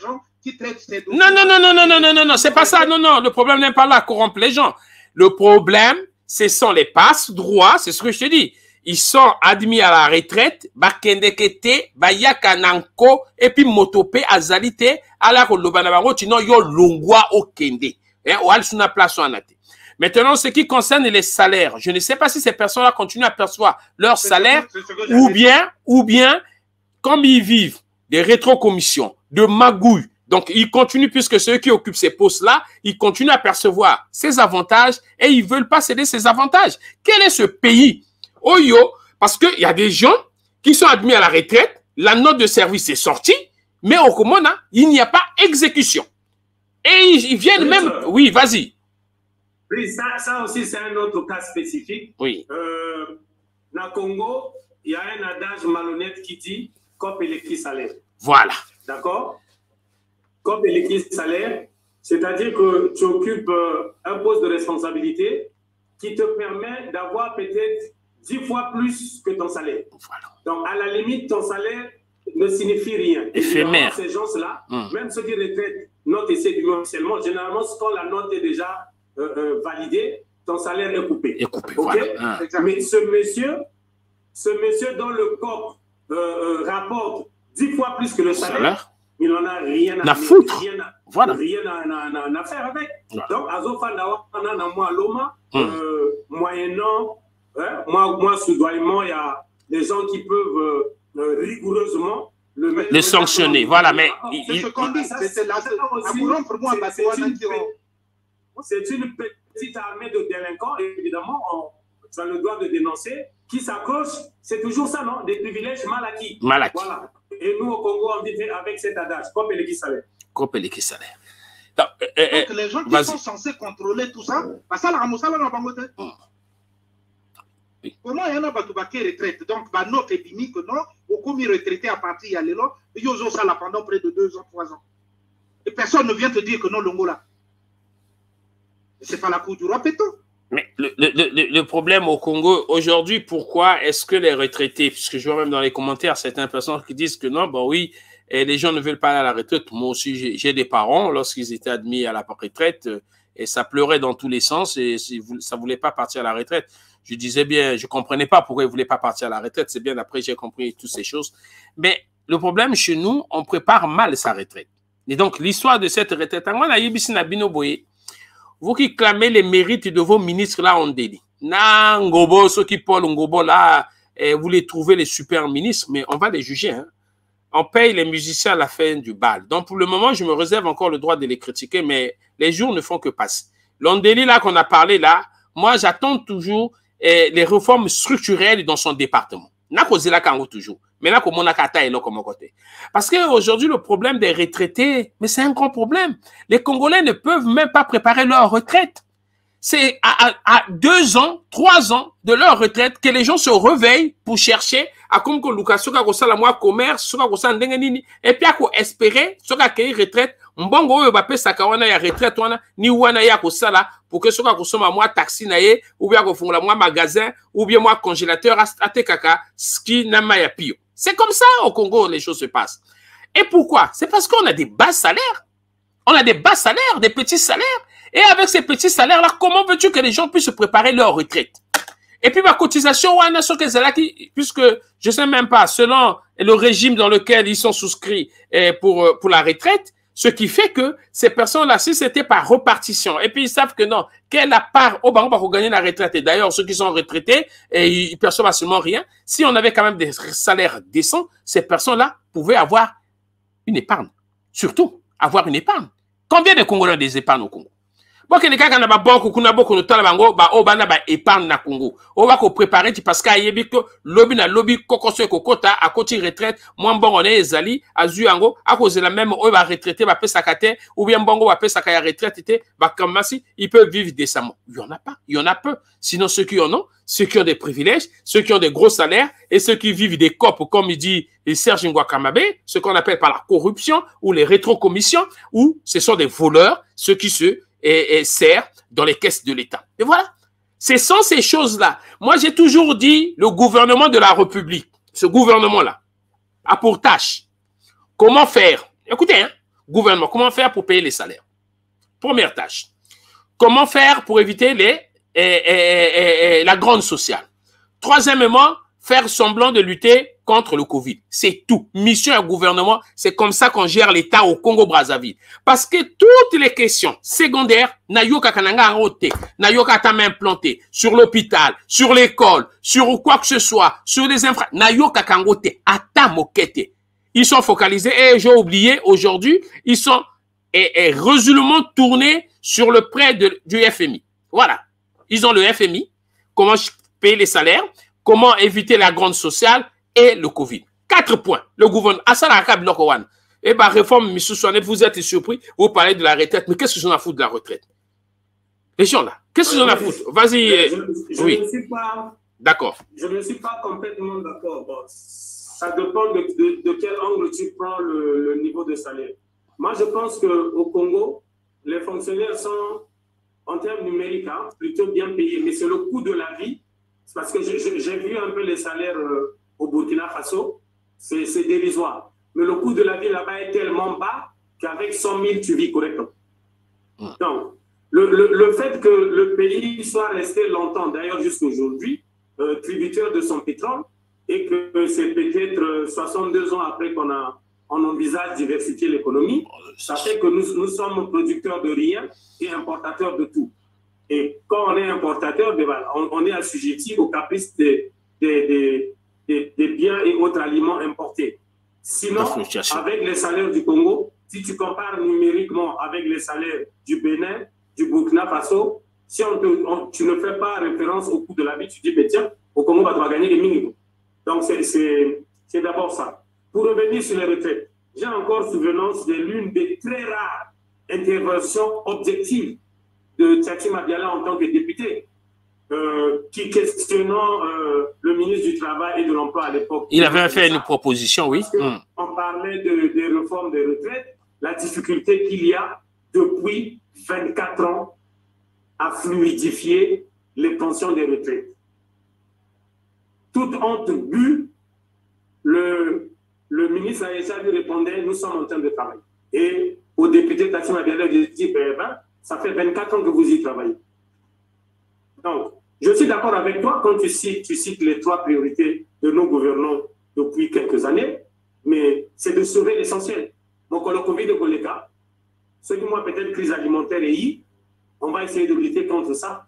qui traite ces dossiers. Non, non, non, non, non, non, non, non, non, c'est pas ça. Non, non, le problème n'est pas là, corrompre les gens. Le problème, ce sont les passe-droits, c'est ce que je te dis. Ils sont admis à la retraite, bakendekete, bayaka nanko, et puis motope azalite, ala ko lobanabango, tino yo longwa okende. Hein, ou al suna place en até. Maintenant, ce qui concerne les salaires, je ne sais pas si ces personnes-là continuent à percevoir leur salaire, ou bien, ou bien, comme ils vivent des rétrocommissions, de magouilles, donc ils continuent, puisque ceux qui occupent ces postes-là, ils continuent à percevoir ces avantages et ils ne veulent pas céder ces avantages. Quel est ce pays? Oyo, parce qu'il y a des gens qui sont admis à la retraite, la note de service est sortie, mais au Komona, il n'y a pas exécution. Et ils viennent même... Oui, vas-y. Oui, ça, ça aussi, c'est un autre cas spécifique. Oui. Euh, dans le Congo, il y a un adage malhonnête qui dit « Cop et l'équipe salaire ». Voilà. D'accord? Cop et l'équipe salaire, c'est-à-dire que tu occupes euh, un poste de responsabilité qui te permet d'avoir peut-être dix fois plus que ton salaire. Voilà. Donc, à la limite, ton salaire ne signifie rien. Éphémère. Ces gens-là, hum. même ceux qui retraitent note et c'est du officiellement, généralement, quand la note est déjà euh, euh, validée, ton salaire est coupé. Est coupé, okay? Voilà. Hum. Mais ce monsieur, ce monsieur dont le corps euh, euh, rapporte dix fois plus que le salaire, salaire. Il n'en a rien à, à foutre. Rien à, voilà. rien à, à, à, à faire avec. Voilà. Donc, Azofanda, on a moi Loma, hum. euh, moyennant, hein, moi, moi soudoyement, il y a des gens qui peuvent euh, euh, rigoureusement le mettre. Les sanctionner, voilà, mais. C'est ce qu'on dit, c'est la pour moi, c'est une petite armée de délinquants, évidemment, on, ça le doit de dénoncer, qui s'accroche, c'est toujours ça, non? Des privilèges mal acquis. Mal acquis. Voilà. Et nous, au Congo, on vit avec cet adage, comme les qui salaire. Comme les qui salaire. Donc, euh, euh, Donc, les gens qui sont censés contrôler tout ça, ça, la Ramosala n'a pas voté. Comment il y en a qui retraite? Donc, bah, non, c'est fini que non, au commis retraité à partir de l'élo, ils ont ça là pendant près de deux ans, trois ans. Et personne ne vient te dire que non, le mot là. C'est pas la cour du roi Péto. Mais le, le, le, le problème au Congo, aujourd'hui, pourquoi est-ce que les retraités, puisque je vois même dans les commentaires certaines personnes qui disent que non, bon oui, et les gens ne veulent pas aller à la retraite. Moi aussi, j'ai des parents, lorsqu'ils étaient admis à la retraite, et ça pleurait dans tous les sens, et ça ne voulait pas partir à la retraite. Je disais bien, je ne comprenais pas pourquoi ils ne voulaient pas partir à la retraite. C'est bien, après, j'ai compris toutes ces choses. Mais le problème, chez nous, on prépare mal sa retraite. Et donc, l'histoire de cette retraite, vous qui clamez les mérites de vos ministres là en délit. Na Ngobo, ceux qui Paul Ngobo là, eh, vous les trouvez les super ministres, mais on va les juger. Hein. On paye les musiciens à la fin du bal. Donc pour le moment, je me réserve encore le droit de les critiquer, mais les jours ne font que passer. L'Ondéli là qu'on a parlé là, moi j'attends toujours eh, les réformes structurelles dans son département. N'a causé là quand toujours. Mais là, comme on a kata et là comme côté. Parce qu'aujourd'hui, le problème des retraités, mais c'est un grand problème. Les Congolais ne peuvent même pas préparer leur retraite. C'est à, à, à deux ans, trois ans de leur retraite que les gens se réveillent pour chercher à comme que Lucas soka ko sala moi commerce, soka ko sala ndenge nini, et puis à ko espérer soka ke retraite, mbongo oyo ba pesa ka wana ya retraite wana ni wana ya ko sala pour que soka ko soma moi taxi na ye ou bien ko fungula moi magasin ou bien moi congélateur ate kaka ski na ma ya pio. C'est comme ça au Congo les choses se passent. Et pourquoi? C'est parce qu'on a des bas salaires. On a des bas salaires, des petits salaires. Et avec ces petits salaires-là, comment veux-tu que les gens puissent se préparer leur retraite? Et puis ma cotisation, puisque je ne sais même pas, selon le régime dans lequel ils sont souscrits pour, pour la retraite, ce qui fait que ces personnes-là, si c'était par repartition, et puis ils savent que non, quelle part au banc pour gagner la retraite. Et d'ailleurs, ceux qui sont retraités, et ils perçoivent absolument rien. Si on avait quand même des salaires décents, ces personnes-là pouvaient avoir une épargne. Surtout, avoir une épargne. Combien de Congolais ont des épargnes au Congo? Bon, que les gars, quand on a banque, qu'on a beaucoup de temps, bah, oh, bah, bah, épargne na Congo. On va qu'on prépare, parce qu'il y a que lobby na lobby, kokoso et kokota, à côté retraite, moi, bon, on est zali, à Zuango, à cause de la même, on va retraiter, va payer sa carte, ou bien bongo va payer sa carte retraite, bah, comme si, ils peuvent vivre décemment. Il y en a pas, il y en a peu. Sinon, ceux qui en ont, ceux qui ont des privilèges, ceux qui ont des gros salaires, et ceux qui vivent des copes, comme il dit Serge Ngouakamabe, ce qu'on appelle par la corruption, ou les rétrocommissions, ou ce sont des voleurs, ceux qui se, Et, et sert dans les caisses de l'État. Et voilà. Ce sont ces choses-là. Moi, j'ai toujours dit, le gouvernement de la République, ce gouvernement-là, a pour tâche, comment faire, écoutez, hein, Gouvernement, comment faire pour payer les salaires? Première tâche. Comment faire pour éviter les, et, et, et, et, la grande sociale? Troisièmement, faire semblant de lutter contre le Covid. C'est tout. Mission et gouvernement, c'est comme ça qu'on gère l'État au Congo-Brazzaville. Parce que toutes les questions secondaires, Nayoka Kananga roté, Nayoka Tama implanté, sur l'hôpital, sur l'école, sur quoi que ce soit, sur les infrastructures, Nayoka Kangote, Ata Mokete. Ils sont focalisés, et j'ai oublié, aujourd'hui, ils sont et, et résolument tournés sur le prêt de, du F M I. Voilà. Ils ont le F M I, comment payer les salaires, comment éviter la grande sociale et le Covid. Quatre points. Le gouvernement. Eh bien, réforme, M. Soanet, vous êtes surpris, vous parlez de la retraite, mais qu'est-ce qu'ils ont à foutre de la retraite? Les gens là, qu'est-ce qu'ils ont à foutre? Vas-y. Je, je oui. ne suis pas. D'accord. Je ne suis pas complètement d'accord. Bon, ça dépend de, de, de quel angle tu prends le, le niveau de salaire. Moi, je pense qu'au Congo, les fonctionnaires sont, en termes numériques, hein, plutôt bien payés, mais c'est le coût de la vie. C'est parce que j'ai vu un peu les salaires euh, au Burkina Faso, c'est dérisoire. Mais le coût de la vie là-bas est tellement bas qu'avec cent mille, tu vis correctement. Donc, le, le, le fait que le pays soit resté longtemps, d'ailleurs jusqu'à aujourd'hui, euh, tributaire de son pétrole, et que c'est peut-être soixante-deux ans après qu'on a on envisage diversifier l'économie, ça fait que nous, nous sommes producteurs de rien et importateurs de tout. Et quand on est importateur, on, on est assujetti aux caprices des, des, des, des, des biens et autres aliments importés. Sinon, avec les salaires du Congo, si tu compares numériquement avec les salaires du Bénin, du Burkina Faso, si on te, on, tu ne fais pas référence au coût de la vie, tu dis, ben tiens, au Congo, tu vas gagner les minimums. Donc, c'est d'abord ça. Pour revenir sur les retraites, j'ai encore souvenance de l'une des très rares interventions objectives de Tchati Mabiala en tant que député, euh, qui questionnant euh, le ministre du Travail et de l'Emploi à l'époque. Il avait fait une proposition, oui. Mmh. On parlait de, des réformes des retraites, la difficulté qu'il y a depuis vingt-quatre ans à fluidifier les pensions des retraites. Toute honte bue, le, le ministre Aïssa lui répondait, nous sommes en train de travailler. Et au député Tati Mabiala, il dit, ben, ben, ça fait vingt-quatre ans que vous y travaillez. Donc, je suis d'accord avec toi quand tu cites, tu cites les trois priorités de nos gouvernants depuis quelques années, mais c'est de sauver l'essentiel. Donc, le Covid de Koleka, ce qui moi peut-être crise alimentaire et I, on va essayer de lutter contre ça.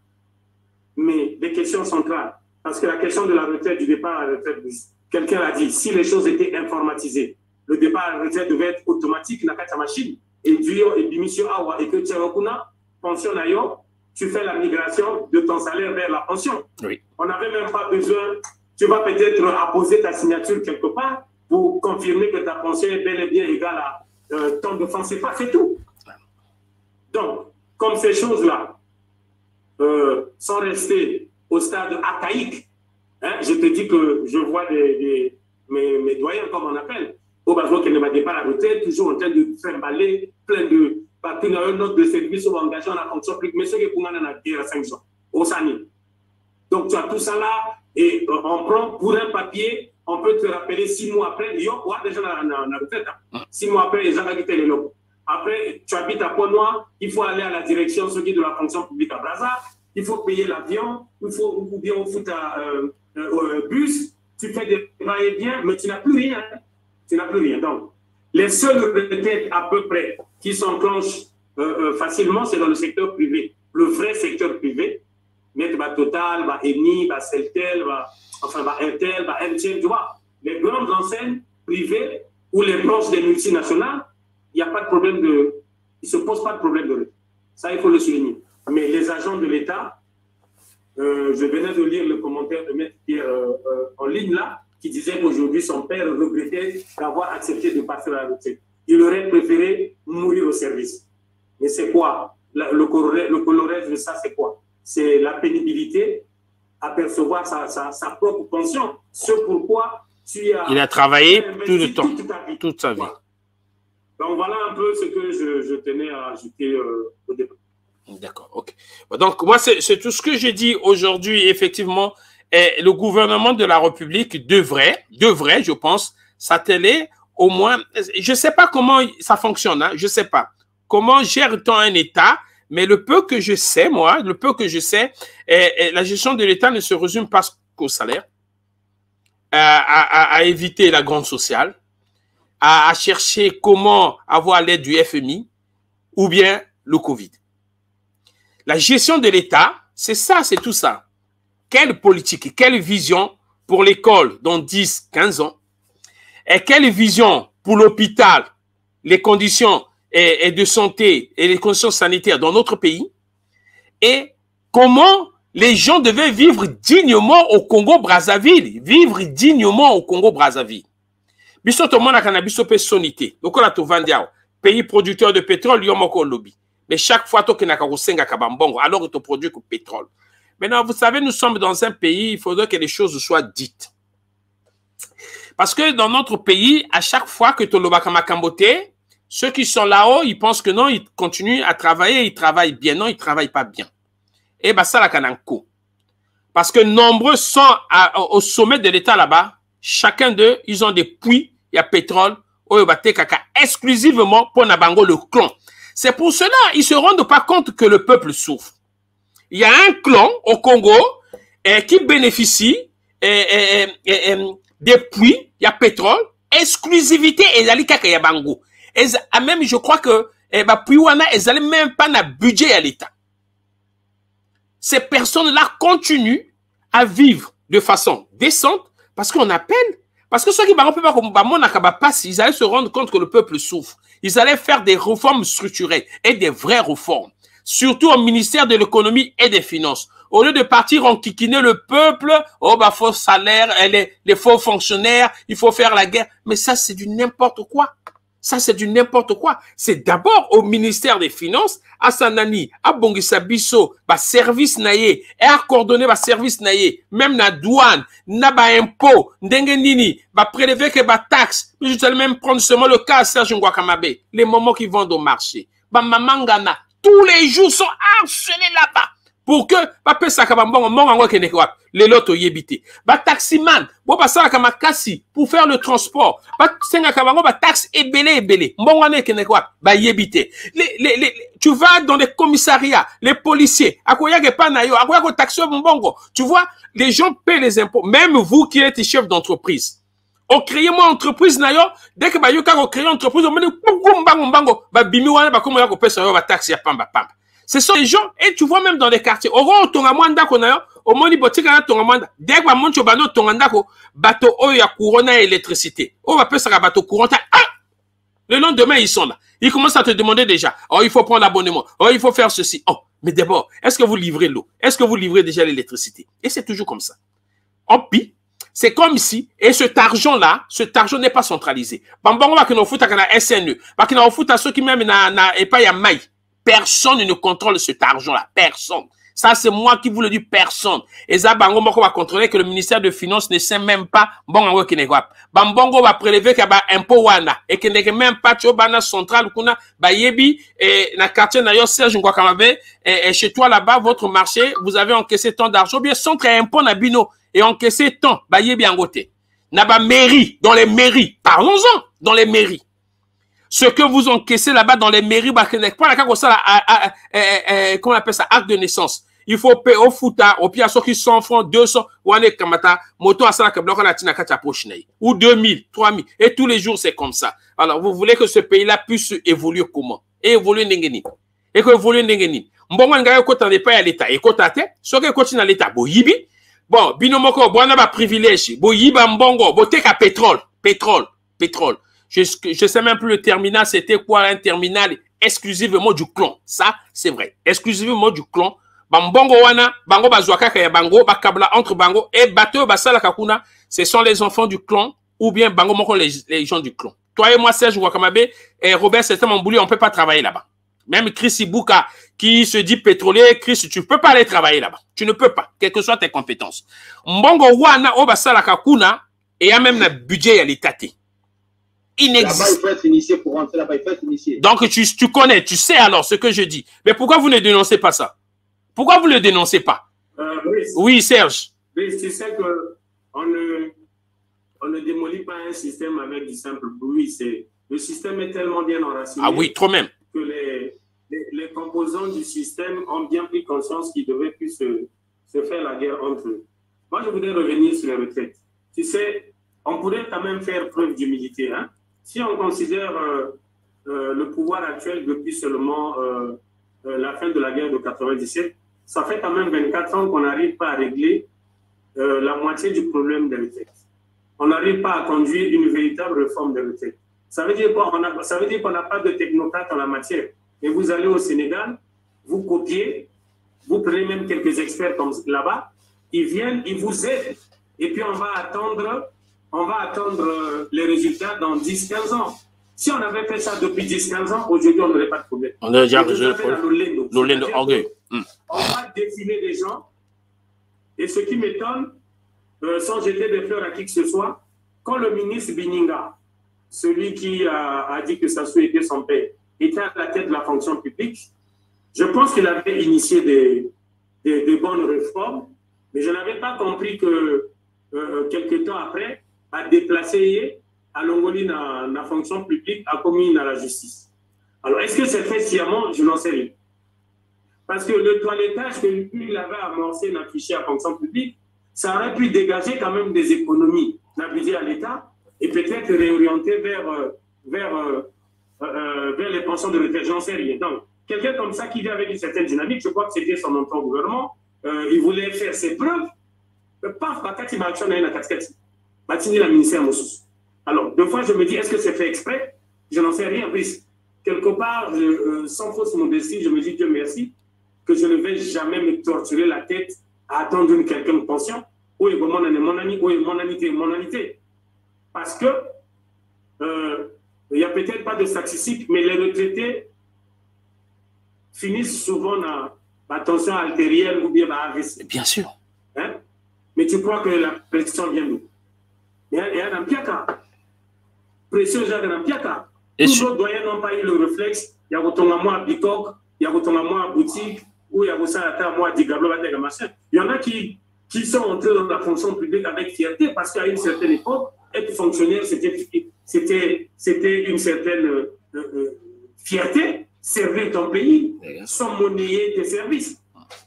Mais les questions centrales, parce que la question de la retraite, du départ à la retraite, quelqu'un a dit, si les choses étaient informatisées, le départ à la retraite devait être automatique, n'a qu'à machine, et Dio et Bimisio Awa, et que Tcherokuna, pension d'ailleurs, tu fais la migration de ton salaire vers la pension. Oui. On n'avait même pas besoin, tu vas peut-être apposer ta signature quelque part pour confirmer que ta pension est bel et bien égale à euh, tant de francs C F A, c'est tout. Donc, comme ces choses-là euh, sont restées au stade archaïque, hein, je te dis que je vois des, des, mes, mes doyens, comme on appelle, au Basel qui ne m'a pas la retraite, toujours en train de faire baler plein de partout dans un autre de services ou engagés en la fonction publique, mais ce qui est pour nous, on a guerre à cinq ans, au Sani. Donc, tu as tout ça là, et euh, on prend pour un papier, on peut te rappeler six mois après, il y a déjà dans la retraite, six mois après, les gens ont quitté les locaux. Après, tu habites à Pont-Noir, il faut aller à la direction ce qui est de la fonction publique à Brazza, il faut payer l'avion, il faut ou bien on fout un euh, euh, bus, tu fais des va-et-vient, mais tu n'as plus rien. Tu n'as plus rien. Donc, les seules retraites à peu près qui s'enclenchent euh, euh, facilement, c'est dans le secteur privé. Le vrai secteur privé, mettre bah, Total, bah, Eni, bah, Celtel, bah, enfin, bah, Intel, bah, M T N, tu vois. Les grandes enseignes privées ou les branches des multinationales, il n'y a pas de problème de... Il ne se pose pas de problème de retraite. Ça, il faut le souligner. Mais les agents de l'État, euh, je venais de lire le commentaire de Maître Pierre euh, euh, en ligne là, qui disait qu'aujourd'hui, son père regrettait d'avoir accepté de partir à la retraite. Il aurait préféré mourir au service. Mais c'est quoi? Le, le colorage de ça, c'est quoi? C'est la pénibilité à percevoir sa, sa, sa propre pension. Ce pourquoi tu as... Il a travaillé tout le temps, toute, ta vie. toute sa vie. Voilà. Donc, voilà un peu ce que je, je tenais à ajouter euh, au départ. D'accord, ok. Donc, moi, c'est tout ce que j'ai dit aujourd'hui, effectivement. Et le gouvernement de la République devrait, devrait, je pense, s'atteler au moins, je ne sais pas comment ça fonctionne, hein, je ne sais pas. Comment gère-t-on un État? Mais le peu que je sais, moi, le peu que je sais, est, est, la gestion de l'État ne se résume pas qu'au salaire, à, à, à éviter la grande sociale, à, à chercher comment avoir l'aide du F M I ou bien le Covid. La gestion de l'État, c'est ça, c'est tout ça. Quelle politique, quelle vision pour l'école dans dix, quinze ans et quelle vision pour l'hôpital, les conditions et, et de santé et les conditions sanitaires dans notre pays et comment les gens devaient vivre dignement au Congo-Brazzaville, vivre dignement au Congo-Brazzaville. Biso to mona kana biso pe sonité. Donc on a tout vendu. Pays producteur de pétrole, yomoko lobby. Mais chaque fois to kenaka kosenga kabambongo alors tu produis que pétrole. Maintenant, vous savez, nous sommes dans un pays, il faudrait que les choses soient dites. Parce que dans notre pays, à chaque fois que tu l'obaka makambote, ceux qui sont là-haut, ils pensent que non, ils continuent à travailler, ils travaillent bien. Non, ils ne travaillent pas bien. Et bien, ça, la cananko. Parce que nombreux sont à, au sommet de l'État là-bas. Chacun d'eux, ils ont des puits, il y a pétrole, exclusivement pour Nabango le clan. C'est pour cela qu'ils ne se rendent pas compte que le peuple souffre. Il y a un clan au Congo eh, qui bénéficie eh, eh, eh, eh, des puits, il y a pétrole, exclusivité et zali kaka ya bango. Et même je crois que eh, bah puis wana ils n'allaient même pas na budget à l'État. Ces personnes-là continuent à vivre de façon décente parce qu'on appelle, parce que ceux qui peuvent pas comme passe, ils allaient se rendre compte que le peuple souffre. Ils allaient faire des réformes structurelles et des vraies réformes. Surtout au ministère de l'économie et des finances. Au lieu de partir en kikiner le peuple, oh bah faux salaire, les, les faux fonctionnaires, il faut faire la guerre. Mais ça c'est du n'importe quoi. Ça c'est du n'importe quoi. C'est d'abord au ministère des finances, à Sanani, à Bongisa Bisso, bah service naïe, et à coordonner bah service naïe, même na douane, na bah impôt, ndengenini, bah prélever que bah taxe. Je vais même prendre seulement le cas à Serge Ngouakamabe, les moments qui vendent au marché. Bah mamangana. Tous les jours sont harcelés là-bas. Pour que, papa sakabambongo, mongango kenekwa, les lotos yébité. Ba taximan, bo ba sa kama kasi, pour faire le transport. Ba senga kabango, ba taxe ebele ebele. Mbongane kenekwa, ba yébité. Les, les, les, tu vas dans les commissariats, les policiers, akoyage panayo, akoyage taxo mbongo. Tu vois, les gens paient les impôts. Même vous qui êtes chef d'entreprise. On crée moi entreprise nayo dès que ba yoka ko créer entreprise on me mbango mbango ba bimi wana ba komo ya ko pesa yo ba taxe ya pamba pamba. Ce sont les gens et tu vois même dans les quartiers oro tonga mwanda ko nayo o moni botika na tonga mwanda dès que ba moncho bano tonga ndako bato oyo ya courant na électricité o ba pesa ka bato courant ah le lendemain ils sont là ils commencent à te demander déjà oh il faut prendre l'abonnement oh il faut faire ceci oh mais d'abord est-ce que vous livrez l'eau est-ce que vous livrez déjà l'électricité et c'est toujours comme ça en pire. C'est comme si, et cet argent-là, cet argent n'est pas centralisé. Bambongo va que nous foutons à la S N E, va que nous foutons à ceux qui même n'a et pas y a maille. Personne ne contrôle cet argent-là. Personne. Ça, c'est moi qui vous le dis, personne. Et ça, Bambongo va contrôler que le ministère de Finances ne sait même pas, Bambongo qui n'est pas. Bambongo va prélever qu'il y a un impôt wana, et qu'il n'est même pas, tu vois, central, kuna, ba yebi, et na quartier, d'ailleurs, Serge Ngouakamabe, et chez toi là-bas, votre marché, vous avez encaissé tant d'argent, bien, centre et impôt na bino. Et encaisser tant, bah yé bien côté. N'a pas mairie, dans les mairies, parlons-en, dans les mairies. Ce que vous encaissez là-bas dans les mairies, bah pas la comme ça, comment on appelle ça, acte de naissance. Il faut payer au fouta, au pire, ceux qui cent francs, deux cents, ou ane kamata, moto à ça, que bloc la tina kacha pochne, ou deux mille, trois mille, et tous les jours c'est comme ça. Alors, vous voulez que ce pays-là puisse évoluer comment? Et évoluer n'engeni. Et que évoluer n'engeni. Mbongo ngayo kota n'est pas à l'État, et kota te, ce que continue à l'État, bo yibi. Bon, binomoko, bon, on a un privilège. Bon, yiba mbongo, bon, t'es qu'à pétrole, pétrole, pétrole. Je, je sais même plus le terminal, c'était quoi un terminal exclusivement du clan. Ça, c'est vrai. Exclusivement du clan. Bambongo wana, bango bazouaka kaya bango, bakabla entre bango, et bateau basala kakuna, ce sont les enfants du clan, ou bien bango moko les, les gens du clan. Toi et moi, Serge Ngouakamabe, et Robert Septem Mambouli, on peut pas travailler là-bas. Même Chris Ibouka, qui se dit pétrolier, Chris, tu ne peux pas aller travailler là-bas. Tu ne peux pas, quelles que soient tes compétences. Mbongo wana obasala kakuna, et il y a même un budget à l'État. Inexistant. Là-bas, il faut être initié pour rentrer là-bas, il faut être initié. Donc, tu, tu connais, tu sais alors ce que je dis. Mais pourquoi vous ne dénoncez pas ça? Pourquoi vous ne le dénoncez pas? euh, oui, oui, Serge. Oui, c'est ça qu'on ne, on ne démolit pas pas un système avec du simple bruit. Le système est tellement bien enraciné. Ah oui, trop même. Que les, les, les composants du système ont bien pris conscience qu'ils devaient plus se, se faire la guerre entre eux. Moi, je voudrais revenir sur les retraites. Tu sais, on pourrait quand même faire preuve d'humilité. Hein? Si on considère euh, euh, le pouvoir actuel depuis seulement euh, euh, la fin de la guerre de quatre-vingt-dix-sept, ça fait quand même vingt-quatre ans qu'on n'arrive pas à régler euh, la moitié du problème des retraites. On n'arrive pas à conduire une véritable réforme des retraites. Ça veut dire quoi? On a, ça veut dire qu'on n'a pas de technocrate en la matière. Et vous allez au Sénégal, vous copiez, vous prenez même quelques experts comme là-bas, ils viennent, ils vous aident. Et puis on va attendre, on va attendre les résultats dans dix quinze ans. Si on avait fait ça depuis dix quinze ans, aujourd'hui on n'aurait pas de problème. On a déjà résolu le problème. On va défiler les gens. Et ce qui m'étonne, euh, sans jeter des fleurs à qui que ce soit, quand le ministre Bininga, celui qui a, a dit que Sassou était son père, était à la tête de la fonction publique, je pense qu'il avait initié des, des, des bonnes réformes, mais je n'avais pas compris que euh, quelques temps après, à déplacer à Longoli dans la fonction publique, à commis à la justice. Alors, est-ce que c'est fait sciemment? Je n'en sais rien. Parce que le toilettage que lui avait amorcé dans le fichier à fonction publique, ça aurait pu dégager quand même des économies dans le budget à l'État et peut-être réorienter vers, euh, vers, euh, euh, vers les pensions de retraite. J'en sais rien. Donc, quelqu'un comme ça qui vient avec une certaine dynamique, je crois que c'était son entrée au gouvernement, euh, il voulait faire ses preuves. Paf, Bakati Baction a une casquette. Batini la ministère Moussous. Alors, deux fois, je me dis, est-ce que c'est fait exprès? Je n'en sais rien. Puis, quelque part, je, euh, sans fausse modestie, je me dis, Dieu merci, que je ne vais jamais me torturer la tête à attendre une quelconque pension. Où est mon ami, mon ami, où est mon amitié, mon amitié? Parce que euh, il n'y a peut-être pas de statistique, mais les retraités finissent souvent dans la tension artérielle ou bien dans A V C. Bien sûr. Hein? Mais tu crois que la pression vient d'où? Il y a un piaka. Pression, j'ai un piaka. Tous les autres doyens n'ont pas eu le réflexe. Il y a autant à moi à Bicok, il y a autant à moi à boutique, ou il y a autant à moi à Digablo, machin. Il y en a qui, qui sont entrés dans la fonction publique avec fierté parce qu'à une certaine époque, être fonctionnaire, c'était une certaine euh, euh, fierté, servir ton pays, sans monnayer tes services.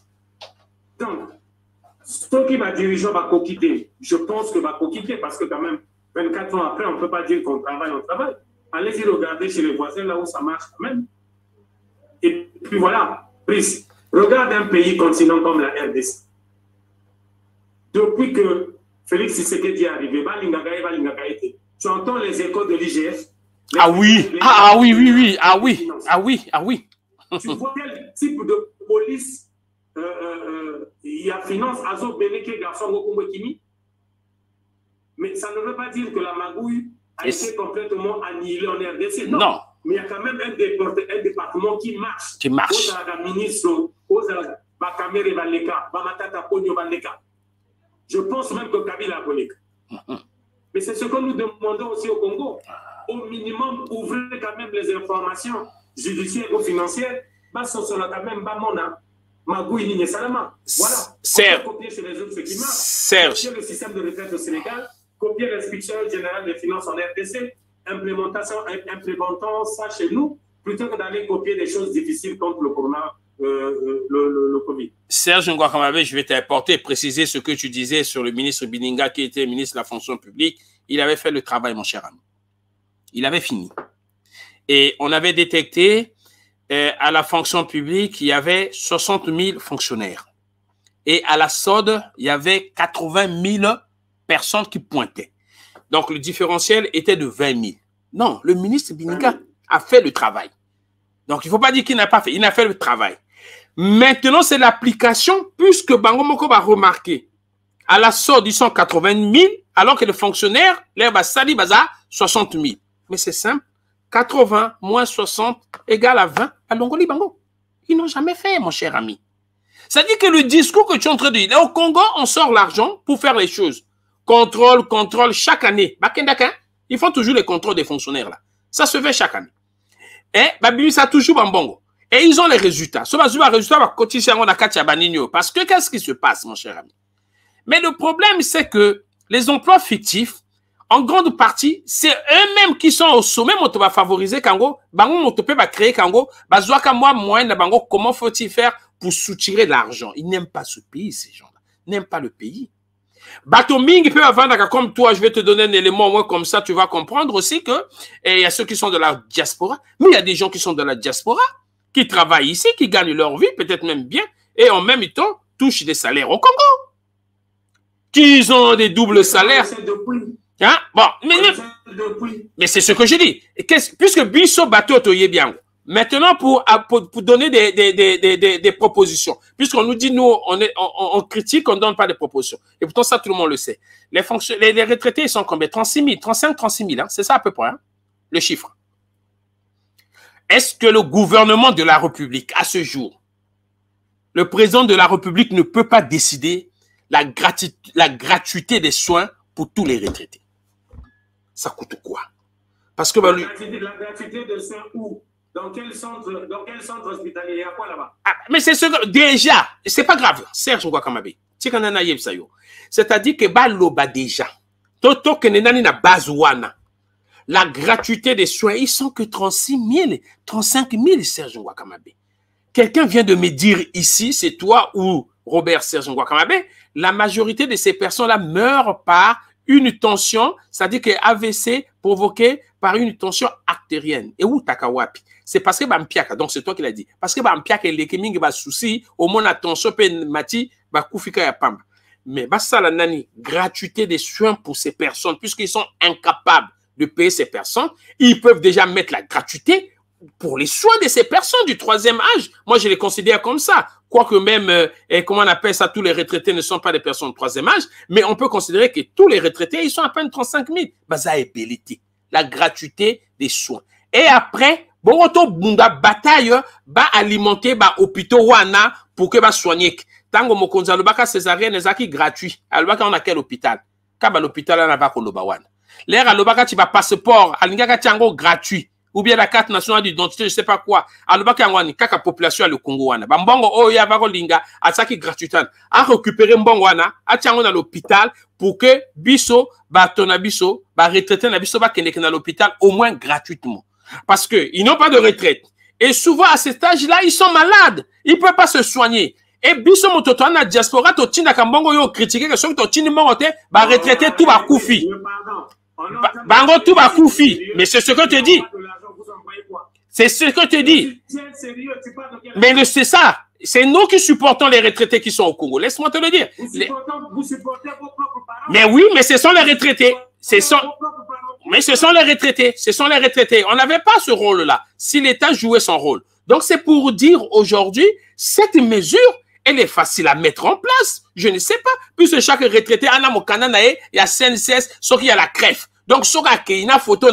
Donc, ce qui va diriger va quitter. Je pense que va quitter parce que quand même, vingt-quatre ans après, on ne peut pas dire qu'on travaille, on travaille. Allez-y regarder chez les voisins, là où ça marche quand même. Et puis voilà, Brice, regarde un pays continent comme la R D C. Depuis que Félix Tshisekedi est arrivé, tu entends les échos de l'I G F. Ah oui, ah, ah oui, oui, oui, ah oui, ah oui, ah oui. Tu vois quel type de police il euh, euh, y a finance, Azo Beneke, garçon Gokumbekimi. Mais ça ne veut pas dire que la magouille a été complètement annihilée en R D C. Non. non. Mais il y a quand même un, un département qui marche. Qui marche. Je pense même que Kabila a volé. Mais c'est ce que nous demandons aussi au Congo. Au minimum, ouvrez quand même les informations judiciaires ou financières. Quand même, Magouille Nigne Salama. Voilà. Serge. Copier chez les autres ce qui marche. Serge. Copier le système de retraite au Sénégal. Copier l'inspection générale des finances en R D C. Implémentation, implémentant ça chez nous, plutôt que d'aller copier des choses difficiles contre le corona, euh, le, le, le Covid. Serge Ngouakamabe, je vais t'apporter, préciser ce que tu disais sur le ministre Bininga, qui était ministre de la fonction publique. Il avait fait le travail, mon cher ami. Il avait fini. Et on avait détecté euh, à la fonction publique, il y avait soixante mille fonctionnaires. Et à la S O D, il y avait quatre-vingt mille personnes qui pointaient. Donc, le différentiel était de vingt mille. Non, le ministre Bininga a fait le travail. Donc, il ne faut pas dire qu'il n'a pas fait. Il a fait le travail. Maintenant, c'est l'application, puisque Bango Moko va remarquer. À la S O D, ils sont quatre-vingt mille, alors que les fonctionnaires, l'air va sali baza soixante mille. Mais c'est simple. quatre-vingts moins soixante égale à vingt à Longoli Bango. Ils n'ont jamais fait, mon cher ami. C'est-à-dire que le discours que tu es en train de dire, au Congo, on sort l'argent pour faire les choses. Contrôle, contrôle, chaque année. Ils font toujours les contrôles des fonctionnaires là. Ça se fait chaque année. Et Babi, ça toujours en bongo. Et ils ont les résultats. Ce résultat va cotiser à Katia Baninho. Parce que qu'est-ce qui se passe, mon cher ami? Mais le problème, c'est que les emplois fictifs, en grande partie, c'est eux-mêmes qui sont au sommet, on va favoriser Kango, on va créer Kango, moi, moi, comment faut-il faire pour soutirer l'argent? Ils n'aiment pas ce pays, ces gens-là. Ils n'aiment pas le pays. Bateau Ming peut avoir, comme toi, je vais te donner un élément, moi, comme ça, tu vas comprendre aussi que, il y a ceux qui sont de la diaspora, mais il y a des gens qui sont de la diaspora, qui travaillent ici, qui gagnent leur vie, peut-être même bien, et en même temps, touchent des salaires au Congo. Qui ont des doubles salaires. Hein? Bon, mais, mais c'est ce que je dis. Puisque Bisso Bateau Toye bien. Maintenant, pour, pour, pour donner des, des, des, des, des propositions, puisqu'on nous dit, nous, on, est, on, on critique, on ne donne pas de propositions. Et pourtant, ça, tout le monde le sait. Les, les, les retraités, ils sont combien? trente-six mille, trente-cinq, trente-six mille, hein? C'est ça à peu près, hein? Le chiffre. Est-ce que le gouvernement de la République, à ce jour, le président de la République ne peut pas décider la, gratu la gratuité des soins pour tous les retraités? Ça coûte quoi? Parce que... Bah, lui... la, gratuité, la gratuité des soins où? Dans quel centre, dans quel centre hospitalier? Il y a quoi là-bas? Ah, mais c'est ce que, déjà, c'est pas grave, Serge Ngouakamabe. C'est-à-dire que Baloba déjà, Toto Kenenani na Bazouana, la gratuité des soins, ils sont que trente-six mille, trente-cinq mille, Serge Ngouakamabe. Quelqu'un vient de me dire ici, c'est toi ou Robert Serge Ngouakamabe, la majorité de ces personnes-là meurent par une tension, c'est-à-dire que A V C provoqué par une tension artérienne. Et où Takawapi? C'est parce que Bampiaka, donc c'est toi qui l'as dit. Parce que Bampiaka, les kéming ba souci, au moins la tension peut mati, ba koufika ya pamba. Mais bah ça la nani, gratuité des soins pour ces personnes, puisqu'ils sont incapables de payer ces personnes, ils peuvent déjà mettre la gratuité pour les soins de ces personnes du troisième âge. Moi, je les considère comme ça. Quoique même, euh, et comment on appelle ça, tous les retraités ne sont pas des personnes du troisième âge, mais on peut considérer que tous les retraités, ils sont à peine trente-cinq mille. Bah, ça est bellité. La gratuité des soins. Et après, bon, auto bunda bataille, bah, alimenter, bah, hôpitaux wana, pour que, bah, soigner. Tango mokonza, le baka césarienne, les acquis gratuits. Alors, on a quel hôpital? Kaba l'hôpital, on a pas koloba wana. L'air à l'obaka, tu vas passeport, à l'ingaka tiango gratuit. Ou bien la carte nationale d'identité, je ne sais pas quoi. Alors, il y a une population à le Congo. Mbongo, oh, il y a un linga, à ça qui gratuitement. À récupérer Mbongo, à tiens à l'hôpital pour que Bisso, bah, ton abisso, bah, retraité, n'abisso, bah, qu'il à l'hôpital au moins gratuitement. Parce que ils n'ont pas de retraite. Et souvent, à cet âge-là, ils sont malades. Ils ne peuvent pas se soigner. Et Bisso, mon toto, na diaspora, to tina kambongo, yo, critiqué que ceux qui t'ont tini mongote, bah, retraité, tout va koufi. Bango, tout va koufi. Mais c'est ce que tu dis. C'est ce que tu dis. Mais c'est ça. C'est nous qui supportons les retraités qui sont au Congo. Laisse-moi te le dire. Les... Mais oui, mais ce sont les retraités. Ce sont... Mais ce sont les retraités. Ce sont les retraités. On n'avait pas ce rôle-là si l'État jouait son rôle. Donc, c'est pour dire aujourd'hui, cette mesure, elle est facile à mettre en place. Je ne sais pas. Puisque chaque retraité, il y a C N C S, sauf qu'il y a la crève. Donc, il y a une photo,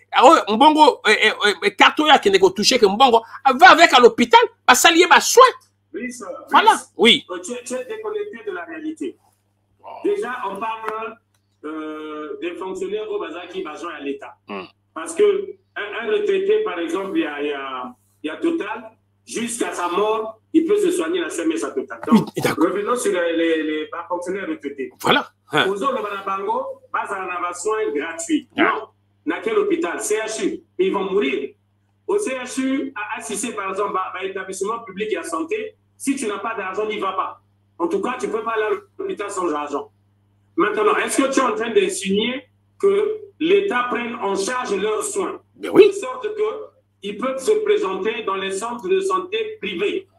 Mbongo, carton qui n'est pas touché que Mbongo va avec à l'hôpital, va s'allier, va soin. Voilà, oui. Tu es déconnecté de la réalité. Déjà, on parle euh, des fonctionnaires au bazar qui vont à l'État. Mm. Parce que un, un retraité, par exemple, il y a, il y a, il y a Total, jusqu'à sa mort, il peut se soigner la C M S à Total. Donc, oui, revenons sur les, les, les fonctionnaires retraités. Voilà. Hein. Aux autres, le Bango, bas à un soin gratuit. Ah. Non. Dans quel hôpital? C H U. Ils vont mourir. Au C H U, à assister par exemple à l'établissement public et à santé, si tu n'as pas d'argent, n'y va pas. En tout cas, tu ne peux pas aller à l'hôpital sans argent. Maintenant, est-ce que tu es en train d'insinuer que l'État prenne en charge leurs soins? Mais oui. De sorte qu'ils peuvent se présenter dans les centres de santé privés,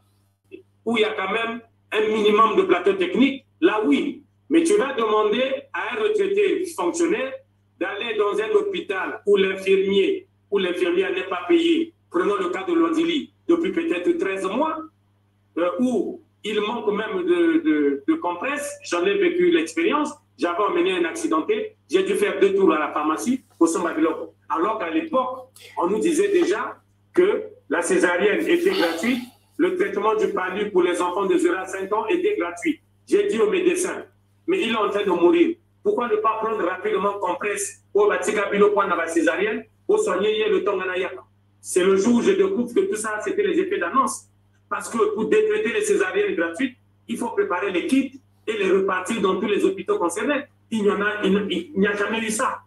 où il y a quand même un minimum de plateau technique. Là, oui. Mais tu vas demander à un retraité fonctionnaire d'aller dans un hôpital où l'infirmier ou l'infirmière n'est pas payé. Prenons le cas de Londili, depuis peut-être treize mois, euh, où il manque même de, de, de compresses. J'en ai vécu l'expérience. J'avais emmené un accidenté. J'ai dû faire deux tours à la pharmacie pour son babiloko. Alors qu'à l'époque, on nous disait déjà que la césarienne était gratuite, le traitement du palu pour les enfants de zéro à cinq ans était gratuit. J'ai dit au médecin, mais il est en train de mourir. Pourquoi ne pas prendre rapidement compresse au Batika Bilo point dans la césarienne pour soigner le Tonganaya? C'est le jour où je découvre que tout ça, c'était les effets d'annonce. Parce que pour décréter les césariennes gratuites, il faut préparer les kits et les repartir dans tous les hôpitaux concernés. Il n'y en a, il n'y a jamais eu ça.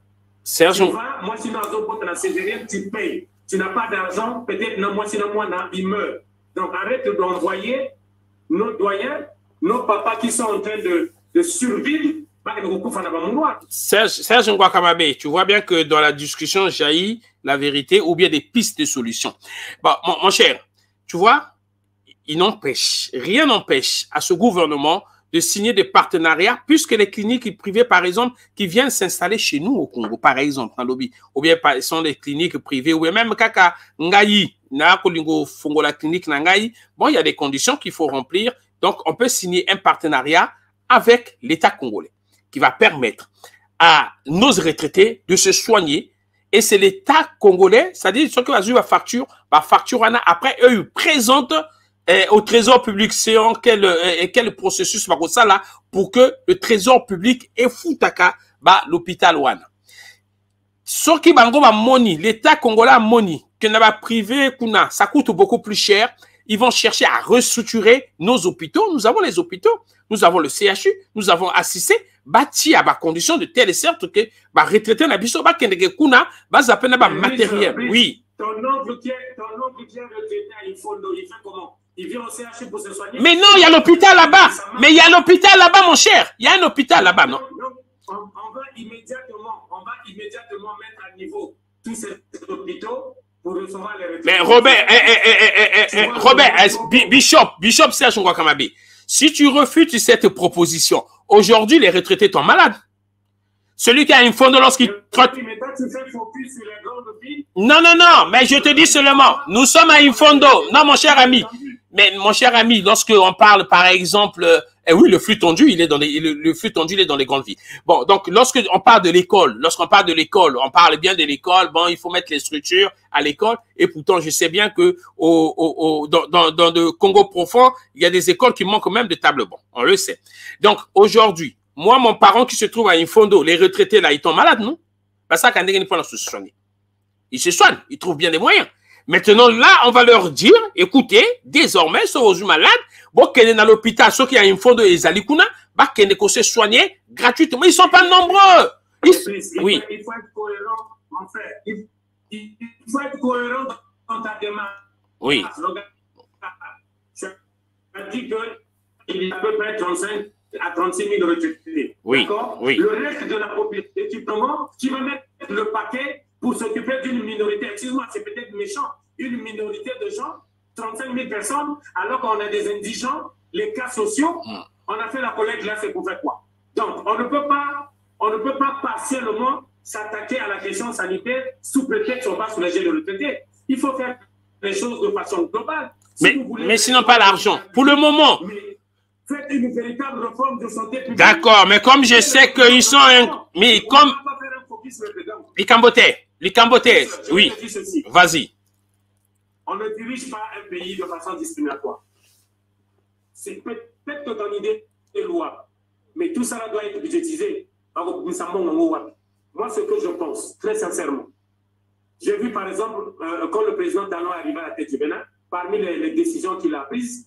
Serge, tu vas, moi, sinon, à la césarienne, tu payes. Tu n'as pas d'argent, peut-être, non, moi, sinon, moi, non, il meurt. Donc, arrête d'envoyer nos doyens, nos papas qui sont en train de, de survivre. Serge, Serge Ngouakamabe, tu vois bien que dans la discussion jaillit la vérité ou bien des pistes de solutions. Bon, mon, mon cher, tu vois, il n'empêche, rien n'empêche à ce gouvernement de signer des partenariats, puisque les cliniques privées, par exemple, qui viennent s'installer chez nous au Congo, par exemple, dans lobby, ou bien ce sont des cliniques privées, ou bien même Kaka Ngayi, na Kolingo Fongo la clinique Ngayi, bon, il y a des conditions qu'il faut remplir, donc on peut signer un partenariat avec l'État congolais, qui va permettre à nos retraités de se soigner. Et c'est l'État congolais, c'est-à-dire ceux qui vont jouer la facture, la facture, après, eux, ils présentent eh, au Trésor public, c'est en quel, eh, quel processus va ça là, pour que le Trésor public ait foutaka, bah, l'hôpital ouana. Ce qui bango va money, l'État congolais a money, que n'a pas privé, kuna, ça coûte beaucoup plus cher. Ils vont chercher à restructurer nos hôpitaux. Nous avons les hôpitaux, nous avons le C H U, nous avons assisté, bâti à bas condition de telle sorte que, bah, retraité na biso, bah, kende kuna, bah, ça peut n'a pas matériel. Oui. Ton oncle qui est, ton oncle qui est retraité à Infondo, il fait comment? Il vient au C H U pour se soigner? Mais non, il y a l'hôpital là-bas. Mais il y a l'hôpital là-bas, mon cher. Il y a un hôpital là-bas, non? Donc, on, on va immédiatement, on va immédiatement mettre à niveau tous ces hôpitaux pour recevoir les retraités. Mais Robert, eh, eh, eh, eh, eh, Robert, eh, Bishop, Bishop Serge Ngouakamabe, si tu refutes cette proposition, aujourd'hui, les retraités sont malades. Celui qui a une fonde lorsqu'il trotte. Non, non, non, mais je te dis seulement, nous sommes à Infondo. Non, mon cher ami. Mais mon cher ami, lorsqu'on parle, par exemple, eh oui, le flux tendu, il est dans les, le, le flux tendu, il est dans les grandes villes. Bon, donc, lorsqu'on parle de l'école, lorsqu'on parle de l'école, on parle bien de l'école, bon, il faut mettre les structures à l'école, et pourtant, je sais bien que au, au, au, dans, dans, dans le Congo profond, il y a des écoles qui manquent même de tables bancs. On le sait. Donc, aujourd'hui, moi, mon parent qui se trouve à Infondo, les retraités là, ils sont malades, non? Parce que quand ils ne se soignent, ils se soignent, ils trouvent bien des moyens. Maintenant, là, on va leur dire, écoutez, désormais, ceux qui sont malades, bon, qu'ils sont à l'hôpital, ceux qui ont une fonde de Ezalikuna, bah, qu'ils ne se soigner gratuitement. Ils ne sont pas nombreux. Ils... Il, oui. Il faut être cohérent, en fait. Il, il faut être cohérent dans ta démarche. Oui. Tu as dit qu'il y a à peu près trente-cinq à trente-six mille retraités. Oui. Oui. Le reste de la population, équipement, tu vas mettre le paquet pour s'occuper d'une minorité. Excuse-moi, c'est peut-être méchant. Une minorité de gens, trente-cinq mille personnes, alors qu'on a des indigents, les cas sociaux, mm. on a fait la collecte là, c'est pour faire quoi? Donc, on ne peut pas, on ne peut pas partiellement s'attaquer à la question sanitaire sous prétexte qu'on va soulager les retraités. Il faut faire les choses de façon globale. Si mais, mais sinon, pas l'argent. Pour le moment. Mais faites une véritable réforme de santé publique. D'accord, mais comme je sais qu'ils sont un... Mais comme... Les Cambotais, les Cambotais, oui. Vas-y. On ne dirige pas un pays de façon discriminatoire. C'est peut-être que ton idée est loi, mais tout ça doit être budgétisé. Moi, ce que je pense, très sincèrement, j'ai vu par exemple, euh, quand le président Talon est arrivé à la tête du Bénin, parmi les, les décisions qu'il a prises,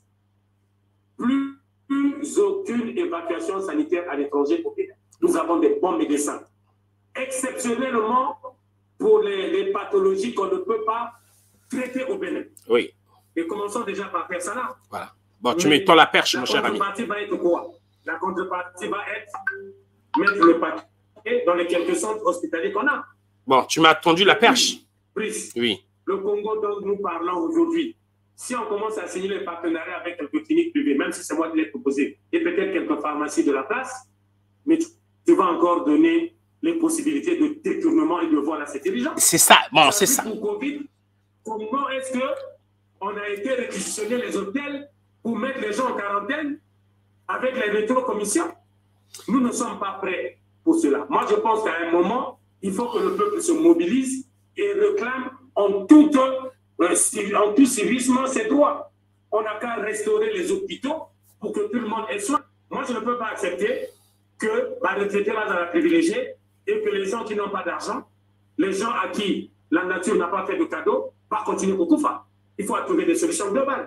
plus, plus aucune évacuation sanitaire à l'étranger au Bénin. Nous avons des bons médecins. Exceptionnellement, pour les, les pathologies qu'on ne peut pas traiter au Bénin. Oui. Et commençons déjà par faire ça là. Voilà. Bon, tu mets toi la perche, mon cher ami. La contrepartie va être quoi? La contrepartie va être mettre le paquet dans les quelques centres hospitaliers qu'on a. Bon, tu m'as tendu la perche. Brice, oui. Le Congo dont nous parlons aujourd'hui, si on commence à signer les partenariats avec quelques cliniques privées, même si c'est moi qui l'ai proposé, et peut-être quelques pharmacies de la place, mais tu, tu vas encore donner les possibilités de détournement et de vol à ces dirigeants. C'est ça, bon, c'est ça. Pour COVID, comment est-ce qu'on a été réquisitionner les hôtels pour mettre les gens en quarantaine avec les rétrocommissions? Nous ne sommes pas prêts pour cela. Moi, je pense qu'à un moment, il faut que le peuple se mobilise et réclame en tout, euh, en tout civisme ses droits. On n'a qu'à restaurer les hôpitaux pour que tout le monde ait soin. Moi, je ne peux pas accepter que la retraité va dans la privilégiée et que les gens qui n'ont pas d'argent, les gens à qui la nature n'a pas fait de cadeau, vont continuer pour Koufa. Il faut trouver des solutions globales.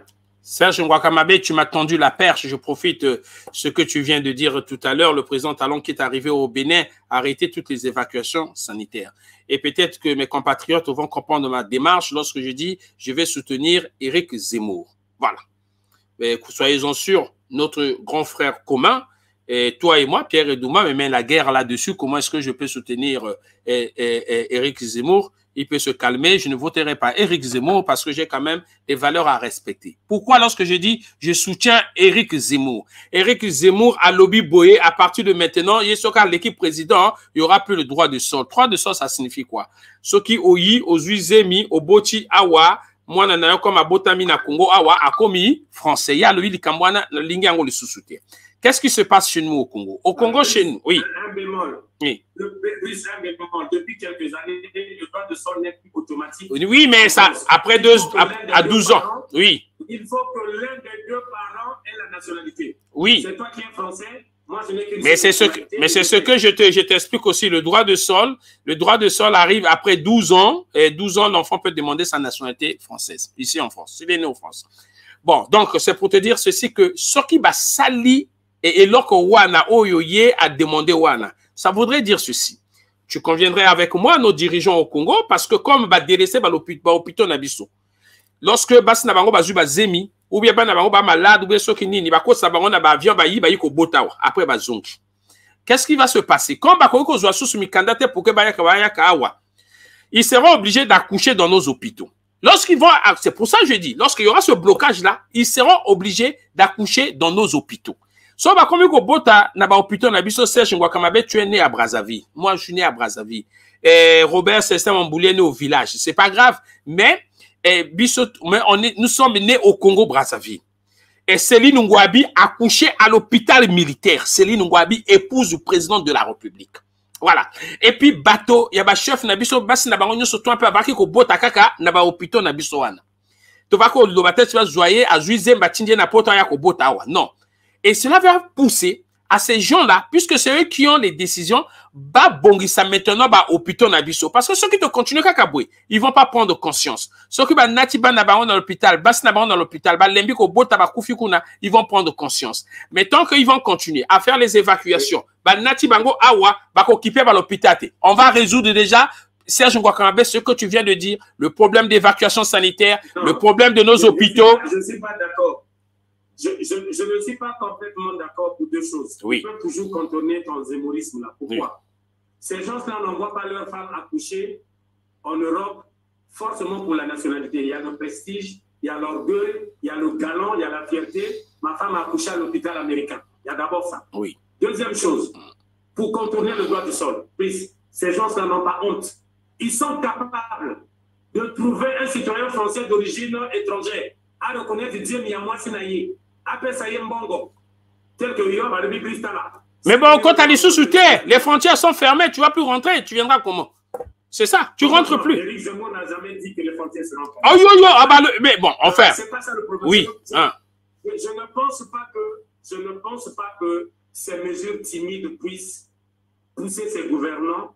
Serge Ngouakamabe, tu m'as tendu la perche. Je profite de ce que tu viens de dire tout à l'heure. Le président Talon qui est arrivé au Bénin a arrêté toutes les évacuations sanitaires. Et peut-être que mes compatriotes vont comprendre ma démarche lorsque je dis je vais soutenir Éric Zemmour. Voilà. Mais soyez-en sûrs, notre grand frère commun, et toi et moi, Pierre Edouma, me met la guerre là-dessus. Comment est-ce que je peux soutenir euh, eh, eh, Éric Zemmour? Il peut se calmer. Je ne voterai pas Éric Zemmour parce que j'ai quand même des valeurs à respecter. Pourquoi lorsque je dis je soutiens Éric Zemmour? Éric Zemmour a lobby boyé à partir de maintenant. Il y a l'équipe président, il n'y aura plus le droit de sol. Droit de sol, ça signifie quoi? Ce qui oyi, ozuizemi, oboti, awa, moi nana comme abotami na Congo, awa, akomi, français. Il y a le likambwana, lingango le sous-soutien. Qu'est-ce qui se passe chez nous au Congo? Au Congo, chez nous, oui. Un bémol. Oui. Le, un bémol. Depuis quelques années, le droit de sol n'est plus automatique. Oui, mais ça, après deux, à, à douze ans, parents, oui. Il faut que l'un des deux parents ait la nationalité. Oui. C'est toi qui es français, moi je n'ai qu'une Mais c'est ce que, mais c'est ce que je te, je t'explique aussi. Le droit de sol, le droit de sol arrive après douze ans, et douze ans, l'enfant peut demander sa nationalité française, ici en France. Il est né en France. Bon, donc, c'est pour te dire ceci que ce qui va salir et lorsque Wana Oyoye a demandé Wana, ça voudrait dire ceci. Tu conviendrais avec moi, nos dirigeants au Congo, parce que comme ba délaissé ba l'hôpital Nabiso, lorsque bas na bango bazu ba zemi, ou bien ba na bango ba malade, ou bien ceux qui ni ba ko sa bango na ba avion ba yi ba yi ko botawa, après ba zongi. Qu'est-ce qui va se passer? Quand ba ko ko zo sous mi candidat pour que ba ya ka ba ya ka awa, ils seront obligés d'accoucher dans nos hôpitaux. Lorsqu'ils vont, c'est pour ça que je dis, lorsqu'il y aura ce blocage-là, ils seront obligés d'accoucher dans nos hôpitaux. So, bah, comme il bota, na ba hôpital, na biso, Serge Ngouakamabe, tu es né à Brazzaville. Moi, je suis né à Brazzaville. Et Robert Cestin Mambouli est né au village. C'est pas grave. Mais, et, biso, mais on est, nous sommes nés au Congo, Brazzaville. Et Céline Ngouabi a couché à l'hôpital militaire. Céline Ngouabi, épouse du président de la République. Voilà. Et puis, bateau, il y a ba chef, na biso, basi na ba onyo soto un peu avaki ko bota kaka, na ba hôpital, na biso wana. Tu vas ko, le bateau, tu vas joyer, à juizer, batindie, na pota ya ko bota awa. Non. Et cela va pousser à ces gens-là, puisque c'est eux qui ont les décisions, bah, bongisa maintenant, bah, hôpital nabiso. Parce que ceux qui te continuent kakaboué, ils vont pas prendre conscience. Ceux qui, bah, nati, bah, nabaron dans l'hôpital, bas nabaron dans l'hôpital, bah, lembi ko bota, bah, kufikuna, ils vont prendre conscience. Mais tant qu'ils vont continuer à faire les évacuations, bah, nati, bango, awa, bah, s'occuper à l'hôpital, on va résoudre déjà, Serge Ngouakamabe, ce que tu viens de dire, le problème d'évacuation sanitaire, non, le problème de nos je hôpitaux. Je ne suis pas d'accord. Je, je, je ne suis pas complètement d'accord pour deux choses. Oui. Tu peux toujours contourner ton zémorisme là. Pourquoi? Oui. Ces gens-là n'envoient pas leurs femmes accoucher en Europe forcément pour la nationalité. Il y a le prestige, il y a l'orgueil, il y a le galon, il y a la fierté. Ma femme a accouché à l'hôpital américain. Il y a d'abord ça. Oui. Deuxième chose, pour contourner le droit du sol, please, ces gens-là n'ont pas honte. Ils sont capables de trouver un citoyen français d'origine étrangère à reconnaître Dieu Miyamwa Sinaï. Après ça, il y a un bongo. Tel que Yom a le Bristala. Mais bon, quand tu as les sous terre, les frontières sont fermées, tu ne vas plus rentrer. Tu viendras comment? C'est ça, tu ne rentres non, plus. Éric Zemmour n'a jamais dit que les frontières seront fermées. Oh yo yo, ah bah le, mais bon, enfin. C'est pas ça le problème. Oui. Hein. Je, je ne pense pas que, je ne pense pas que ces mesures timides puissent pousser ces gouvernants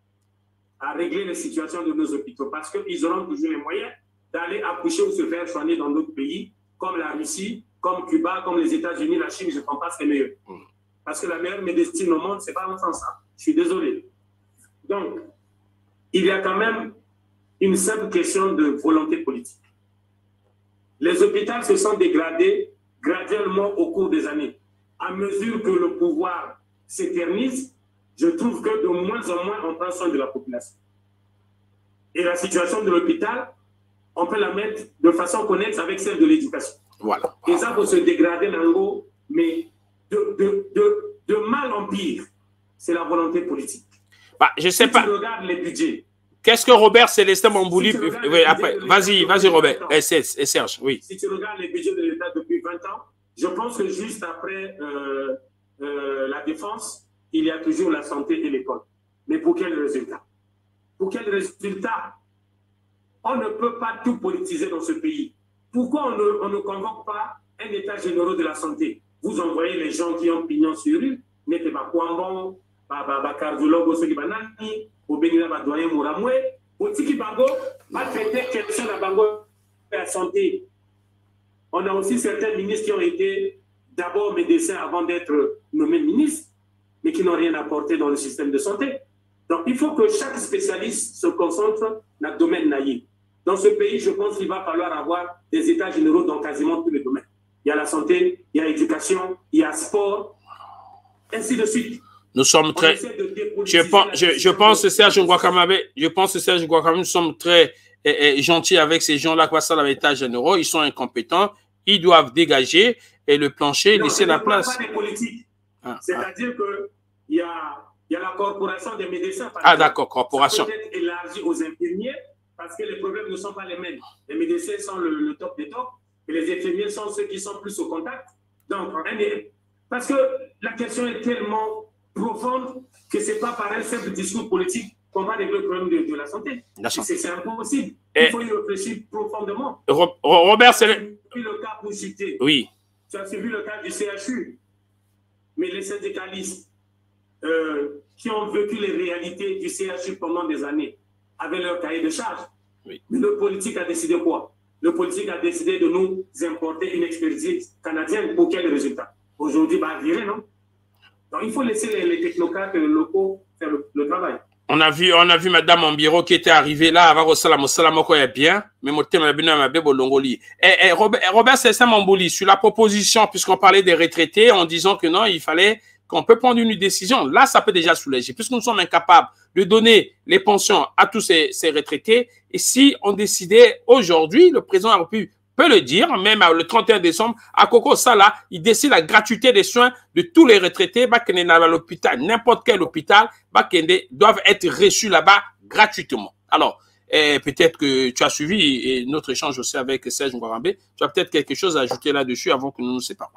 à régler les situations de nos hôpitaux parce qu'ils auront toujours les moyens d'aller accoucher ou se faire soigner dans d'autres pays comme la Russie, comme Cuba, comme les États-Unis, la Chine, je ne pense pas que c'est mieux. Parce que la meilleure médecine au monde, ce n'est pas en France. Hein. Je suis désolé. Donc, il y a quand même une simple question de volonté politique. Les hôpitaux se sont dégradés graduellement au cours des années. À mesure que le pouvoir s'éternise, je trouve que de moins en moins, on prend soin de la population. Et la situation de l'hôpital, on peut la mettre de façon connexe avec celle de l'éducation. Voilà. Et ça peut se dégrader dans l'eau, mais de, de, de, de mal en pire, c'est la volonté politique. Bah, je sais si pas. Tu regardes les budgets. Qu'est-ce que Robert Célestin Mambouli... Si oui, après, vas-y, vas-y Robert. Et, et Serge, oui. Si tu regardes les budgets de l'État depuis vingt ans, je pense que juste après euh, euh, la défense, il y a toujours la santé et l'école. Mais pour quel résultat? Pour quel résultat? On ne peut pas tout politiser dans ce pays. Pourquoi on ne, on ne convoque pas un état général de la santé? Vous envoyez les gens qui ont pignon sur rue, n'était pas Kwambon, pas cardiologue, ceux qui sont nani, au Bénin, pas doyen Mouramoué, au Tiki Bango, pas traiter question de la Bango de la santé. On a aussi certains ministres qui ont été d'abord médecins avant d'être nommés ministres, mais qui n'ont rien apporté dans le système de santé. Donc, il faut que chaque spécialiste se concentre dans le domaine naïf. Dans ce pays, je pense qu'il va falloir avoir des états généraux dans quasiment tous les domaines. Il y a la santé, il y a l'éducation, il y a le sport, ainsi de suite. Nous sommes très... Je pense, je, je pense, Serge Ngouakamabe, je pense, Serge Ngouakamabe, nous sommes très eh, eh, gentils avec ces gens-là qui passent à l'état généraux. Ils sont incompétents. Ils doivent dégager et le plancher, non, laisser la place. Pas des politiques. Ah, c'est-à-dire ah. qu'il y a, y a la corporation des médecins. Ah, d'accord, corporation. Ça peut être élargi aux infirmiers parce que les problèmes ne sont pas les mêmes. Les médecins sont le, le top des tops et les infirmiers sont ceux qui sont plus au contact. Donc, parce que la question est tellement profonde que ce n'est pas par un simple discours politique qu'on va régler le problème de, de la santé. C'est impossible. Et il faut y réfléchir profondément. Robert, c'est le... le cas pour citer. Oui. Tu as suivi le cas du C H U. Mais les syndicalistes euh, qui ont vécu les réalités du C H U pendant des années avaient leur cahier de charge. Oui. Mais le politique a décidé quoi? Le politique a décidé de nous importer une expertise canadienne. Pour quel résultat? Aujourd'hui, bah, virer, non? Donc, il faut laisser les, les technocrates locaux faire le, le travail. On a vu, on a vu Madame Ambiro qui était arrivée là, avant Salam Salam bien, mais mon thème est et Robert, Robert Cessin Mambouli, sur la proposition, puisqu'on parlait des retraités, en disant que non, il fallait qu'on peut prendre une décision. Là, ça peut déjà soulager, puisque nous sommes incapables de donner les pensions à tous ces, ces retraités. Et si on décidait aujourd'hui, le président de la République peut le dire, même le trente et un décembre, à Koko Sala, il décide la gratuité des soins de tous les retraités, bah, qui à l'hôpital, n'importe quel hôpital, bah, qui doivent être reçus là-bas gratuitement. Alors, eh, peut-être que tu as suivi et notre échange aussi avec Serge Ngouakamabe. Tu as peut-être quelque chose à ajouter là-dessus avant que nous nous séparions.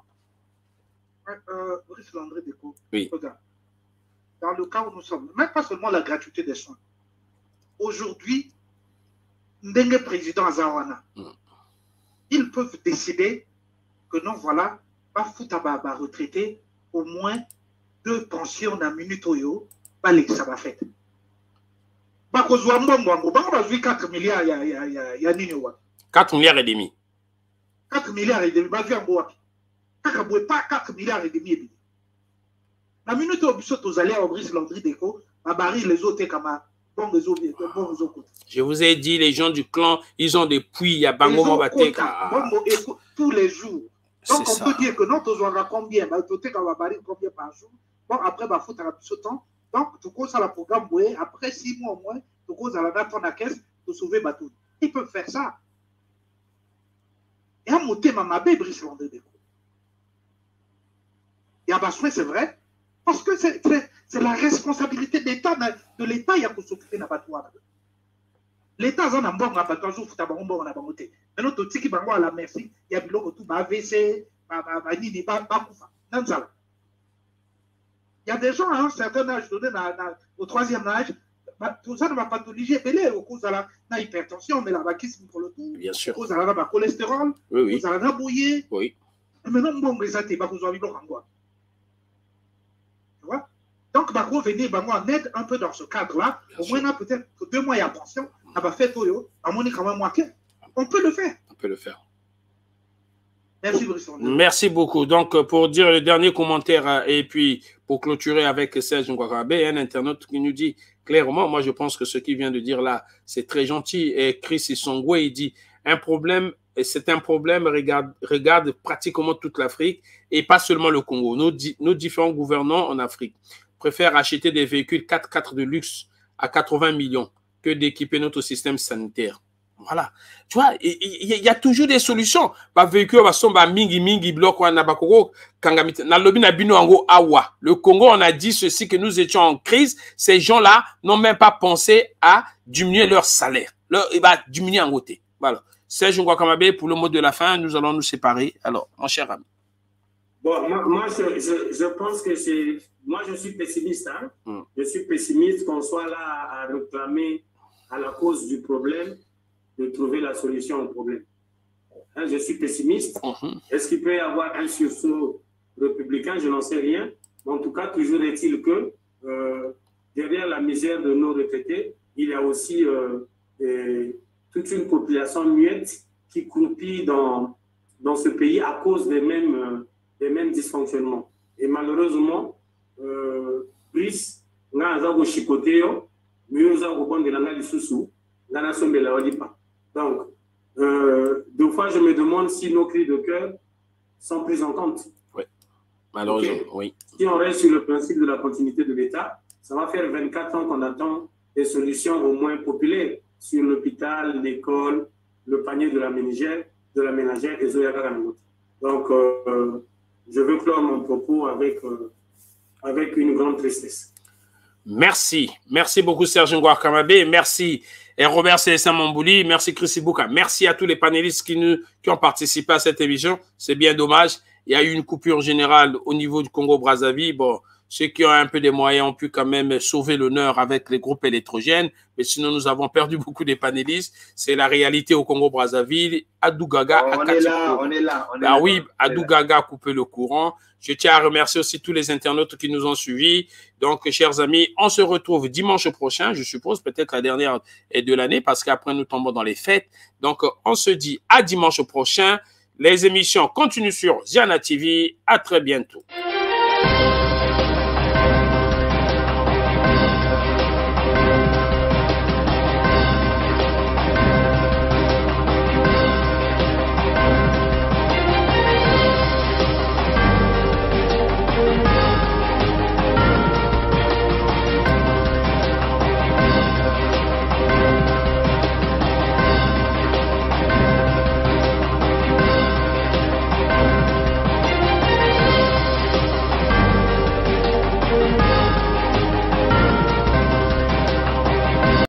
Euh, Brice Landry Deco, oui. Regarde, dans le cas où nous sommes, même pas seulement la gratuité des soins. Aujourd'hui, Ndenge président Azawana, mm. ils peuvent décider que non, voilà, pas foutre à retraiter au moins deux pensions dans minute oyo, pas les ça va faire. Bah, qu'on soit bon, bon, bon, on va jouer quatre milliards, il y a, il y a, il y a, il y a Nino. quatre milliards et demi. quatre milliards et demi, bah, viens, bon, pas quatre milliards et demi. La minute où vous allez à Brice Landry Deco, à Barry, les autres, comme un bon réseau, bon réseau. Je vous ai dit, les gens du clan, ils ont des puits, il y a Bango Mabatek. Tous les jours. Donc, on peut dire que non, tu auras combien? Tu auras combien par jour? Bon, après, il faut faire temps. Donc, tu causes à la programme, après six mois au moins, tu causes à la date à caisse, tu sauver bateau. Ils peuvent faire ça. Et à monter ma bébé, Brice Landry Deco. Il y a besoin, c'est vrai, parce que c'est la responsabilité d'État, de l'État, il y a pour s'occuper de l'abattoir. L'État, il y a un bon abattoir, il faut avoir un bon abattoir. Mais notre petit qui à la merci, il y a du lot, tout, A V C, il y a des gens à un certain âge, donné au troisième âge, tout ça ne va pas pathologie épelée, au cause de l'hypertension, mais la vaquisme pour le tout, bien sûr, au cause de la cholestérol, oui, oui, au cause de la bouillée. Oui. Mais non, bon, mais ça, tu vas vous en vivre en quoi. Tu vois? Donc, bah, venir bah, en aide un peu dans ce cadre-là. Au moins, peut-être que deux mois, il y a pension. On va faire tout, à mon quand même moitié. On peut le faire. On peut le faire. Merci, Brice. Merci beaucoup. Donc, pour dire le dernier commentaire et puis pour clôturer avec Serge Ngouakamabe, un internaute qui nous dit clairement, moi, je pense que ce qu'il vient de dire là, c'est très gentil. Et Chris Isongwe, il dit un problème. Et c'est un problème, regarde, regarde pratiquement toute l'Afrique et pas seulement le Congo. Nos, nos différents gouvernants en Afrique préfèrent acheter des véhicules quatre quatre de luxe à quatre-vingts millions que d'équiper notre système sanitaire. Voilà. Tu vois, il y, y, y a toujours des solutions. Le Congo, on a dit ceci, que nous étions en crise. Ces gens-là n'ont même pas pensé à diminuer leur salaire. Leur, il va diminuer en côté. Voilà. Serge Ngouakamabe, pour le mot de la fin, nous allons nous séparer. Alors, mon cher ami. Bon, moi, moi je, je, je pense que c'est... Moi, je suis pessimiste. Hein? Mm. Je suis pessimiste qu'on soit là à réclamer à la cause du problème de trouver la solution au problème. Hein, je suis pessimiste. Mm-hmm. Est-ce qu'il peut y avoir un sursaut républicain? Je n'en sais rien. Mais en tout cas, toujours est-il que euh, derrière la misère de nos retraités, il y a aussi... Euh, des, toute une population muette qui croupit dans, dans ce pays à cause des mêmes, euh, des mêmes dysfonctionnements. Et malheureusement, euh, Brice, nga aza chicoté yo, mais oza ko bonde la nga lisusu, nga na sombe la walipa. Donc, euh, deux fois, je me demande si nos cris de cœur sont pris en compte. Oui, malheureusement, okay. Oui. Si on reste sur le principe de la continuité de l'État, ça va faire vingt-quatre ans qu'on attend des solutions au moins populaires sur l'hôpital, l'école, le panier de la ménagère, de la ménagère et Zoyaka. Donc, euh, je veux clore mon propos avec, euh, avec une grande tristesse. Merci. Merci beaucoup, Serge Ngouar Kamabé. Merci, et Robert Célestin Mambouli. Merci, Chrissy Bouka. Merci à tous les panélistes qui, nous, qui ont participé à cette émission. C'est bien dommage. Il y a eu une coupure générale au niveau du Congo-Brazzaville. Bon, ceux qui ont un peu de moyens ont pu quand même sauver l'honneur avec les groupes électrogènes. Mais sinon, nous avons perdu beaucoup de panélistes. C'est la réalité au Congo-Brazzaville. Adou Gaga oh, a on, est là, on est là, on est ah là. oui, Adou Gaga a coupé le courant. Je tiens à remercier aussi tous les internautes qui nous ont suivis. Donc, chers amis, on se retrouve dimanche prochain, je suppose, peut-être la dernière de l'année, parce qu'après, nous tombons dans les fêtes. Donc, on se dit à dimanche prochain. Les émissions continuent sur Ziana T V. À très bientôt.